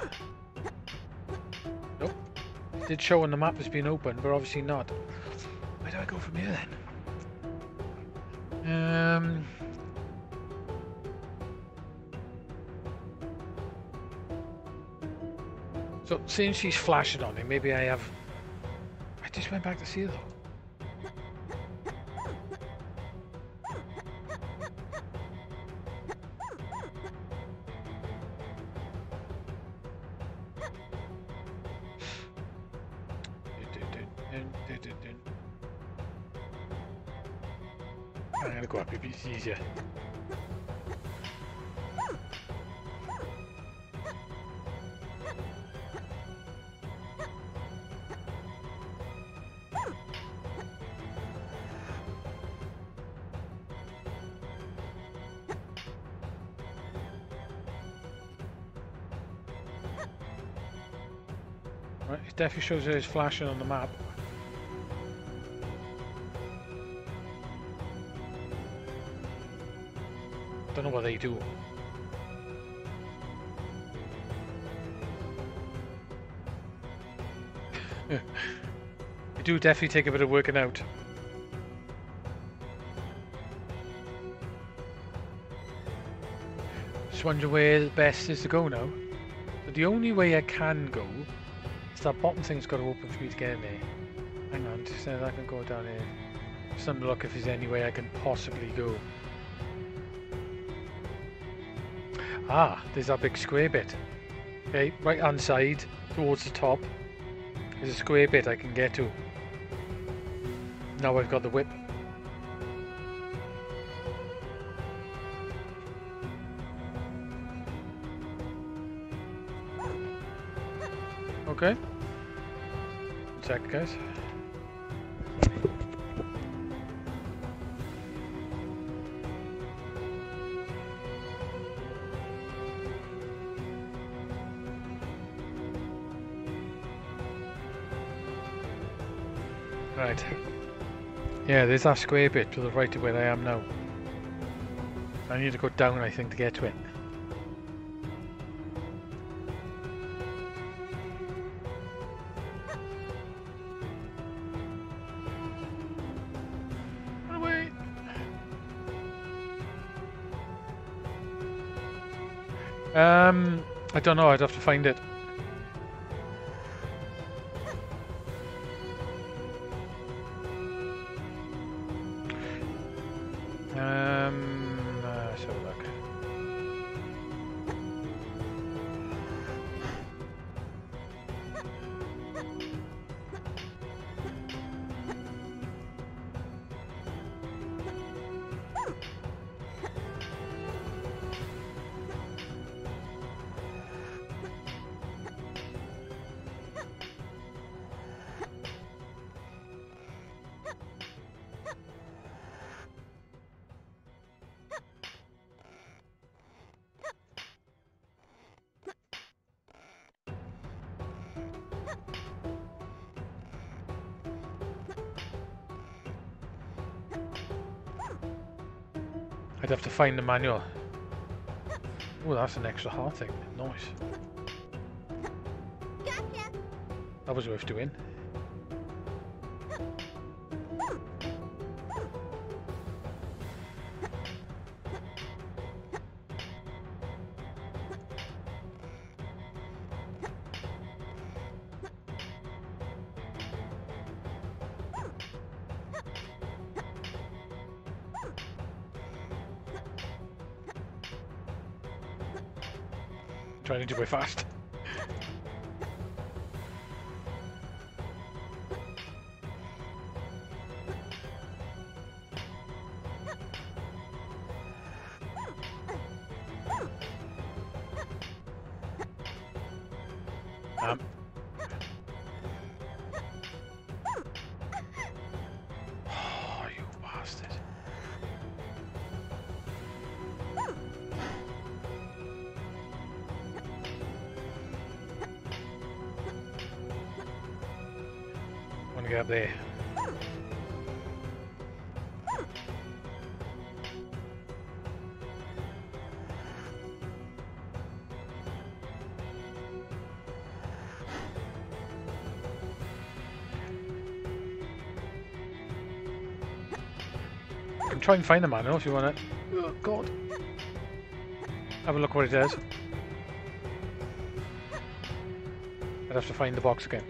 Speaker 2: nope. It did show on the map as being open, but obviously not. Where do I go from here then? Um. So, seeing she's flashing on me, maybe I have... I just went back to see her though. I'm gonna go up, maybe it's easier. Right, it definitely shows that it's flashing on the map. Don't know what they do. I do definitely take a bit of working out. Just wonder where the best is to go now. But the only way I can go is that bottom thing's got to open for me to get in there. Hang on, just so I can go down here. Just have a look if there's any way I can possibly go. Ah, there's that big square bit. Okay, right hand side towards the top. There's a square bit I can get to. Now I've got the whip. Okay. One sec, guys. Right. Yeah, there's that square bit to the right of where I am now. I need to go down, I think, to get to it. Away. Um, I don't know. I'd have to find it. Um, uh, let's have a look. I'd have to find the manual. Oh, that's an extra heart thing. Nice.
Speaker 3: Gotcha.
Speaker 2: That was worth doing. Trying to do it fast. Um. Oh, you bastard. Want to get up there. I can try and find the manual if you want it. Oh god. Have a look what it does. I'd have to find the box again.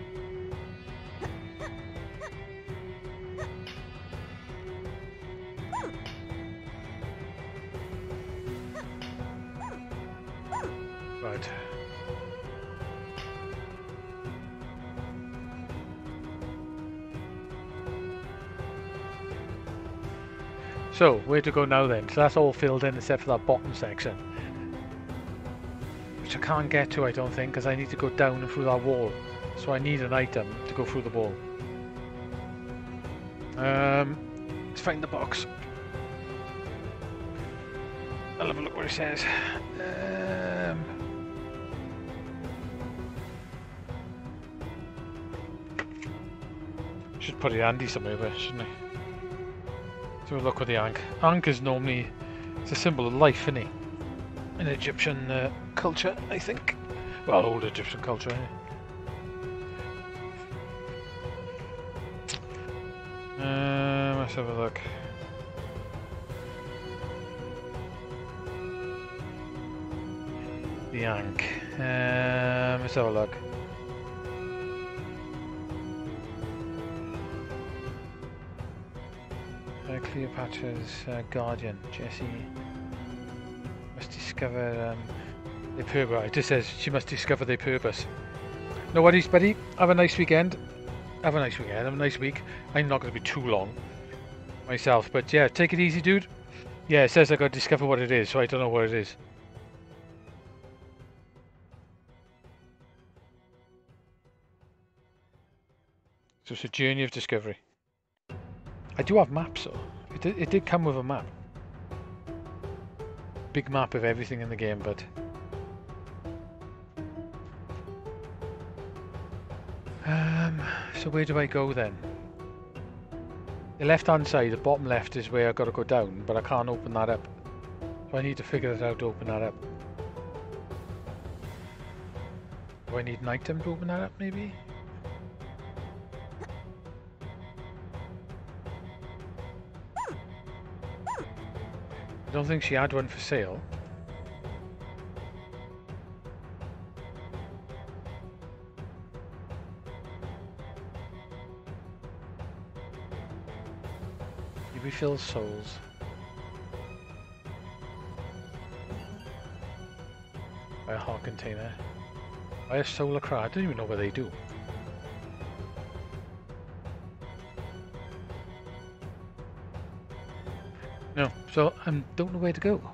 Speaker 2: Right. So, where to go now then? So that's all filled in except for that bottom section. Which I can't get to, I don't think, because I need to go down and through that wall. So I need an item to go through the wall. Um, let's find the box. I'll have a look what it says. Um, should put it handy somewhere, but shouldn't I? So we'll look with the Ankh. Ankh is normally, it's a symbol of life, isn't it? In Egyptian uh, culture, I think. Well, old Egyptian culture, eh? Um, let's have a look. The Yank. Um, let's have a look. Uh, Cleopatra's uh, guardian, Jessie, must discover um, their purpose. It just says she must discover their purpose. No worries, buddy. Have a nice weekend. Have a nice weekend. Have a nice week. I'm not going to be too long myself, but yeah, take it easy, dude. Yeah, it says I got to discover what it is, so I don't know what it is. So it's a journey of discovery. I do have maps though. It did, it did come with a map. Big map of everything in the game, but... Um, so where do I go then? The left hand side, the bottom left is where I've got to go down, but I can't open that up. So I need to figure it out to open that up. Do I need an item to open that up maybe? I don't think she had one for sale. You refill souls. Buy a heart container. Buy a solar crab. I don't even know what they do. No, so I don't know where to go.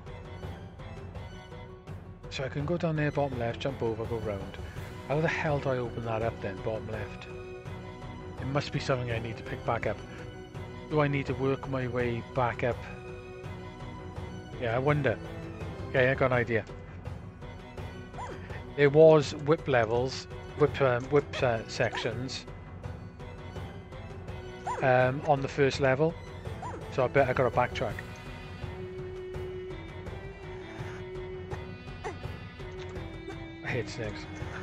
Speaker 2: So I can go down there, bottom left, jump over, go round. How the hell do I open that up then, bottom left? It must be something I need to pick back up. Do I need to work my way back up? Yeah, I wonder. Okay, I got an idea. There was whip levels, whip um, whip uh, sections um, on the first level, so I bet I got to backtrack. I hate snakes.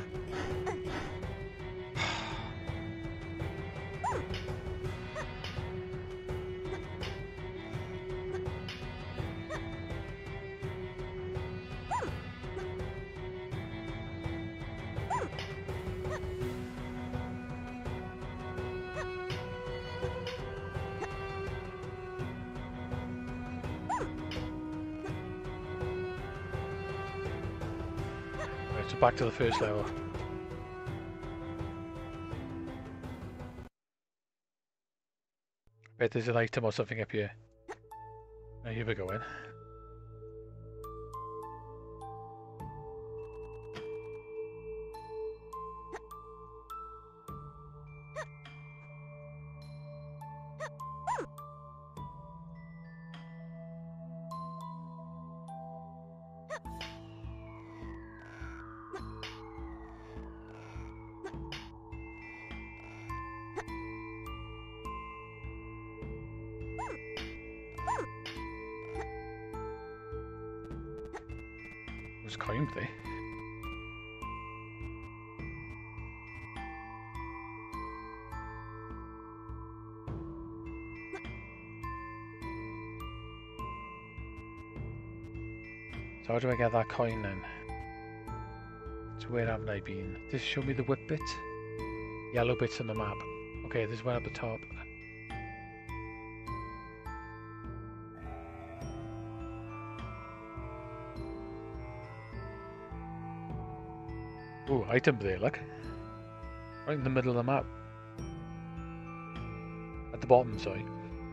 Speaker 2: Back to the first level. Bet there's an item or something up here. Now here we go in. Coin there. So how do I get that coin then? So where haven't I been? Does it show me the whip bit? Yellow bits on the map. Okay, there's one at the top. Oh, item there, look. Right in the middle of the map. At the bottom, sorry.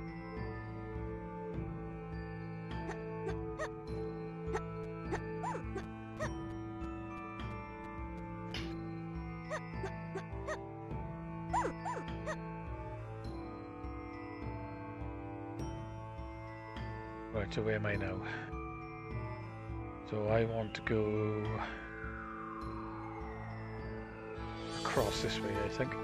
Speaker 2: Right, so where am I now? So I want to go across this way, I think.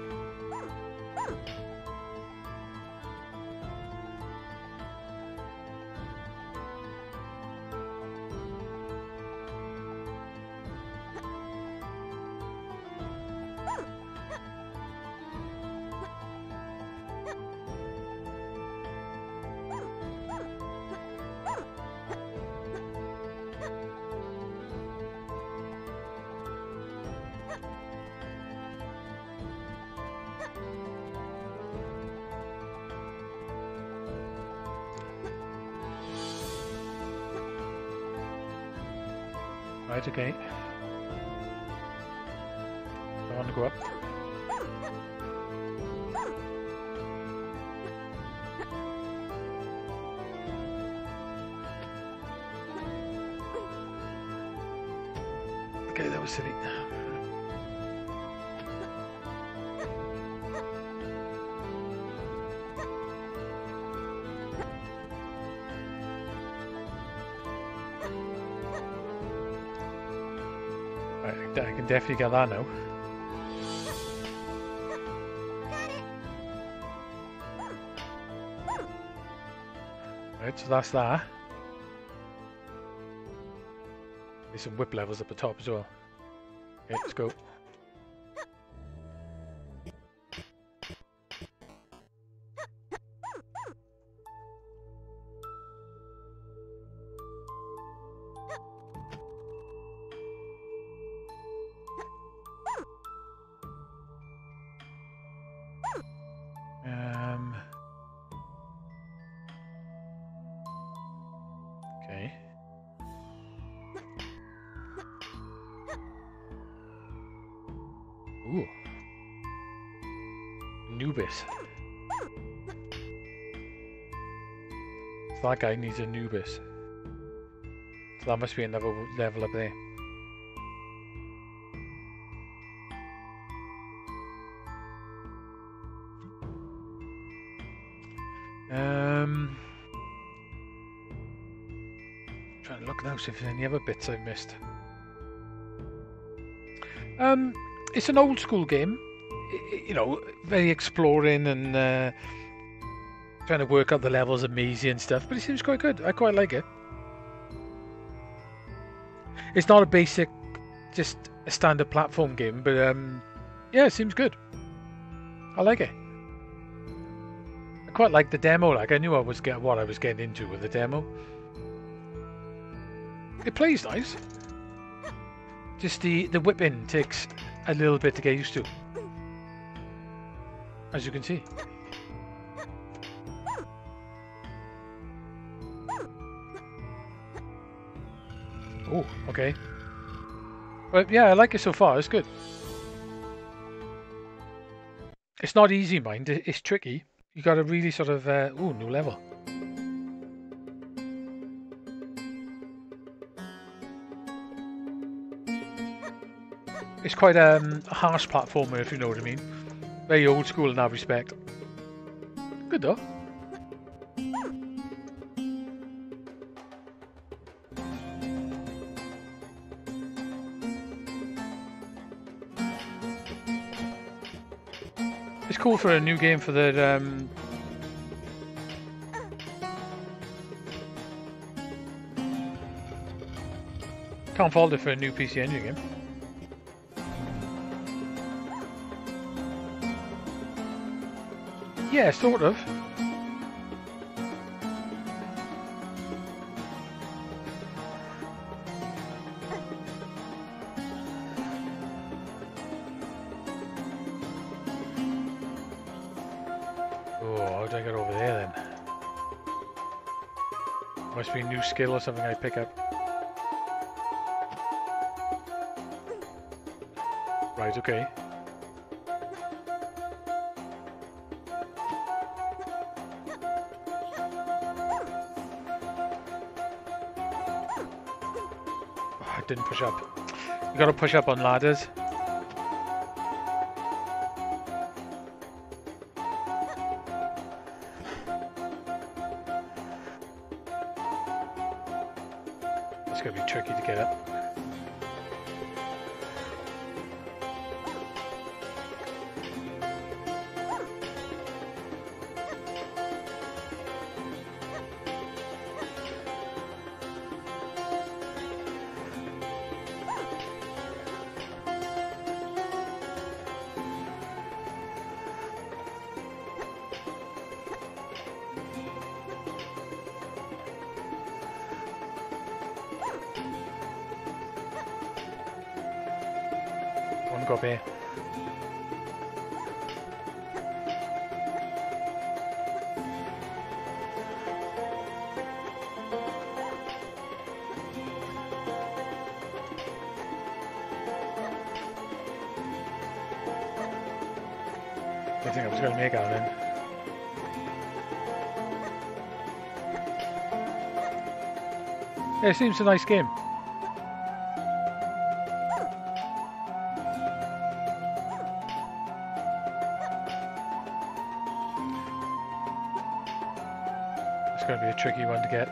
Speaker 2: Right, okay. I want to go up. Okay, that was silly. Right, I can definitely get that now. Right, so that's that. There's some whip levels up the top as well. Okay, let's go. Um. Okay. Ooh. Anubis. So that guy needs Anubis. So that must be another level up there. Um, trying to look now, see if there's any other bits I've missed. Um, it's an old school game, I- you know, very exploring and uh, trying to work out the levels of mazy and stuff, but it seems quite good. I quite like it. It's not a basic, just a standard platform game, but um, yeah, it seems good. I like it. I quite like the demo. Like I knew I was get what I was getting into with the demo. It plays nice. Just the the whipping takes a little bit to get used to, as you can see. Oh, okay. But yeah, I like it so far. It's good. It's not easy, mind. it- It's tricky. You got to really sort of. Uh, ooh, new level. It's quite um, a harsh platformer, if you know what I mean. Very old school in that respect. Good though. It's cool for a new game for the. Um... Can't fault it for a new P C Engine game. Yeah, sort of. Oh, how do I get over there then? Must be a new skill or something I pick up. Right, okay. Oh, I didn't push up. You gotta push up on ladders. It's gonna be tricky to get up. One go up here. I think I was going to make that then. Yeah, it seems a nice game. It's going to be a tricky one to get.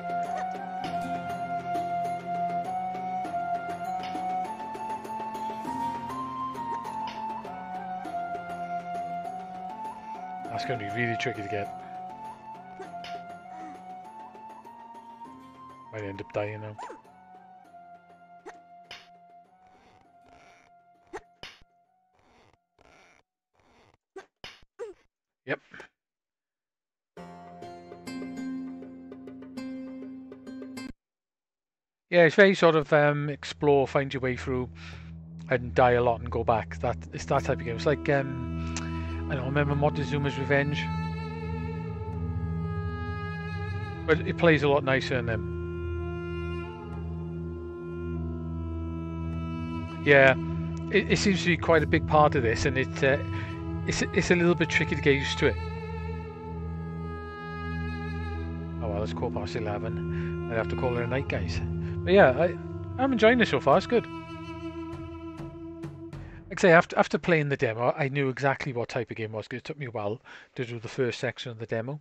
Speaker 2: That's going to be really tricky to get. Might end up dying now. Yep. Yeah, it's very sort of um, explore, find your way through, and die a lot and go back. That it's that type of game. It's like um, I don't remember Montezuma's Revenge, but it plays a lot nicer than them. Yeah, it, it seems to be quite a big part of this, and it uh, it's it's a little bit tricky to get used to it. Oh well, it's quarter past eleven. I'd have to call it a night, guys. But yeah, I, I'm enjoying this so far. It's good. Like I say, after, after playing the demo, I knew exactly what type of game it was, because it took me a while to do the first section of the demo.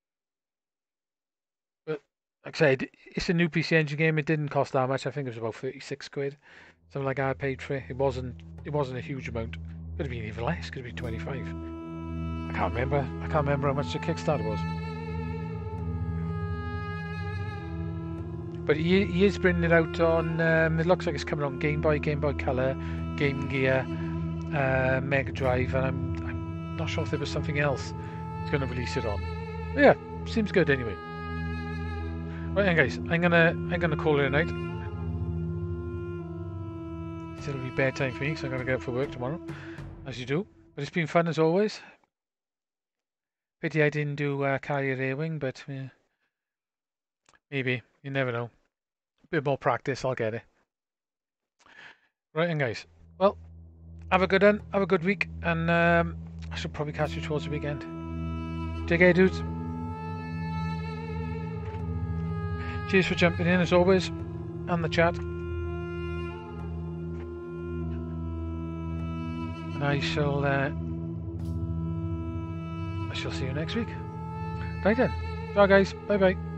Speaker 2: But like I said, it's a new P C Engine game. It didn't cost that much. I think it was about thirty-six quid, something like that I paid for it. It wasn't. It wasn't a huge amount. Could have been even less. Could have been twenty-five. I can't remember. I can't remember how much the Kickstarter was. But he, he is bringing it out on, um, it looks like it's coming on Game Boy, Game Boy Color, Game Gear, uh, Mega Drive, and I'm, I'm not sure if there was something else it's going to release it on. But yeah, seems good anyway. Right then guys, I'm gonna I'm gonna call it a night. It'll be bedtime for me, so I'm gonna get up for work tomorrow, as you do. But it's been fun as always. Pity I didn't do uh, Carrier Air Wing, but yeah, maybe. You never know. A bit more practice, I'll get it. Right then guys, well, have a good one, have a good week, and um, I should probably catch you towards the weekend. Take care, dudes. Cheers for jumping in as always, and the chat. And I shall, uh, I shall see you next week. Right then, ciao guys, bye bye.